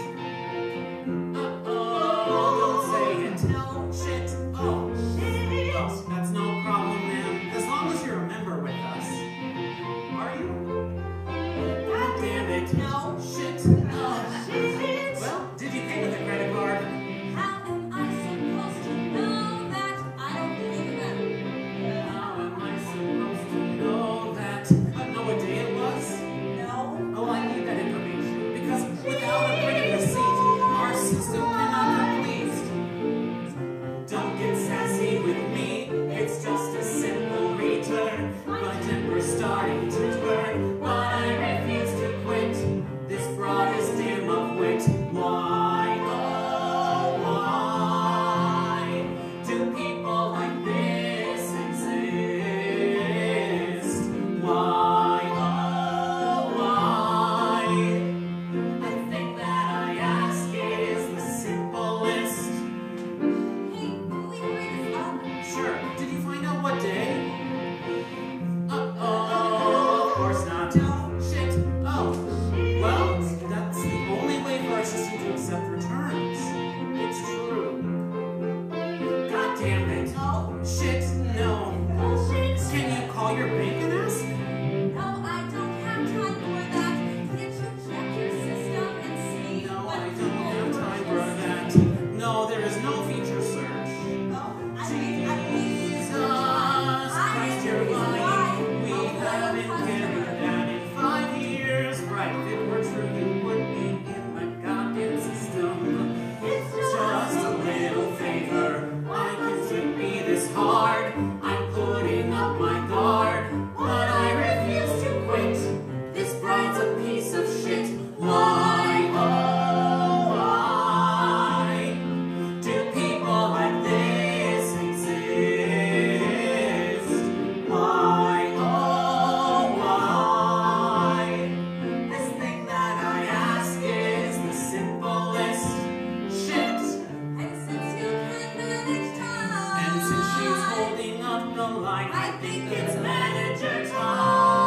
Uh-oh, don't say it. No. Shit. Oh. Shit. Oh, that's no problem, ma'am. As long as you're a member with us. Are you? God damn it. No. Shit. Oh, shit. Well, did you pay with a credit card? How am I supposed to know that? I don't believe in that. How am I supposed to know that? I know what day it was? No. Oh, I need that information. Because without a printed receipt, our system cannot complete. Don't get sassy with me. It's just a simple return. My temper's starting to turn. But I refuse to quit. This fraud is dim of wit. Why, oh, why do people like this exist? Why, oh, why? The thing that I ask is the simplest. Hey, can we hurry this up? Sure. Did you find out what day? Uh-oh. Of course not. No. Shit. Oh. Well, that's the only way for our system to accept returns. It's true. God damn it. Shit, no. Bullshit. Can you call your bank and ask? No, I don't have time for that. Can't you check your system and see No, what I don't people have time for purchase? that. No, there is no feature search. No, I mean, I mean, Jesus I Christ, am you're the reason lying. why We a loyal haven't customer. carried that in five years. Right, if it were true, you would be in the goddamn system. It's Just a little favor. Why could it be this hard? I'm putting up my guard, but I refuse to quit. This bride's a piece of shit. Why, oh, why do people like this exist? Why, oh, why? This thing that I ask is the simplest shit. And since you can manage time, And since she's holding up the line, I think it's manager time.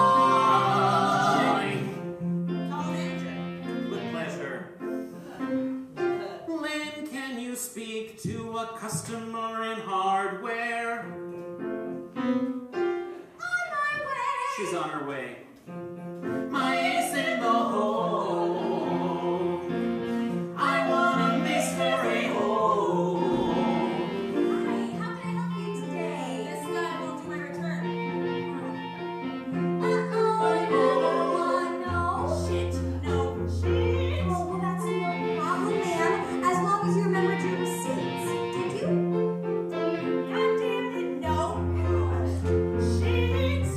Call manager. With pleasure. Lynn, can you speak to a customer in hardware? on my way. She's on her way. My ace in the hole. I want a mace for a hole. Hi, how can I help you today? This guy won't do my return. Uh-oh, another one. No. Shit, no. Shit. Oh, well, that's no problem, ma'am. As long as you remembered your receipts. Did you? God damn it, no. Shit.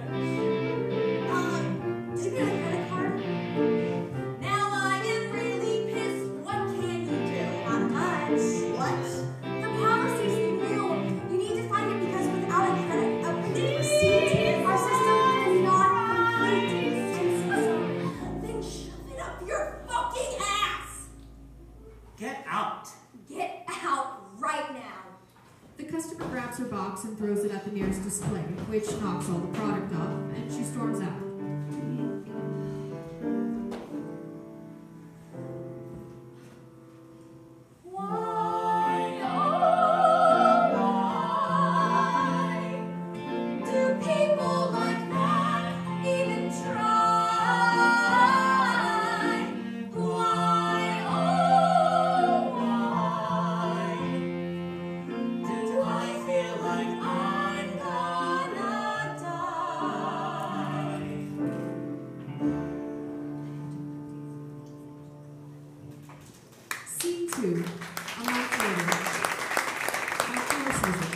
Um, did you get a credit card? Now I am really pissed. What can you do? Not much. What? The policy's new. You need to find it because without a credit, a printed receipt, our system cannot complete instances. Then shove it up your fucking ass. Get out. Get out right now. The customer grabs her box and throws it at the nearest display, which knocks all the product off, and she storms out. Why, oh, why do people like that even try? Why, oh, why do I feel like I'm gonna die? Scene two. A month later. Outdoor season.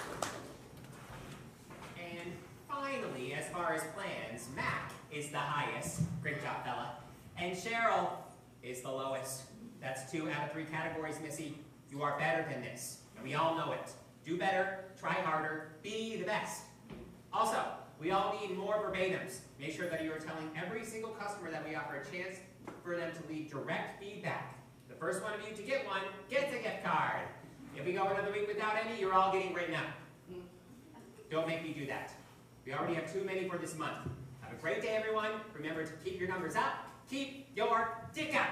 And finally, as far as plans, Mac is the highest. Great job, fella. And Cheryl is the lowest. That's two out of three categories, Missy. You are better than this. And we all know it. Do better, try harder, be the best. Also, we all need more verbatims. Make sure that you are telling every single customer that we offer a chance for them to leave direct feedback. The first one of you to get one gets a gift card. If we go another week without any, you're all getting written up. Don't make me do that. We already have too many for this month. Have a great day, everyone. Remember to keep your numbers up. Keep your dick up.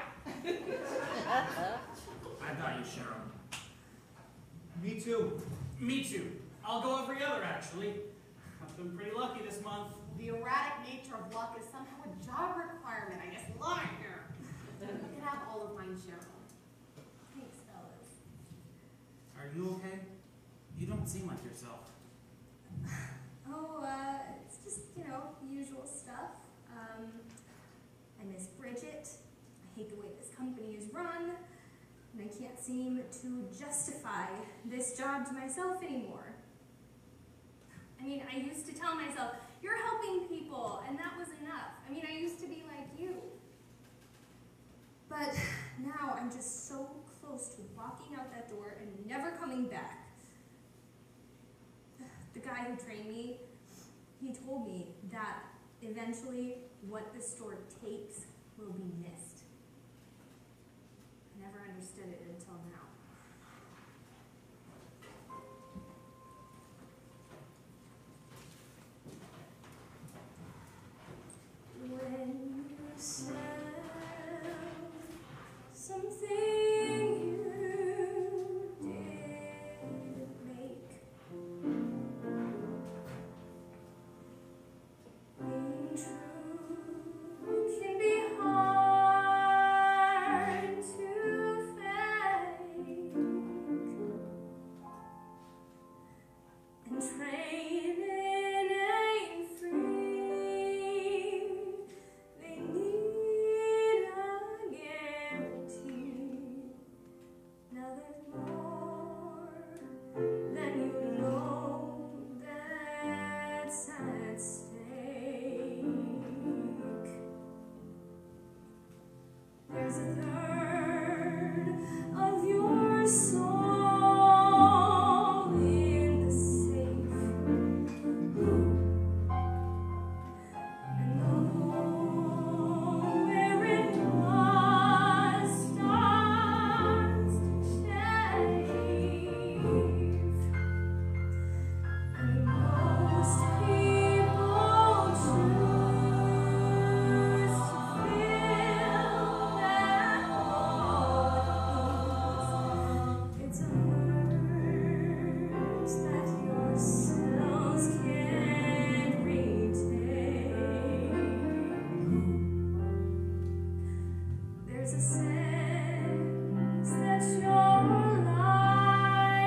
I got you, Cheryl. Me too. Me too. I'll go every other, actually. I've been pretty lucky this month. The erratic nature of luck is somehow a job requirement. I guess lying here. You can have all of mine, Cheryl. Thanks, fellas. Are you okay? You don't seem like yourself. Oh, uh, it's just, you know, usual stuff. Um, I miss Bridget. I hate the way this company is run. And I can't seem to justify this job to myself anymore. I mean, I used to tell myself, you're helping people, and that was enough. I mean, I used to be like you. But now I'm just so close to walking out that door and never coming back. The guy who trained me, he told me that eventually what the store takes will be missed. I never understood it until now. When you sell something you didn't make,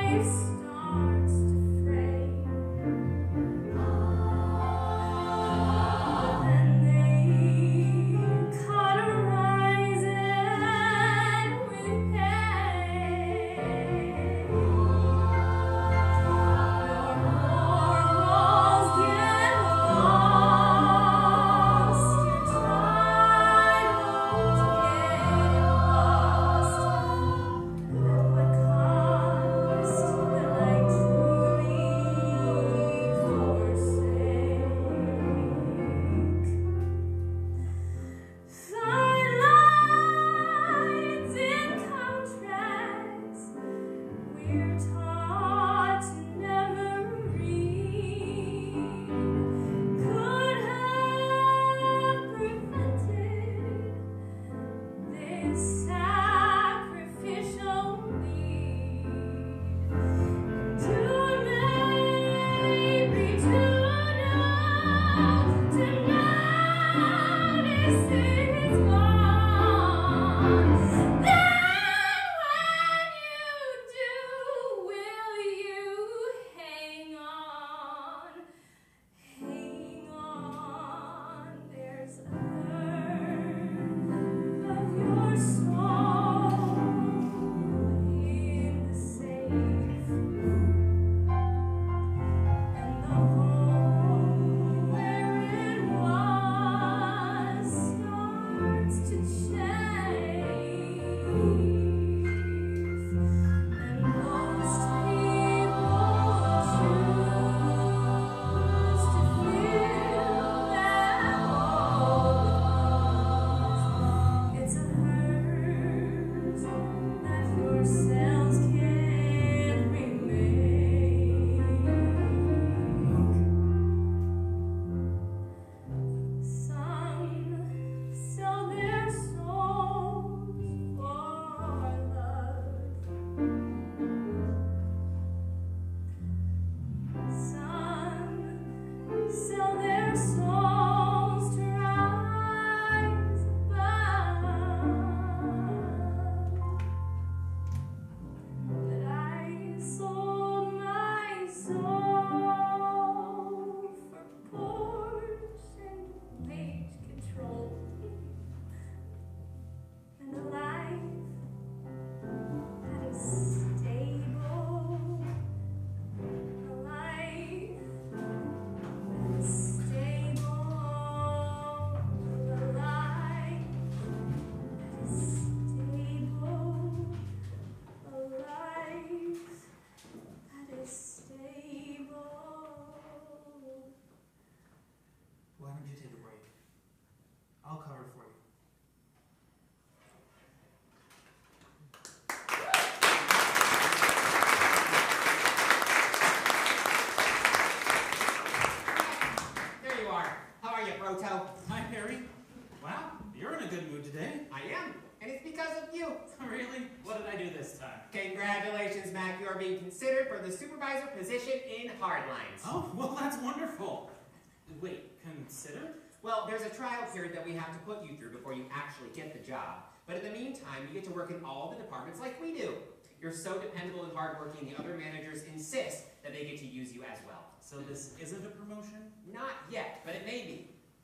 Congratulations, Mac. You are being considered for the supervisor position in Hardlines. Oh, well, that's wonderful. Wait, considered? Well, there's a trial period that we have to put you through before you actually get the job. But in the meantime, you get to work in all the departments like we do. You're so dependable and hardworking, the other managers insist that they get to use you as well. So this isn't a promotion? Not yet, but it may be.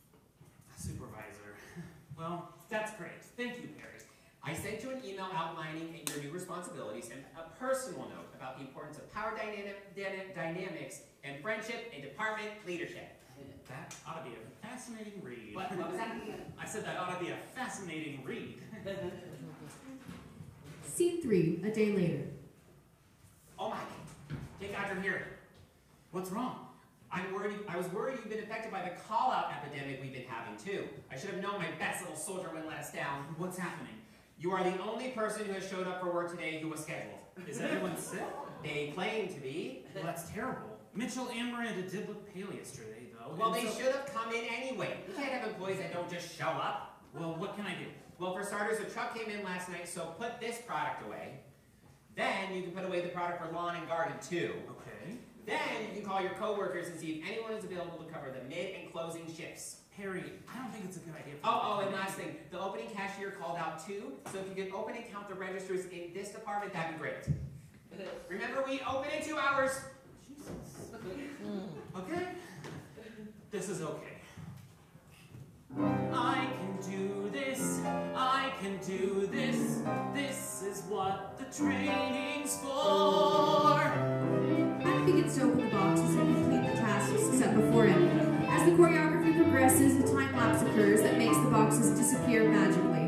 Supervisor. Well, that's great. Thank you, Perry. I sent you an email outlining your new responsibilities and a personal note about the importance of power dynamic, dyna dynamics and friendship and department leadership. That ought to be a fascinating read. What, what was that? I said that ought to be a fascinating read. Scene three, a day later. Oh my, hey God, you're here. What's wrong? I'm worried, I was worried you've been affected by the call-out epidemic we've been having too. I should have known my best little soldier wouldn't let us down. What's happening? You are the only person who has showed up for work today who was scheduled. Is everyone sick? They claim to be. Well, that's terrible. Mitchell and Miranda did look pale yesterday, though. Well, they so... should have come in anyway. You can't have employees that don't just show up. Well, what can I do? Well, for starters, the truck came in last night, so put this product away. Then you can put away the product for lawn and garden, too. Okay. Then you can call your coworkers and see if anyone is available to cover the mid and closing shifts. Perry, I don't think it's a good idea. For oh, oh, and last thing, the opening cashier called out too, so if you can open and count the registers in this department, that'd be great. Remember, we open in two hours. Okay? This is okay. I can do this, I can do this, this is what the training's for. Mac begins to open the boxes and complete the tasks set before him. As the choreography progresses, a time lapse occurs that makes the boxes disappear magically.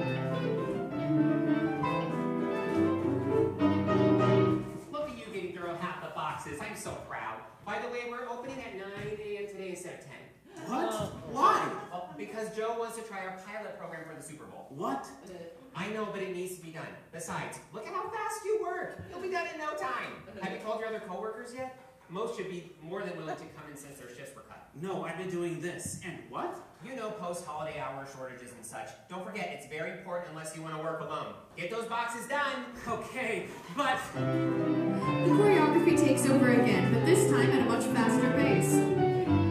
Look at you getting through half the boxes. I'm so proud. By the way, we're opening at nine A M today instead of ten. What? Why? Well, because Joe wants to try our pilot program for the Super Bowl. What? I know, but it needs to be done. Besides, look at how fast you work. You'll be done in no time. Have you told your other coworkers yet? Most should be more than willing to come in since their shifts were cut. No, I've been doing this. And what? You know, post-holiday hour shortages and such. Don't forget, it's very important unless you want to work alone. Get those boxes done. Okay, but... The choreography takes over again, but this time at a much faster pace.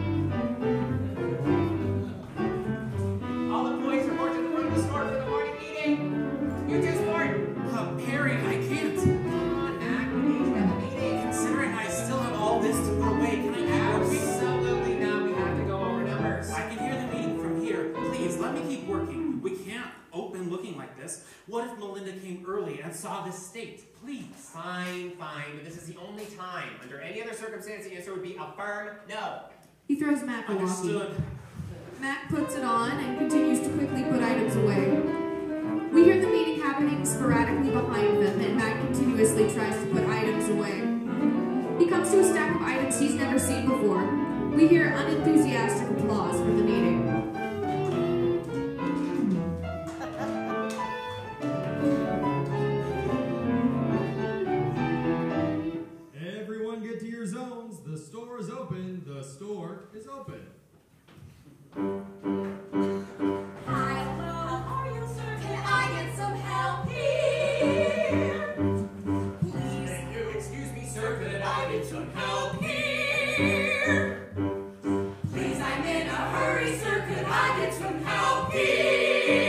All employees report to the front of the store for the morning meeting. You two sport. Uh, Perry, I can't. Come on, Mac. We need to have a meeting. Considering I still have all this to put away, can I keep working? Absolutely not. We have to go over numbers. I can hear the meeting from here. Please, let me keep working. We can't open looking like this. What if Melinda came early and saw this state? Please. Fine, fine, but this is the only time. Under any other circumstance, the answer would be a firm no. He throws Mac a walkie. Understood. Mac puts it on and continues to quickly put items away. We hear the meeting happening sporadically behind them, and Mac continuously tries to put items away. He comes to a stack of items he's never seen before. We hear unenthusiastic applause from the meeting. Everyone get to your zones. The store is open. The store is open. Hi, how are you, sir? Can I get some help here? Please. Excuse me, sir, could I get some help Here. Please, I'm in a hurry, sir. Could I get some help here?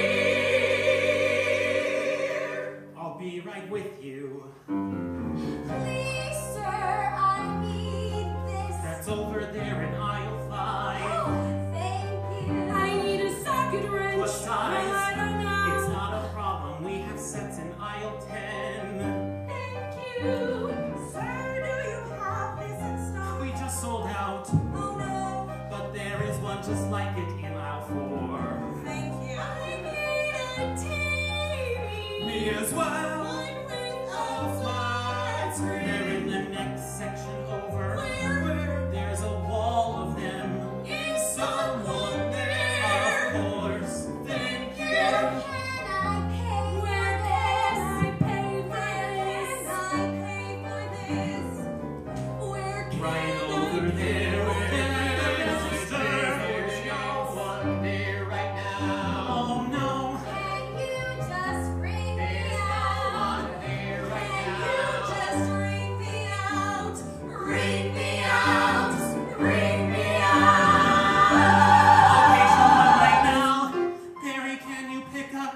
I'll be right with you. Please, sir, I need this. That's over there in aisle five. Oh, thank you. I need a socket wrench. What size? I don't know. It's not a problem. We have sets in aisle ten. Thank you. Sir, do you have this in stock? We just sold out. Oh, no. But there is one just like it in aisle four. Thank you. I need a T V. Me as well. One with a flat screen. They're in the next section over. Where? Where? There's a wall of them. Is someone there? Of course. Thank you. Where can I pay Where can I pay for this? Where can I pay for this? Where can Right I over there. pay There's There's no one there right now. Oh no. Can you just ring me There's no out? one there right Can now. you just ring me out? Ring me out. Ring me out. Okay, someone right now. Perry, can you pick up?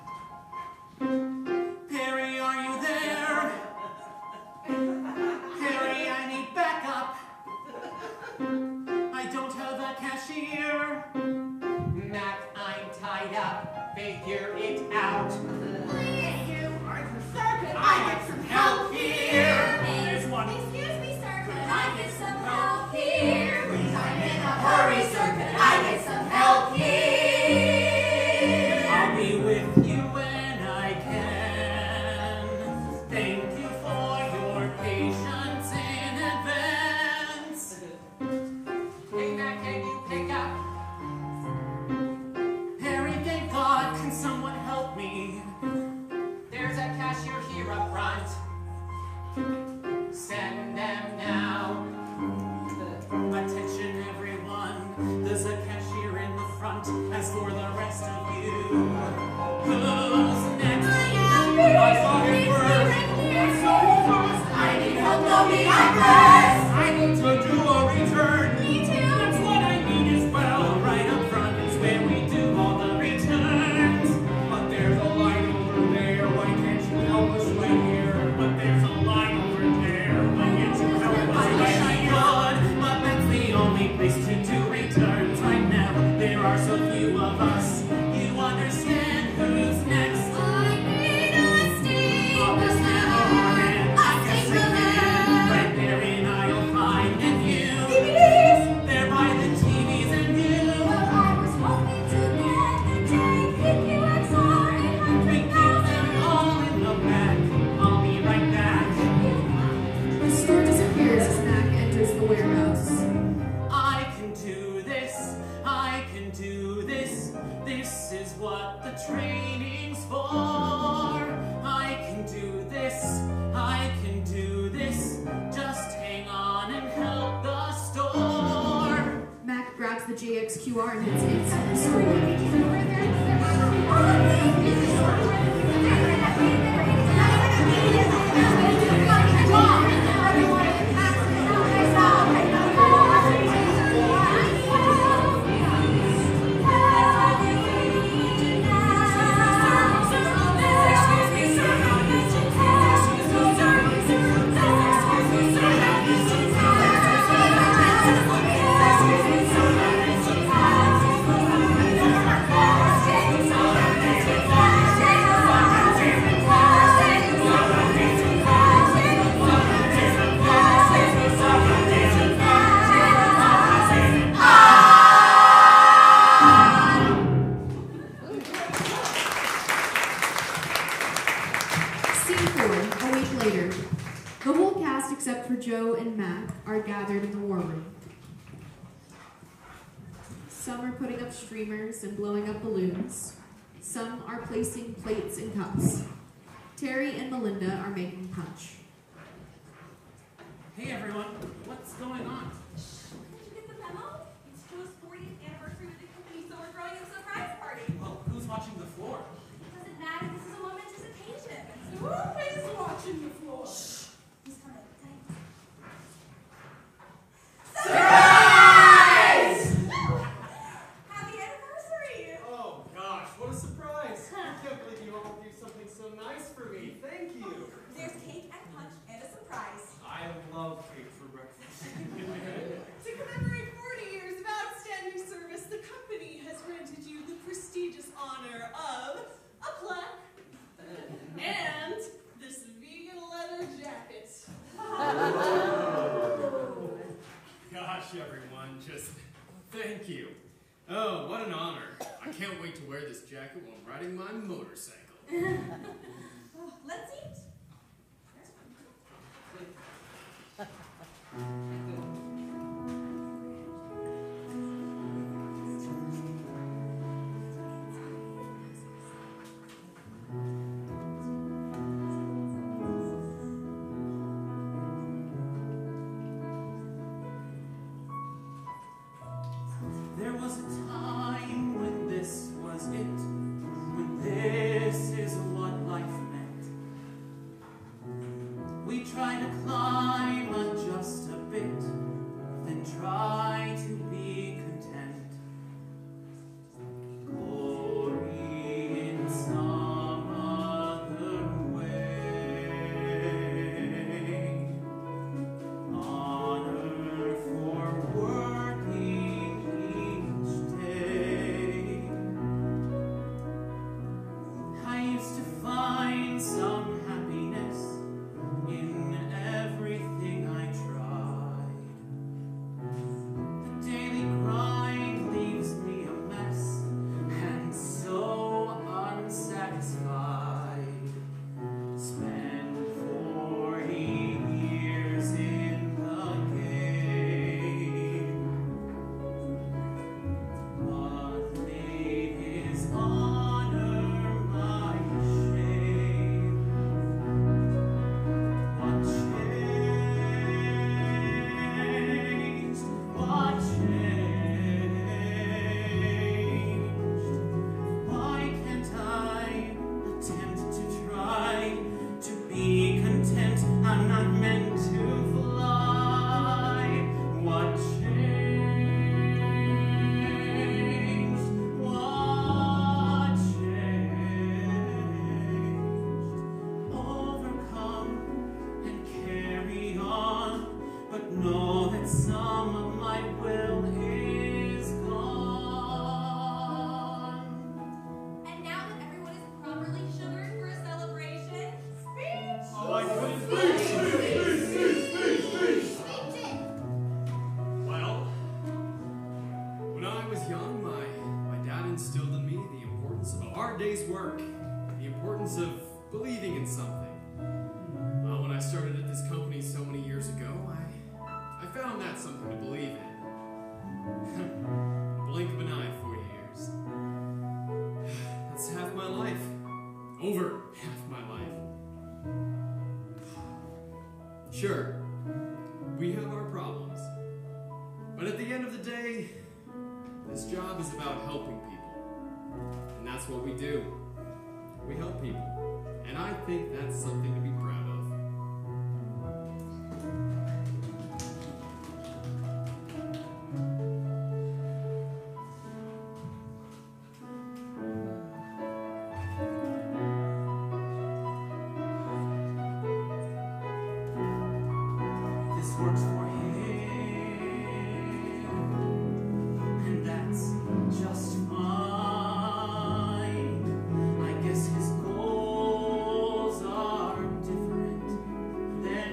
Perry, are you there? Perry, I need backup. I don't have a cashier. Mac, I'm tied up. Figure it out. Please, you. Sir, could I get some help here. There's one. Excuse me, sir. Could I get some help here? Please, I'm in a Hurry, sir. Could I get some help here? I'll be with you when I can. Thank you for your patience in advance. Hey, Mac, can you pick up? the J X Q R and hits instant restore. Joe and Mac are gathered in the war room. Some are putting up streamers and blowing up balloons. Some are placing plates and cups. Terry and Melinda are making punch. Hey everyone, what's going on? Did you get the memo? It's Joe's fortieth anniversary with the company, so we're throwing a surprise party. Well, who's watching the floor? It doesn't matter, this is a momentous occasion. So who is watching the floor? Shh. Who's coming? Surprise! Happy anniversary! Oh gosh, what a surprise! I can't believe you all do something so nice for me. Thank you. There's cake and punch and a surprise. I love cake for breakfast. To commemorate forty years of outstanding service, the company has granted you the prestigious honor of a plaque and this vegan leather jacket. Gosh, everyone, just thank you. Oh, what an honor. I can't wait to wear this jacket while I'm riding my motorcycle. Oh, let's eat. There was a time when this was it, when this is what life meant. We try to climb on just a bit, then try to be content. Glory in some other way. Honor for working each day. I used to find some happiness in everything I tried. The daily grind leaves me a mess and so unsatisfied. Spent forty years in the game. What made his honor my shame? What changed? What changed? Why can't I attempt to try to be content? I'm not meant to fly. What changed? What changed? Overcome and carry on, but know that some of my will is gone. And now that everyone is properly sugared for a celebration, speech! Oh, I couldn't Well, when I was young, my, my dad instilled in me the importance of a hard day's work, the importance of believing in something. Uh, when I started at this company so many years ago, I, I found that something to believe in. Blink of an eye, forty years. That's half my life. Over half my life. Sure, we have our problems. But at the end of the day, This job is about helping people. And that's what we do. We help people. And I think that's something to be proud of. This works for him, and that's just fine. I guess his goals are different than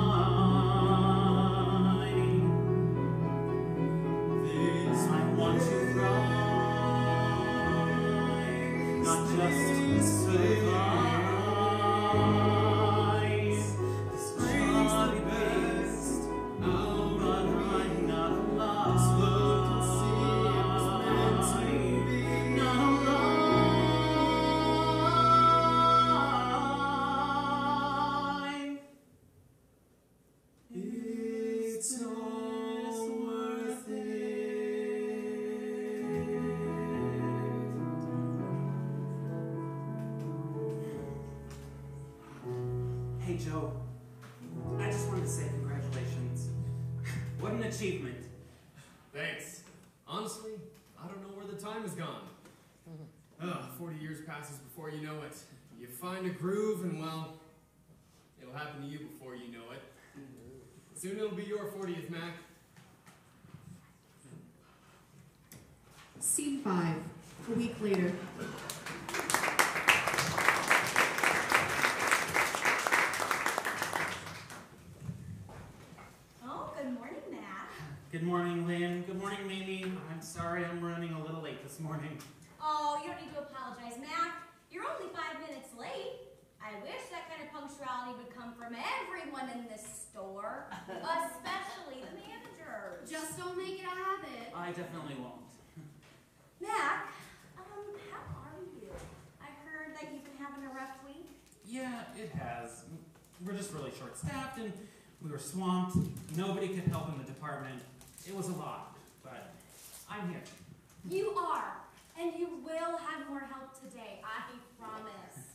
mine. This I want to thrive, not just survive. This job is based, oh, but I'm not alive. This world can see it was meant to be. Not alive. It's all worth it. Hey Joe, I just wanted to say congratulations. What an achievement. Thanks. Honestly, I don't know where the time has gone. Ugh, forty years passes before you know it. You find a groove and, well, it'll happen to you before you know it. Soon it'll be your fortieth, Mac. Scene five, a week later. Oh, good morning, Matt. Good morning, Lynn. Good morning, Mimi. I'm sorry I'm running a little late this morning. Oh, you don't need to apologize, Matt. You're only five minutes late. I wish that kind of punctuality would come from everyone in this store, especially the managers. Just don't make it a habit. I definitely won't. Mac, um, how are you? I heard that you've been having a rough week. Yeah, it has. We're just really short-staffed and we were swamped. Nobody could help in the department. It was a lot, but I'm here. You are, and you will have more help today, I promise.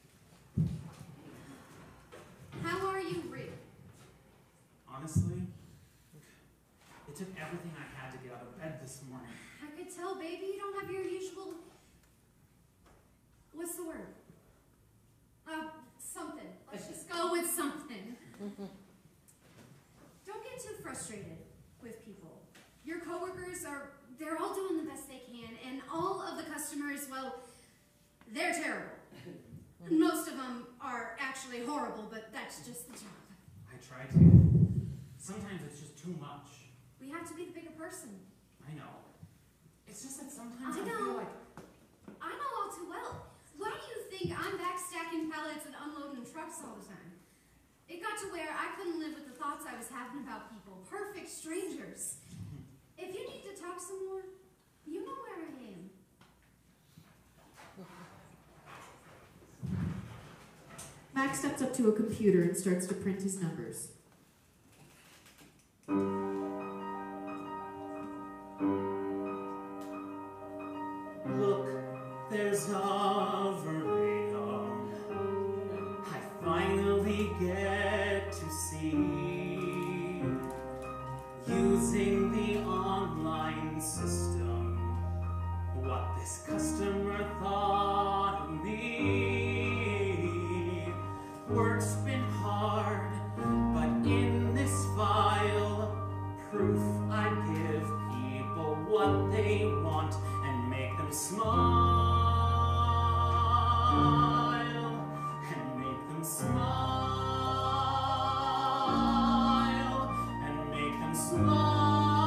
How are you, Rick? Honestly, it took everything I had to get out of bed this morning. I could tell, baby, you don't have your usual... What's the word? Uh, something. Let's just go with something. Don't get too frustrated with people. Your coworkers are, they're all doing the best they can, and all of the customers, well, they're terrible. Most of them are actually horrible, but that's just the job. I try to. Sometimes it's just too much. We have to be the bigger person. I know. It's just that sometimes I, I know. feel like... I know all too well. Why do you think I'm back stacking pallets and unloading trucks all the time? It got to where I couldn't live with the thoughts I was having about people. Perfect strangers. If you need to talk some more, you know where I am. Max steps up to a computer and starts to print his numbers. Look, there's a verbatim I finally get to see. Using the online system, what this customer thought of me. Work's been hard, but in this file, proof I give people what they want and make them smile, and make them smile, and make them smile.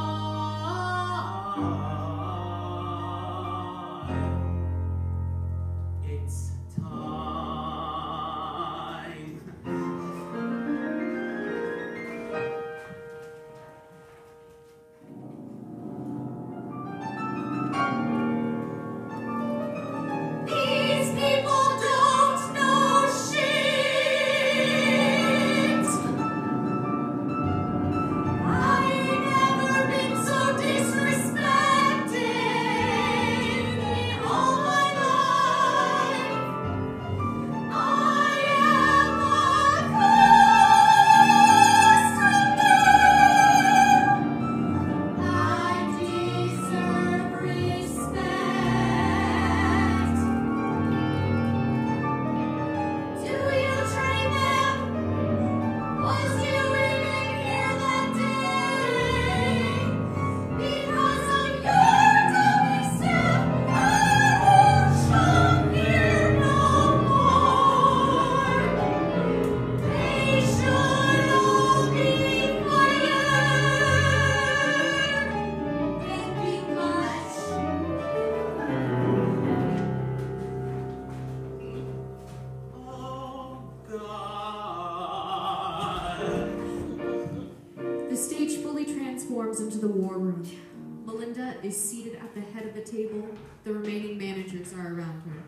It's time. These people don't know shit. I transforms into the war room. Melinda is seated at the head of the table. The remaining managers are around her.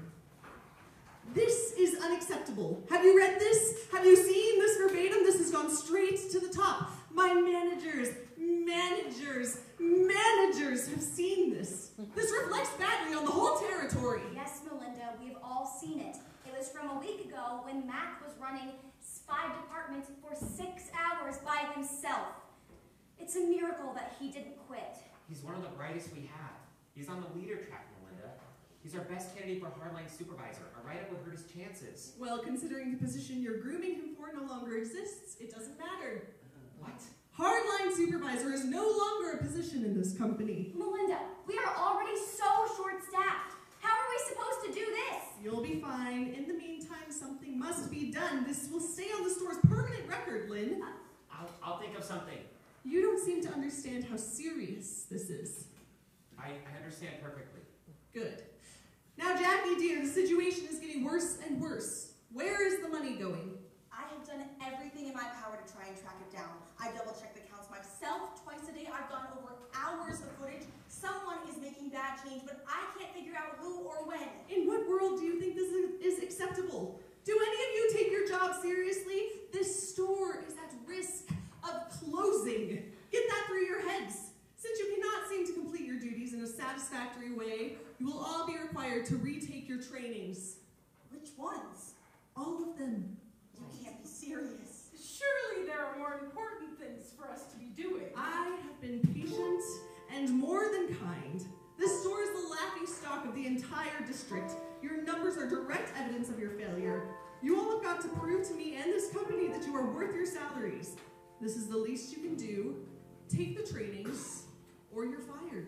This is unacceptable. Have you read this? Have you seen this verbatim? This has gone straight to the top. My managers, managers, managers have seen this. This reflects badly on the whole territory. Yes, Melinda, we've all seen it. It was from a week ago when Mac was running five departments for six hours by himself. It's a miracle that he didn't quit. He's one of the brightest we have. He's on the leader track, Melinda. He's our best candidate for hardline supervisor. A write-up would hurt his chances. Well, considering the position you're grooming him for no longer exists, it doesn't matter. What? Hardline supervisor is no longer a position in this company. Melinda, we are already so short-staffed. How are we supposed to do this? You'll be fine. In the meantime, something must be done. This will stay on the store's permanent record, Lynn. I'll, I'll think of something. You don't seem to understand how serious this is. I, I understand perfectly. Good. Now, Jackie, dear, the situation is getting worse and worse. Where is the money going? I have done everything in my power to try and track it down. I double-checked the counts myself twice a day. I've gone over hours of footage. Someone is making bad change, but I can't figure out who or when. In what world do you think this is, is acceptable? Do any of you take your job seriously? This store is at risk of closing. Get that through your heads. Since you cannot seem to complete your duties in a satisfactory way, you will all be required to retake your trainings. Which ones? All of them. You can't be serious. Surely there are more important things for us to be doing. I have been patient and more than kind. This store is the laughing stock of the entire district. Your numbers are direct evidence of your failure. You all have got to prove to me and this company that you are worth your salaries. This is the least you can do. Take the trainings, or you're fired.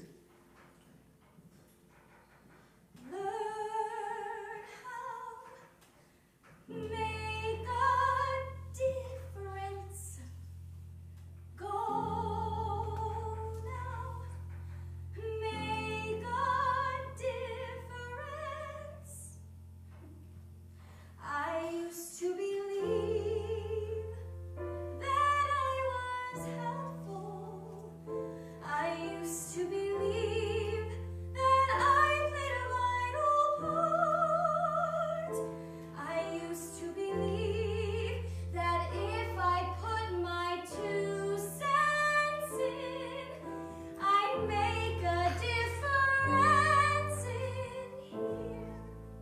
Learn how make a difference. Go now, make a difference. I used to believe that I was helpful. I used to believe that I played a vital part. I used to believe that if I put my two cents in, I'd make a difference in here.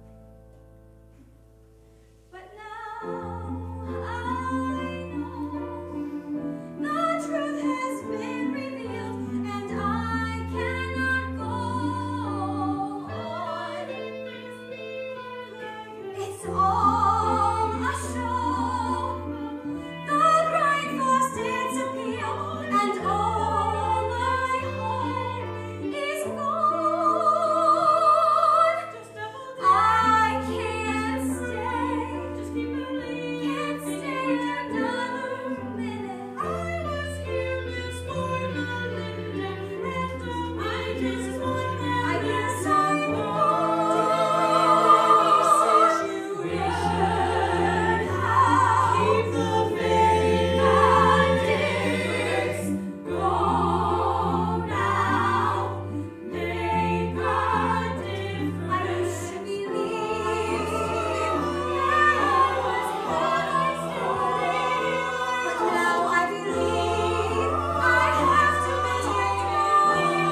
But now I know the truth has been revealed, and I cannot go on. It's all a show. The grind lost its appeal, and all my hope is gone. I can't stay. Just keep believing. Can't stay another minute. I was here before Melinda, and oh, I just want that. I guess I'm gone. Learn how keep the faith and difference. Go now, make a difference. I used to believe that I was always but now I believe I have to maintain my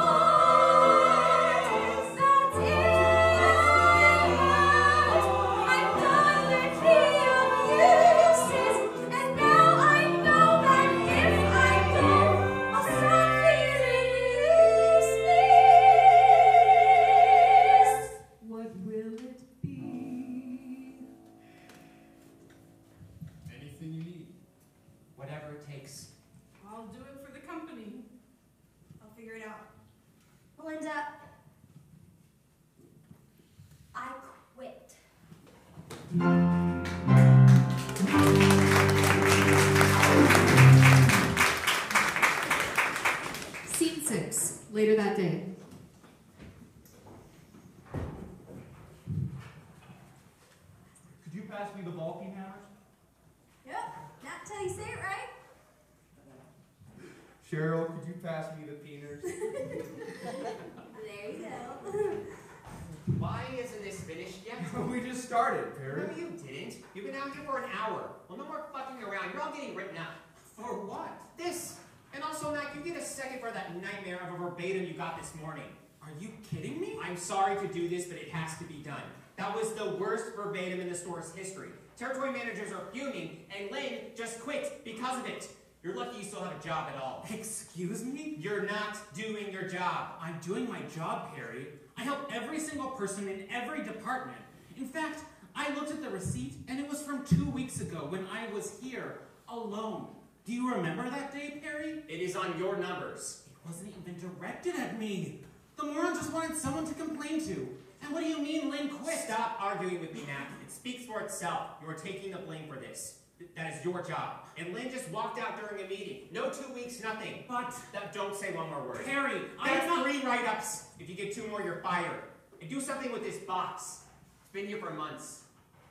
own. That's it. I'm done with the abuses, and now I know that if I go, I'll stop feeling useless. What will it be? Anything you need. Whatever it takes. I'll do it for the company. I'll figure it out. Melinda, I quit. Scene six, later that day. Could you pass me the bulking hammers? Yep, not till you say it right. Cheryl, could you pass me the peeners? There you go. Why isn't this finished yet? We just started, Perry. No, you didn't. You've been out here for an hour. Well, no more fucking around. You're all getting written up. For what? This. And also, Mac, you get a second for that nightmare of a verbatim you got this morning. Are you kidding me? I'm sorry to do this, but it has to be done. That was the worst verbatim in the store's history. Territory managers are fuming, and Lynn just quit because of it. You're lucky you still have a job at all. Excuse me? You're not doing your job. I'm doing my job, Perry. I help every single person in every department. In fact, I looked at the receipt, and it was from two weeks ago when I was here, alone. Do you remember that day, Perry? It is on your numbers. It wasn't even directed at me. The moron just wanted someone to complain to. And what do you mean Lynn quit? Stop arguing with me, Mac. It speaks for itself. You are taking the blame for this. That is your job. And Lynn just walked out during a meeting. No two weeks, nothing. But... That, don't say one more word. Perry, That's I'm not... three write-ups. If you get two more, you're fired. And do something with this box. It's been here for months.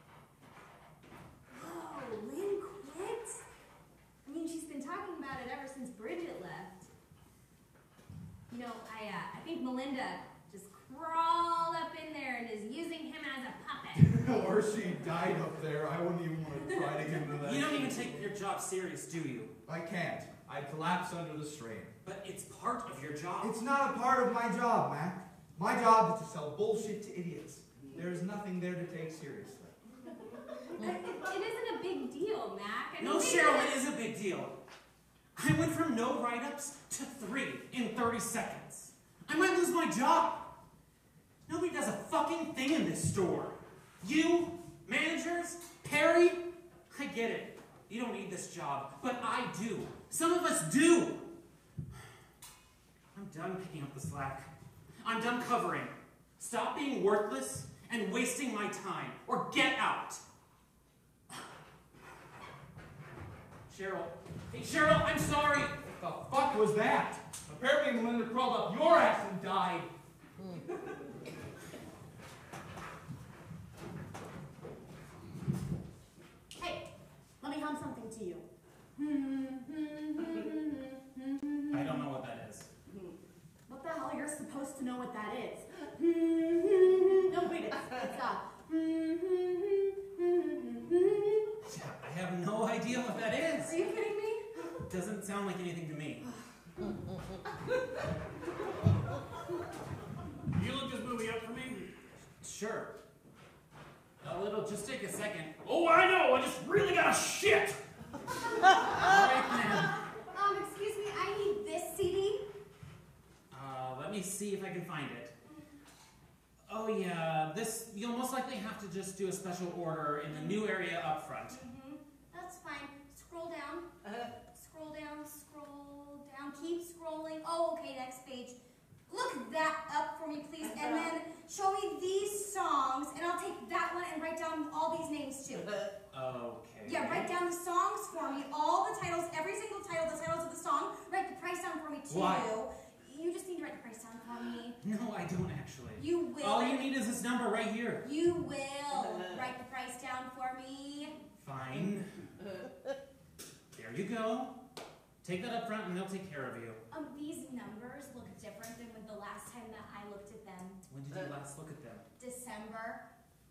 Oh, Lynn quit? I mean, she's been talking about it ever since Bridget left. You know, I, uh, I think Melinda just crawled up in there and is using him as a puppet. Or she died up there. I wouldn't even want to try to get into that. You don't even take your job serious, do you? I can't. I'd collapse under the strain. But it's part of your job. It's not a part of my job, Mac. My job is to sell bullshit to idiots. There is nothing there to take seriously. It, it, it isn't a big deal, Mac. I mean, No, they Cheryl, did- it is a big deal. I went from no write-ups to three in thirty seconds. I might lose my job. Nobody does a fucking thing in this store. You, managers, Perry, I get it. You don't need this job, but I do. Some of us do. I'm done picking up the slack. I'm done covering. Stop being worthless and wasting my time, or get out. Cheryl. Hey, Cheryl, I'm sorry. What the fuck was that? Apparently Melinda crawled up your ass and died. Hey, let me hum something to you. I don't know what that is. What the hell? You're supposed to know what that is. No, wait, it's, it's uh. I have no idea what that is. Are you kidding me? It doesn't sound like anything to me. You look this movie up for me? Sure. Oh, it'll just take a second. Oh, I know. I just really got a shit. All right, then. Um, excuse me, I need this C D. Uh, let me see if I can find it. Oh yeah, this, you'll most likely have to just do a special order in the new area up front. Mm-hmm. That's fine. Scroll down. Uh, scroll down, scroll down. Keep scrolling. Oh, okay, next page. Look that up for me, please, and then show me these songs, and I'll take that one and write down all these names too. Okay. Yeah, write down the songs for me, all the titles, every single title, the titles of the song. Write the price down for me too. Why? You just need to write the price down for me. No, I don't actually. You will. All you need is this number right here. You will write the price down for me. Fine. There you go. Take that up front and they'll take care of you. Um, these numbers look different than when the last time that I looked at them. When did you last look at them? December.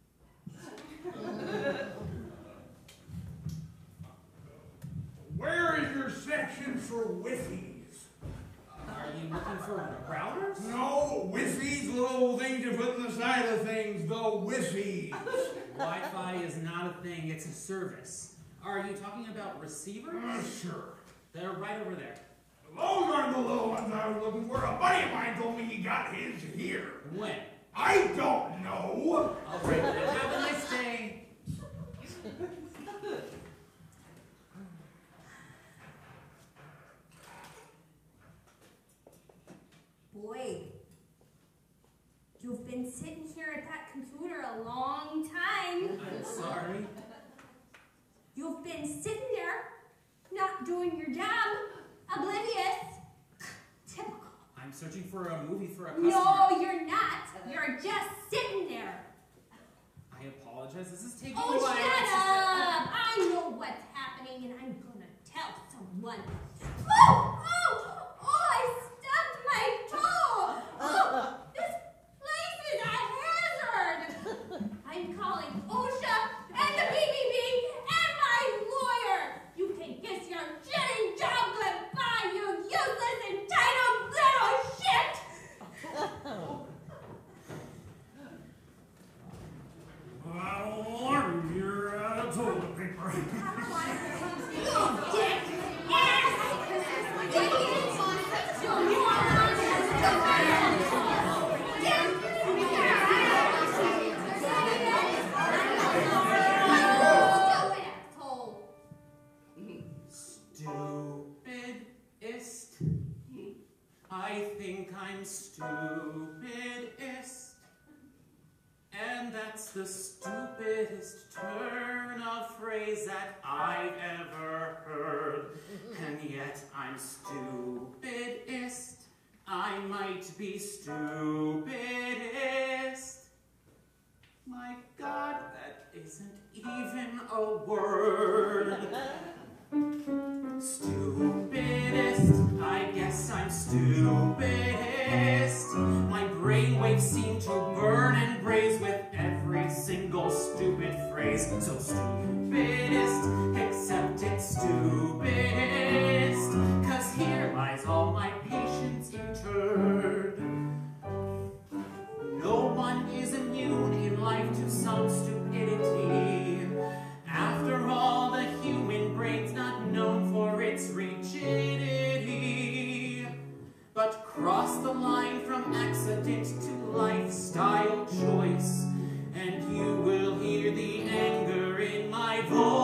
Where is your section for Wi-Fi's? Are you looking for routers? No, Wi-Fi's, little things you put in the side of things, the Wi-Fi's. Wi-Fi is not a thing, it's a service. Are you talking about receivers? Uh, sure. They're right over there. Those aren't the little ones I was looking for. A buddy of mine told me he got his here. When? I don't know. All right, then. Have a nice day. Boy, you've been sitting here at that computer a long time. I'm sorry. You've been sitting there, not doing your job, oblivious. Typical. I'm searching for a movie for a customer. No, you're not. You're just sitting there. I apologize. This is taking Oh, a while. shut It's just that- up! I know what's happening, and I'm gonna tell someone. Oh, oh, oh! I think I'm stupidest. And that's the stupidest turn of phrase that I've ever heard. And yet I'm stupidest. I might be stupidest. My God, that isn't even a word. Stupidest, I guess I'm stupidest. My brainwaves seem to burn and braze with every single stupid phrase. So stupidest, except it's stupidest. Cause here lies all my patience interred. No one is immune in life to some stupidity. After all, the human brain's not known for its rigidity. But cross the line from accident to lifestyle choice, and you will hear the anger in my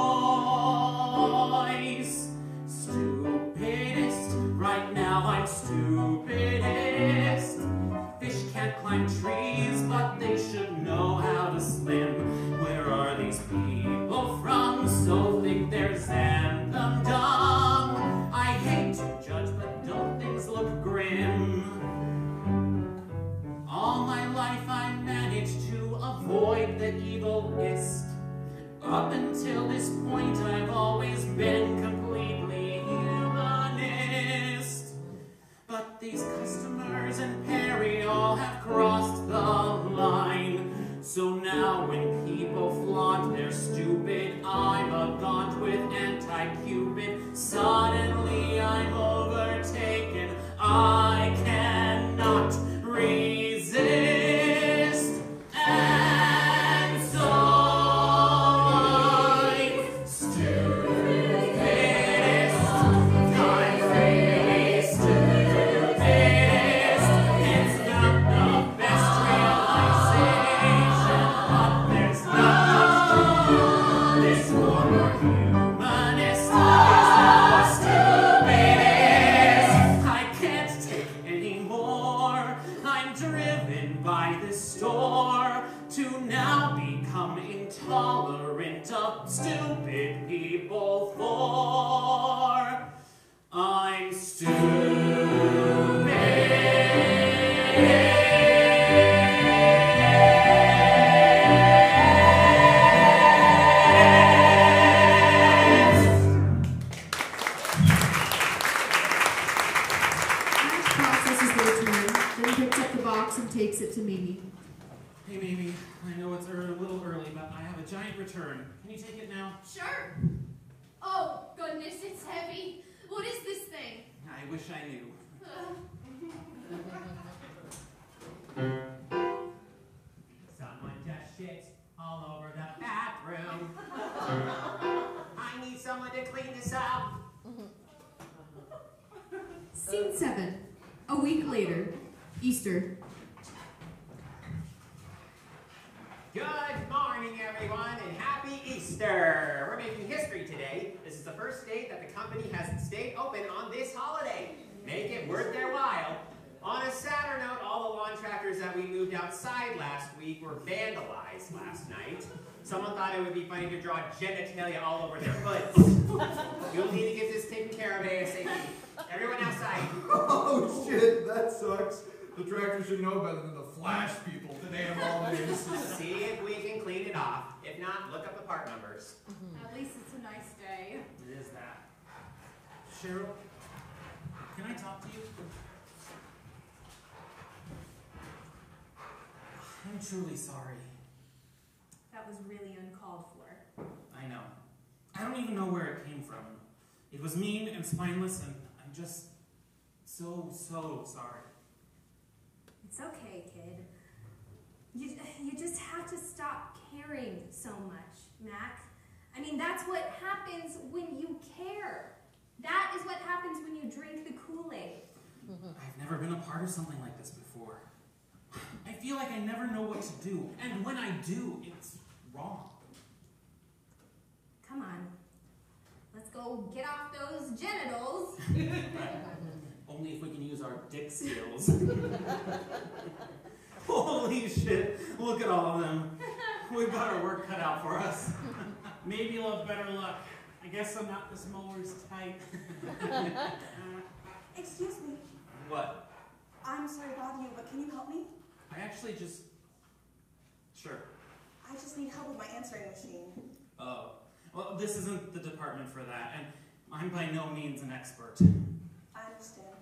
voice. Stupidest, right now I'm stupidest. Fish can't climb trees, but they should know how to swim. Where are these people from? So thick they're xanthan dumb. I hate to judge, but don't things look grim? All my life I managed to avoid the evilest. Up until this point I've always been completely humanist. But these customers and Perry all have crossed the line. So now when people flaunt their stupid, I'm a gaunt with anti-Cupid. Suddenly I'm overtaken. I cannot resist. And so I'm stupidest. I'm really stupidest. It's not the best realization, but there's not much to do. This former humanist is the stupidest. I can't take anymore. I'm driven by this store to now become intolerant of stupid people, for I'm Processes their turn, then picks up the box and takes it to Mimi. Hey, Mimi, I know it's a little early, but I have a giant return. Can you take it now? Sure. Oh, goodness, it's heavy. What is this thing? I wish I knew. Someone just shit all over the bathroom. I need someone to clean this up. Scene seven. A week later. Easter. Good morning, everyone, and happy Easter! We're making history today. This is the first date that the company has stayed open on this holiday. Make it worth their while. On a sadder note, all the lawn tractors that we moved outside last week were vandalized last night. Someone thought it would be funny to draw genitalia all over their hoods. You'll need to get this taken care of ASAP. Everyone outside. Oh shit, that sucks. The tractor should know better than the Flash people today of all days. See if we can clean it off. If not, look up the part numbers. At least it's a nice day. It is that. Cheryl, can I talk to you? I'm truly sorry. That was really uncalled for. I know. I don't even know where it came from. It was mean and spineless, and I'm just so, so sorry. It's okay, kid. You, you just have to stop caring so much, Mac. I mean, that's what happens when you care. That is what happens when you drink the Kool-Aid. I've never been a part of something like this before. I feel like I never know what to do, and when I do, it's wrong. Come on. Let's go get off those genitals. Oh Only if we can use our dick skills. Holy shit, look at all of them. We've got our work cut out for us. Maybe you'll have better luck. I guess I'm not this mower's type. Excuse me. What? I'm sorry to bother you, but can you help me? I actually just... Sure. I just need help with my answering machine. Oh. Well, this isn't the department for that, and I'm by no means an expert. I understand.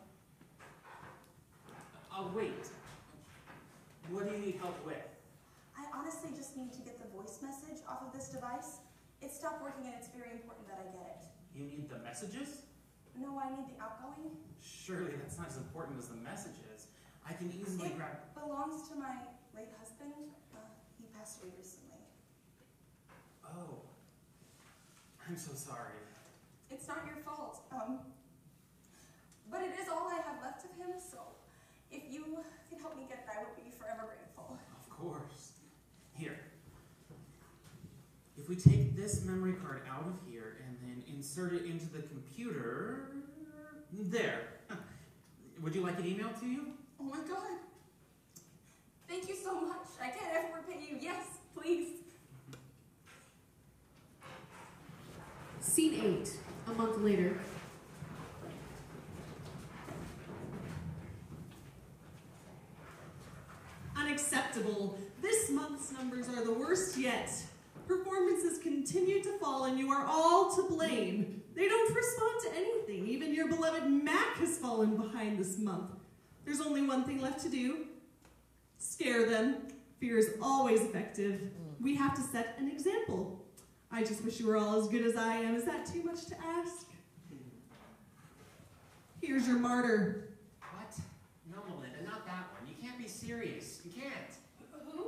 Oh, wait. What do you need help with? I honestly just need to get the voice message off of this device. It stopped working and it's very important that I get it. You need the messages? No, I need the outgoing. Surely that's not as important as the messages. I can easily It grab... belongs to my late husband. Uh, he passed away recently. Oh. I'm so sorry. It's not your fault. Um, but it is all I have left of him, so if you could help me get it, I would be forever grateful. Of course. Here. If we take this memory card out of here and then insert it into the computer... There. Would you like it emailed to you? Oh my god. Thank you so much. I can't ever repay you. Yes, please. Scene eight, a month later. Unacceptable. This month's numbers are the worst yet. Performances continue to fall and you are all to blame. They don't respond to anything. Even your beloved Mac has fallen behind this month. There's only one thing left to do. Scare them. Fear is always effective. We have to set an example. I just wish you were all as good as I am. Is that too much to ask? Here's your martyr. What? No, Melinda, not that one. You can't be serious. You can't. Who?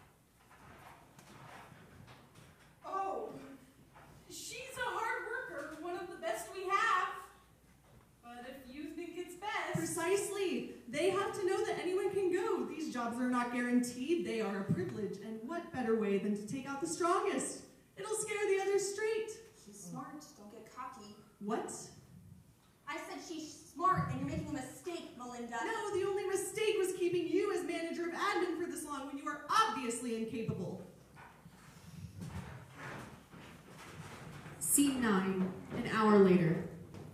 Oh, she's a hard worker, one of the best we have. But if you think it's best... Precisely. They have to know that anyone can go. These jobs are not guaranteed. They are a privilege. And what better way than to take out the strongest? It'll scare the others straight. She's smart. Don't get cocky. What? I said she's smart and you're making a mistake, Melinda. No, the only mistake was keeping you as manager of admin for this long when you are obviously incapable. Scene nine, an hour later.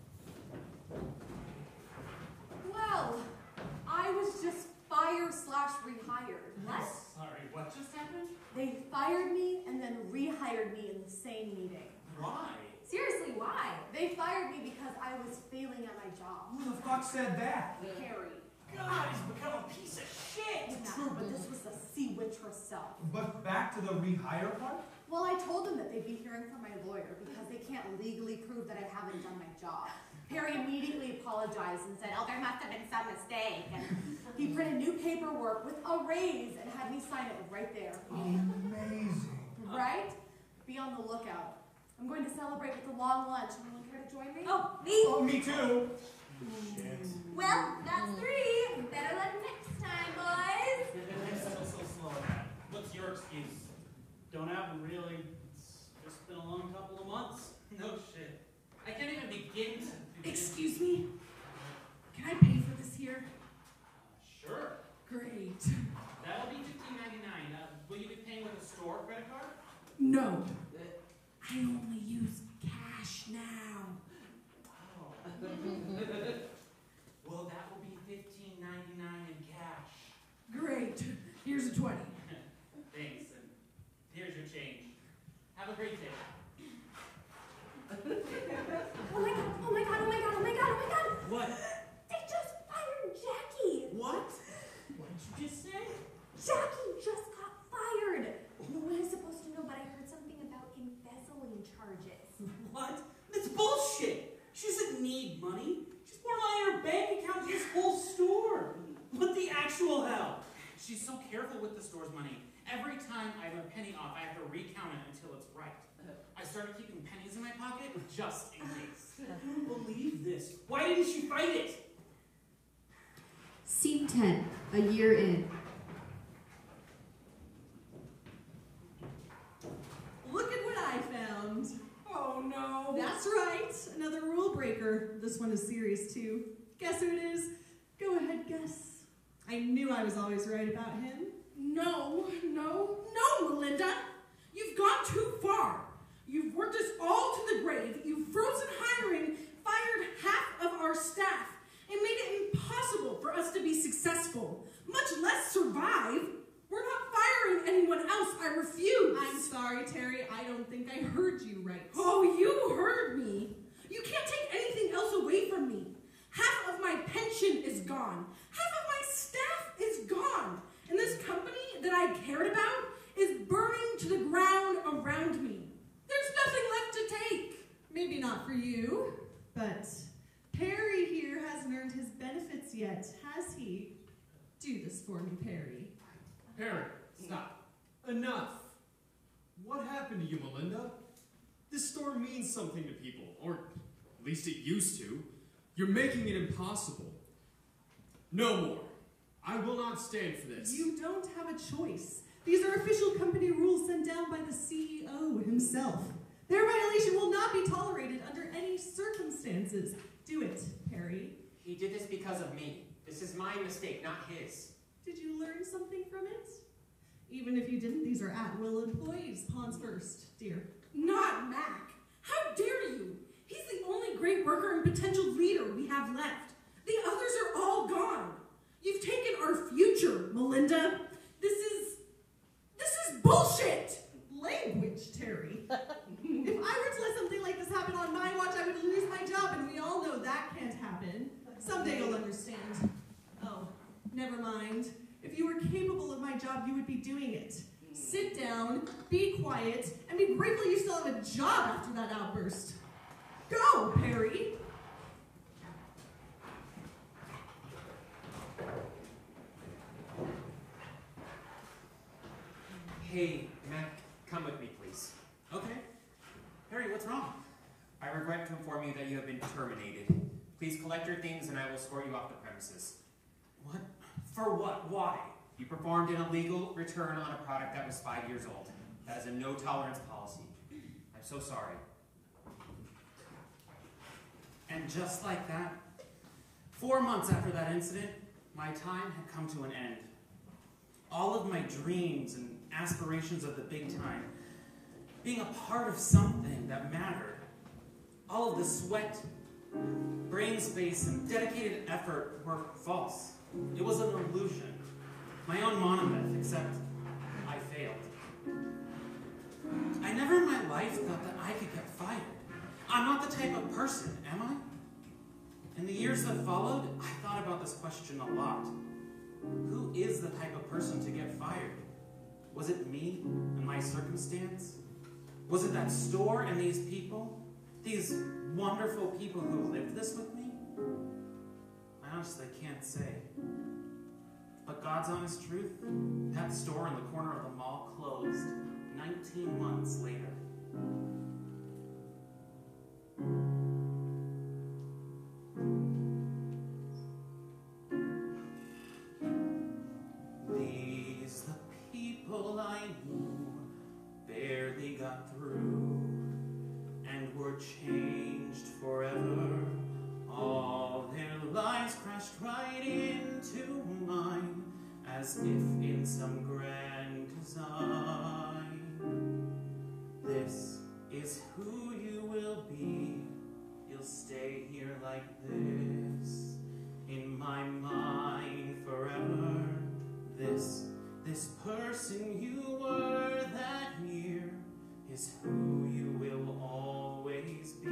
Well, I was just fired slash rehired. What? Sorry, what just happened? They fired me and then rehired me in the same meeting. Why? Seriously, why? They fired me because I was failing at my job. Who the fuck said that? Harry. God, he's become a piece of shit. Yeah, but this was the sea witch herself. But back to the rehire part? Well, I told them that they'd be hearing from my lawyer because they can't legally prove that I haven't done my job. Harry immediately apologized and said, oh, there must have been some mistake. And he printed new paperwork with a raise and had me sign it right there. Amazing. Right? Be on the lookout. I'm going to celebrate with a long lunch. Anyone care to join me? Oh, me? Oh, me too. Shit. Well, that's three. Better luck next time, boys. So, so slow down. What's your excuse? Don't have one, really. It's just been a long couple of months. No shit. I can't even begin to... Excuse me? Can I pay for this here? Uh, sure. Great. That'll be fifteen ninety-nine. Uh, will you be paying with a store credit card? No. I only use cash now. Oh. Well, that will be fifteen ninety-nine in cash. Great. Here's a twenty. Thanks, and here's your change. Have a great day. Oh my god, oh my god, oh my god, oh my god, oh my god! What? They just fired Jackie! What? What did you just say? Jackie just got fired! No one is supposed to know, but I heard something about embezzling charges. What? That's bullshit. She doesn't need money. She's more money in her bank account than this whole store. What the actual hell? She's so careful with the store's money. Every time I have a penny off, I have to recount it until it's right. I started keeping pennies in my pocket just in case. I don't believe this. Why didn't she fight it? Scene ten, a year in. Look at what I found. Oh no. That's right. Another rule breaker. This one is serious too. Guess who it is? Go ahead, guess. I knew I was always right about him. No, no, no, Melinda. You've gone too far. You've worked us all to the grave. You've frozen hiring, fired half of our staff, and made it impossible for us to be successful, much less survive. We're not firing anyone else. I refuse. I'm sorry, Terry. I don't think I heard you right. Oh, you heard me. You can't take anything else away from me. Half of my pension is gone. Half of my staff is gone. And this company that I cared about is burning to the ground around me. There's nothing left to take. Maybe not for you, but Perry here hasn't earned his benefits yet, has he? Do this for me, Perry. Perry, stop. Enough. What happened to you, Melinda? This store means something to people, or at least it used to. You're making it impossible. No more. I will not stand for this. You don't have a choice. These are official company rules sent down by the C E O himself. Their violation will not be tolerated under any circumstances. Do it, Perry. He did this because of me. This is my mistake, not his. Did you learn something from it? Even if you didn't, these are at-will employees. Pawns first, dear. Not Mac. How dare you? He's the only great worker and potential leader we have left. The others are all gone. You've taken our future, Melinda. This is... this is bullshit! Language, Terry. If I were to let something like this happen on my watch, I would lose my job, and we all know that can't happen. Someday you'll understand. Oh, never mind. If you were capable of my job, you would be doing it. Sit down, be quiet, and be grateful you still have a job after that outburst. Go, Perry. Hey, Mac, come with me, please. Okay. Harry, what's wrong? I regret to inform you that you have been terminated. Please collect your things and I will escort you off the premises. What? For what? Why? You performed an illegal return on a product that was five years old. That is a no-tolerance policy. I'm so sorry. And just like that, four months after that incident, my time had come to an end. All of my dreams and aspirations of the big time, being a part of something that mattered, all of the sweat, brain space, and dedicated effort were false. It was an illusion. My own monomyth, except I failed. I never in my life thought that I could get fired. I'm not the type of person, am I? In the years that followed, I thought about this question a lot. Who is the type of person to get fired? Was it me and my circumstance? Was it that store and these people? These wonderful people who lived this with me? I honestly can't say. But God's honest truth, that store in the corner of the mall closed nineteen months later. These the people I knew barely got through and were changed forever. All their lives crashed right into mine as if in some grand design. This is who you will be. You'll stay here like this in my mind forever. This, this person you were that year is who you will always be.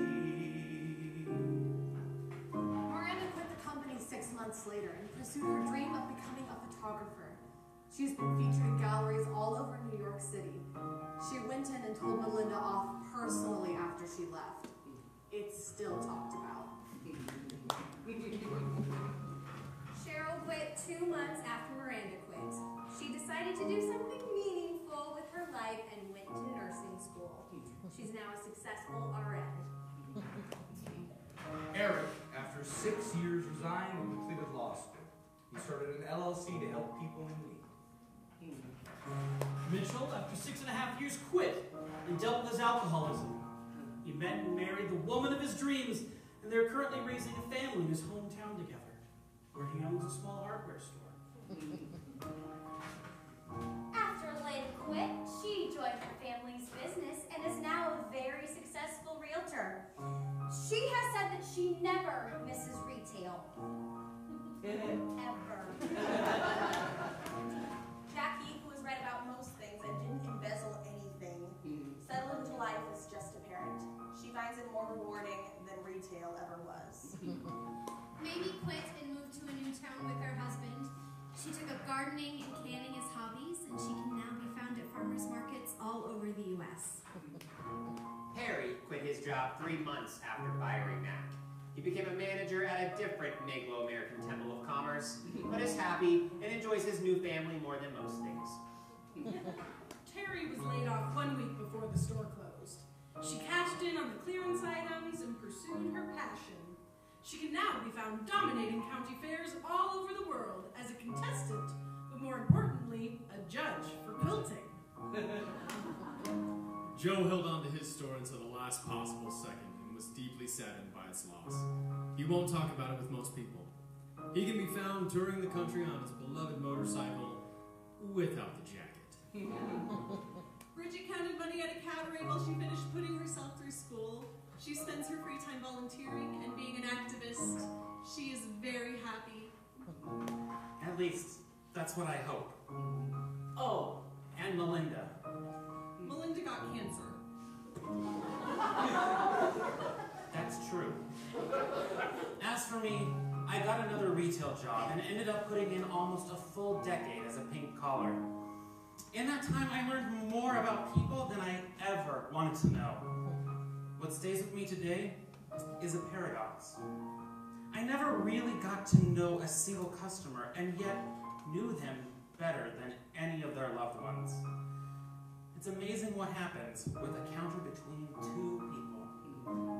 Miranda quit the company six months later and pursued her dream of becoming a photographer. She's been featured in galleries all over New York City. She went in and told Melinda off personally after she left. It's still talked about. Cheryl quit two months after Miranda quit. She decided to do something meaningful with her life and went to nursing school. She's now a successful R N. Eric, after six years, resigned and completed law school. He started an L L C to help people in need. Mitchell, after six and a half years, quit and dealt with his alcoholism. He met and married the woman of his dreams and they're currently raising a family in his hometown together, where he owns a small hardware store. After Lynn quit, she joined her family's business and is now a very successful realtor. She has said that she never misses retail. Ever. Jackie, who has read about most things and didn't embezzle anything, settled into life as just a parent. She finds it more rewarding than retail ever was. Mamie quit and moved to a new town with her husband. She took up gardening and canning as hobbies, and she can now be found at farmers markets all over the U S Harry quit his job three months after firing Mac. He became a manager at a different Anglo-American Temple of Commerce, but is happy and enjoys his new family more than most things. Terry was laid off one week before the store closed. She cashed in on the clearance items and pursued her passion. She can now be found dominating county fairs all over the world as a contestant, but more importantly, a judge for quilting. Joe held on to his store until the last possible second and was deeply saddened by its loss. He won't talk about it with most people. He can be found touring the country on his beloved motorcycle without the jacket. Bridget counted money at a cabaret while she finished putting herself through school. She spends her free time volunteering and being an activist. She is very happy. At least, that's what I hope. Oh, and Melinda. Melinda got cancer. That's true. As for me, I got another retail job and ended up putting in almost a full decade as a pink collar. In that time, I learned more about people than I ever wanted to know. What stays with me today is a paradox. I never really got to know a single customer and yet knew them better than any of their loved ones. It's amazing what happens with a counter between two people.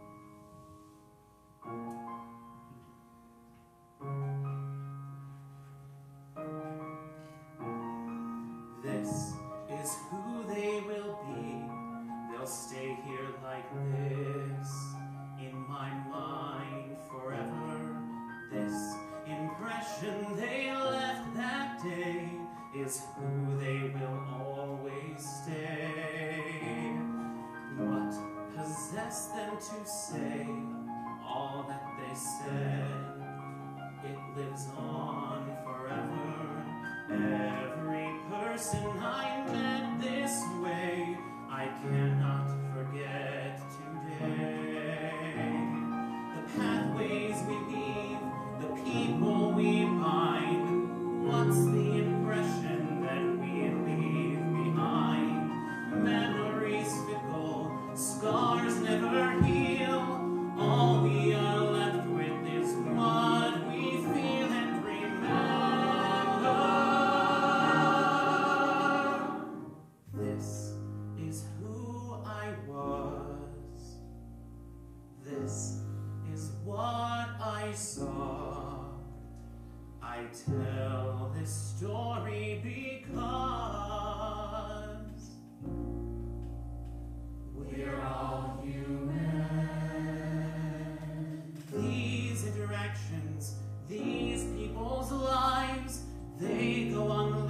This is who they will be. They'll stay here like this, in my mind forever. This impression they left that day is who they will always stay. What possessed them to say all that they said? It lives on forever. Every person I met this way, I cannot forget today. The pathways we weave, the people we bind, what's the impression that we leave behind? Memories fickle, scars never heal, all we are left with is what we feel and remember. This is who I was. This is what I saw. I tell this story because we're all human. These interactions, these people's lives, they go on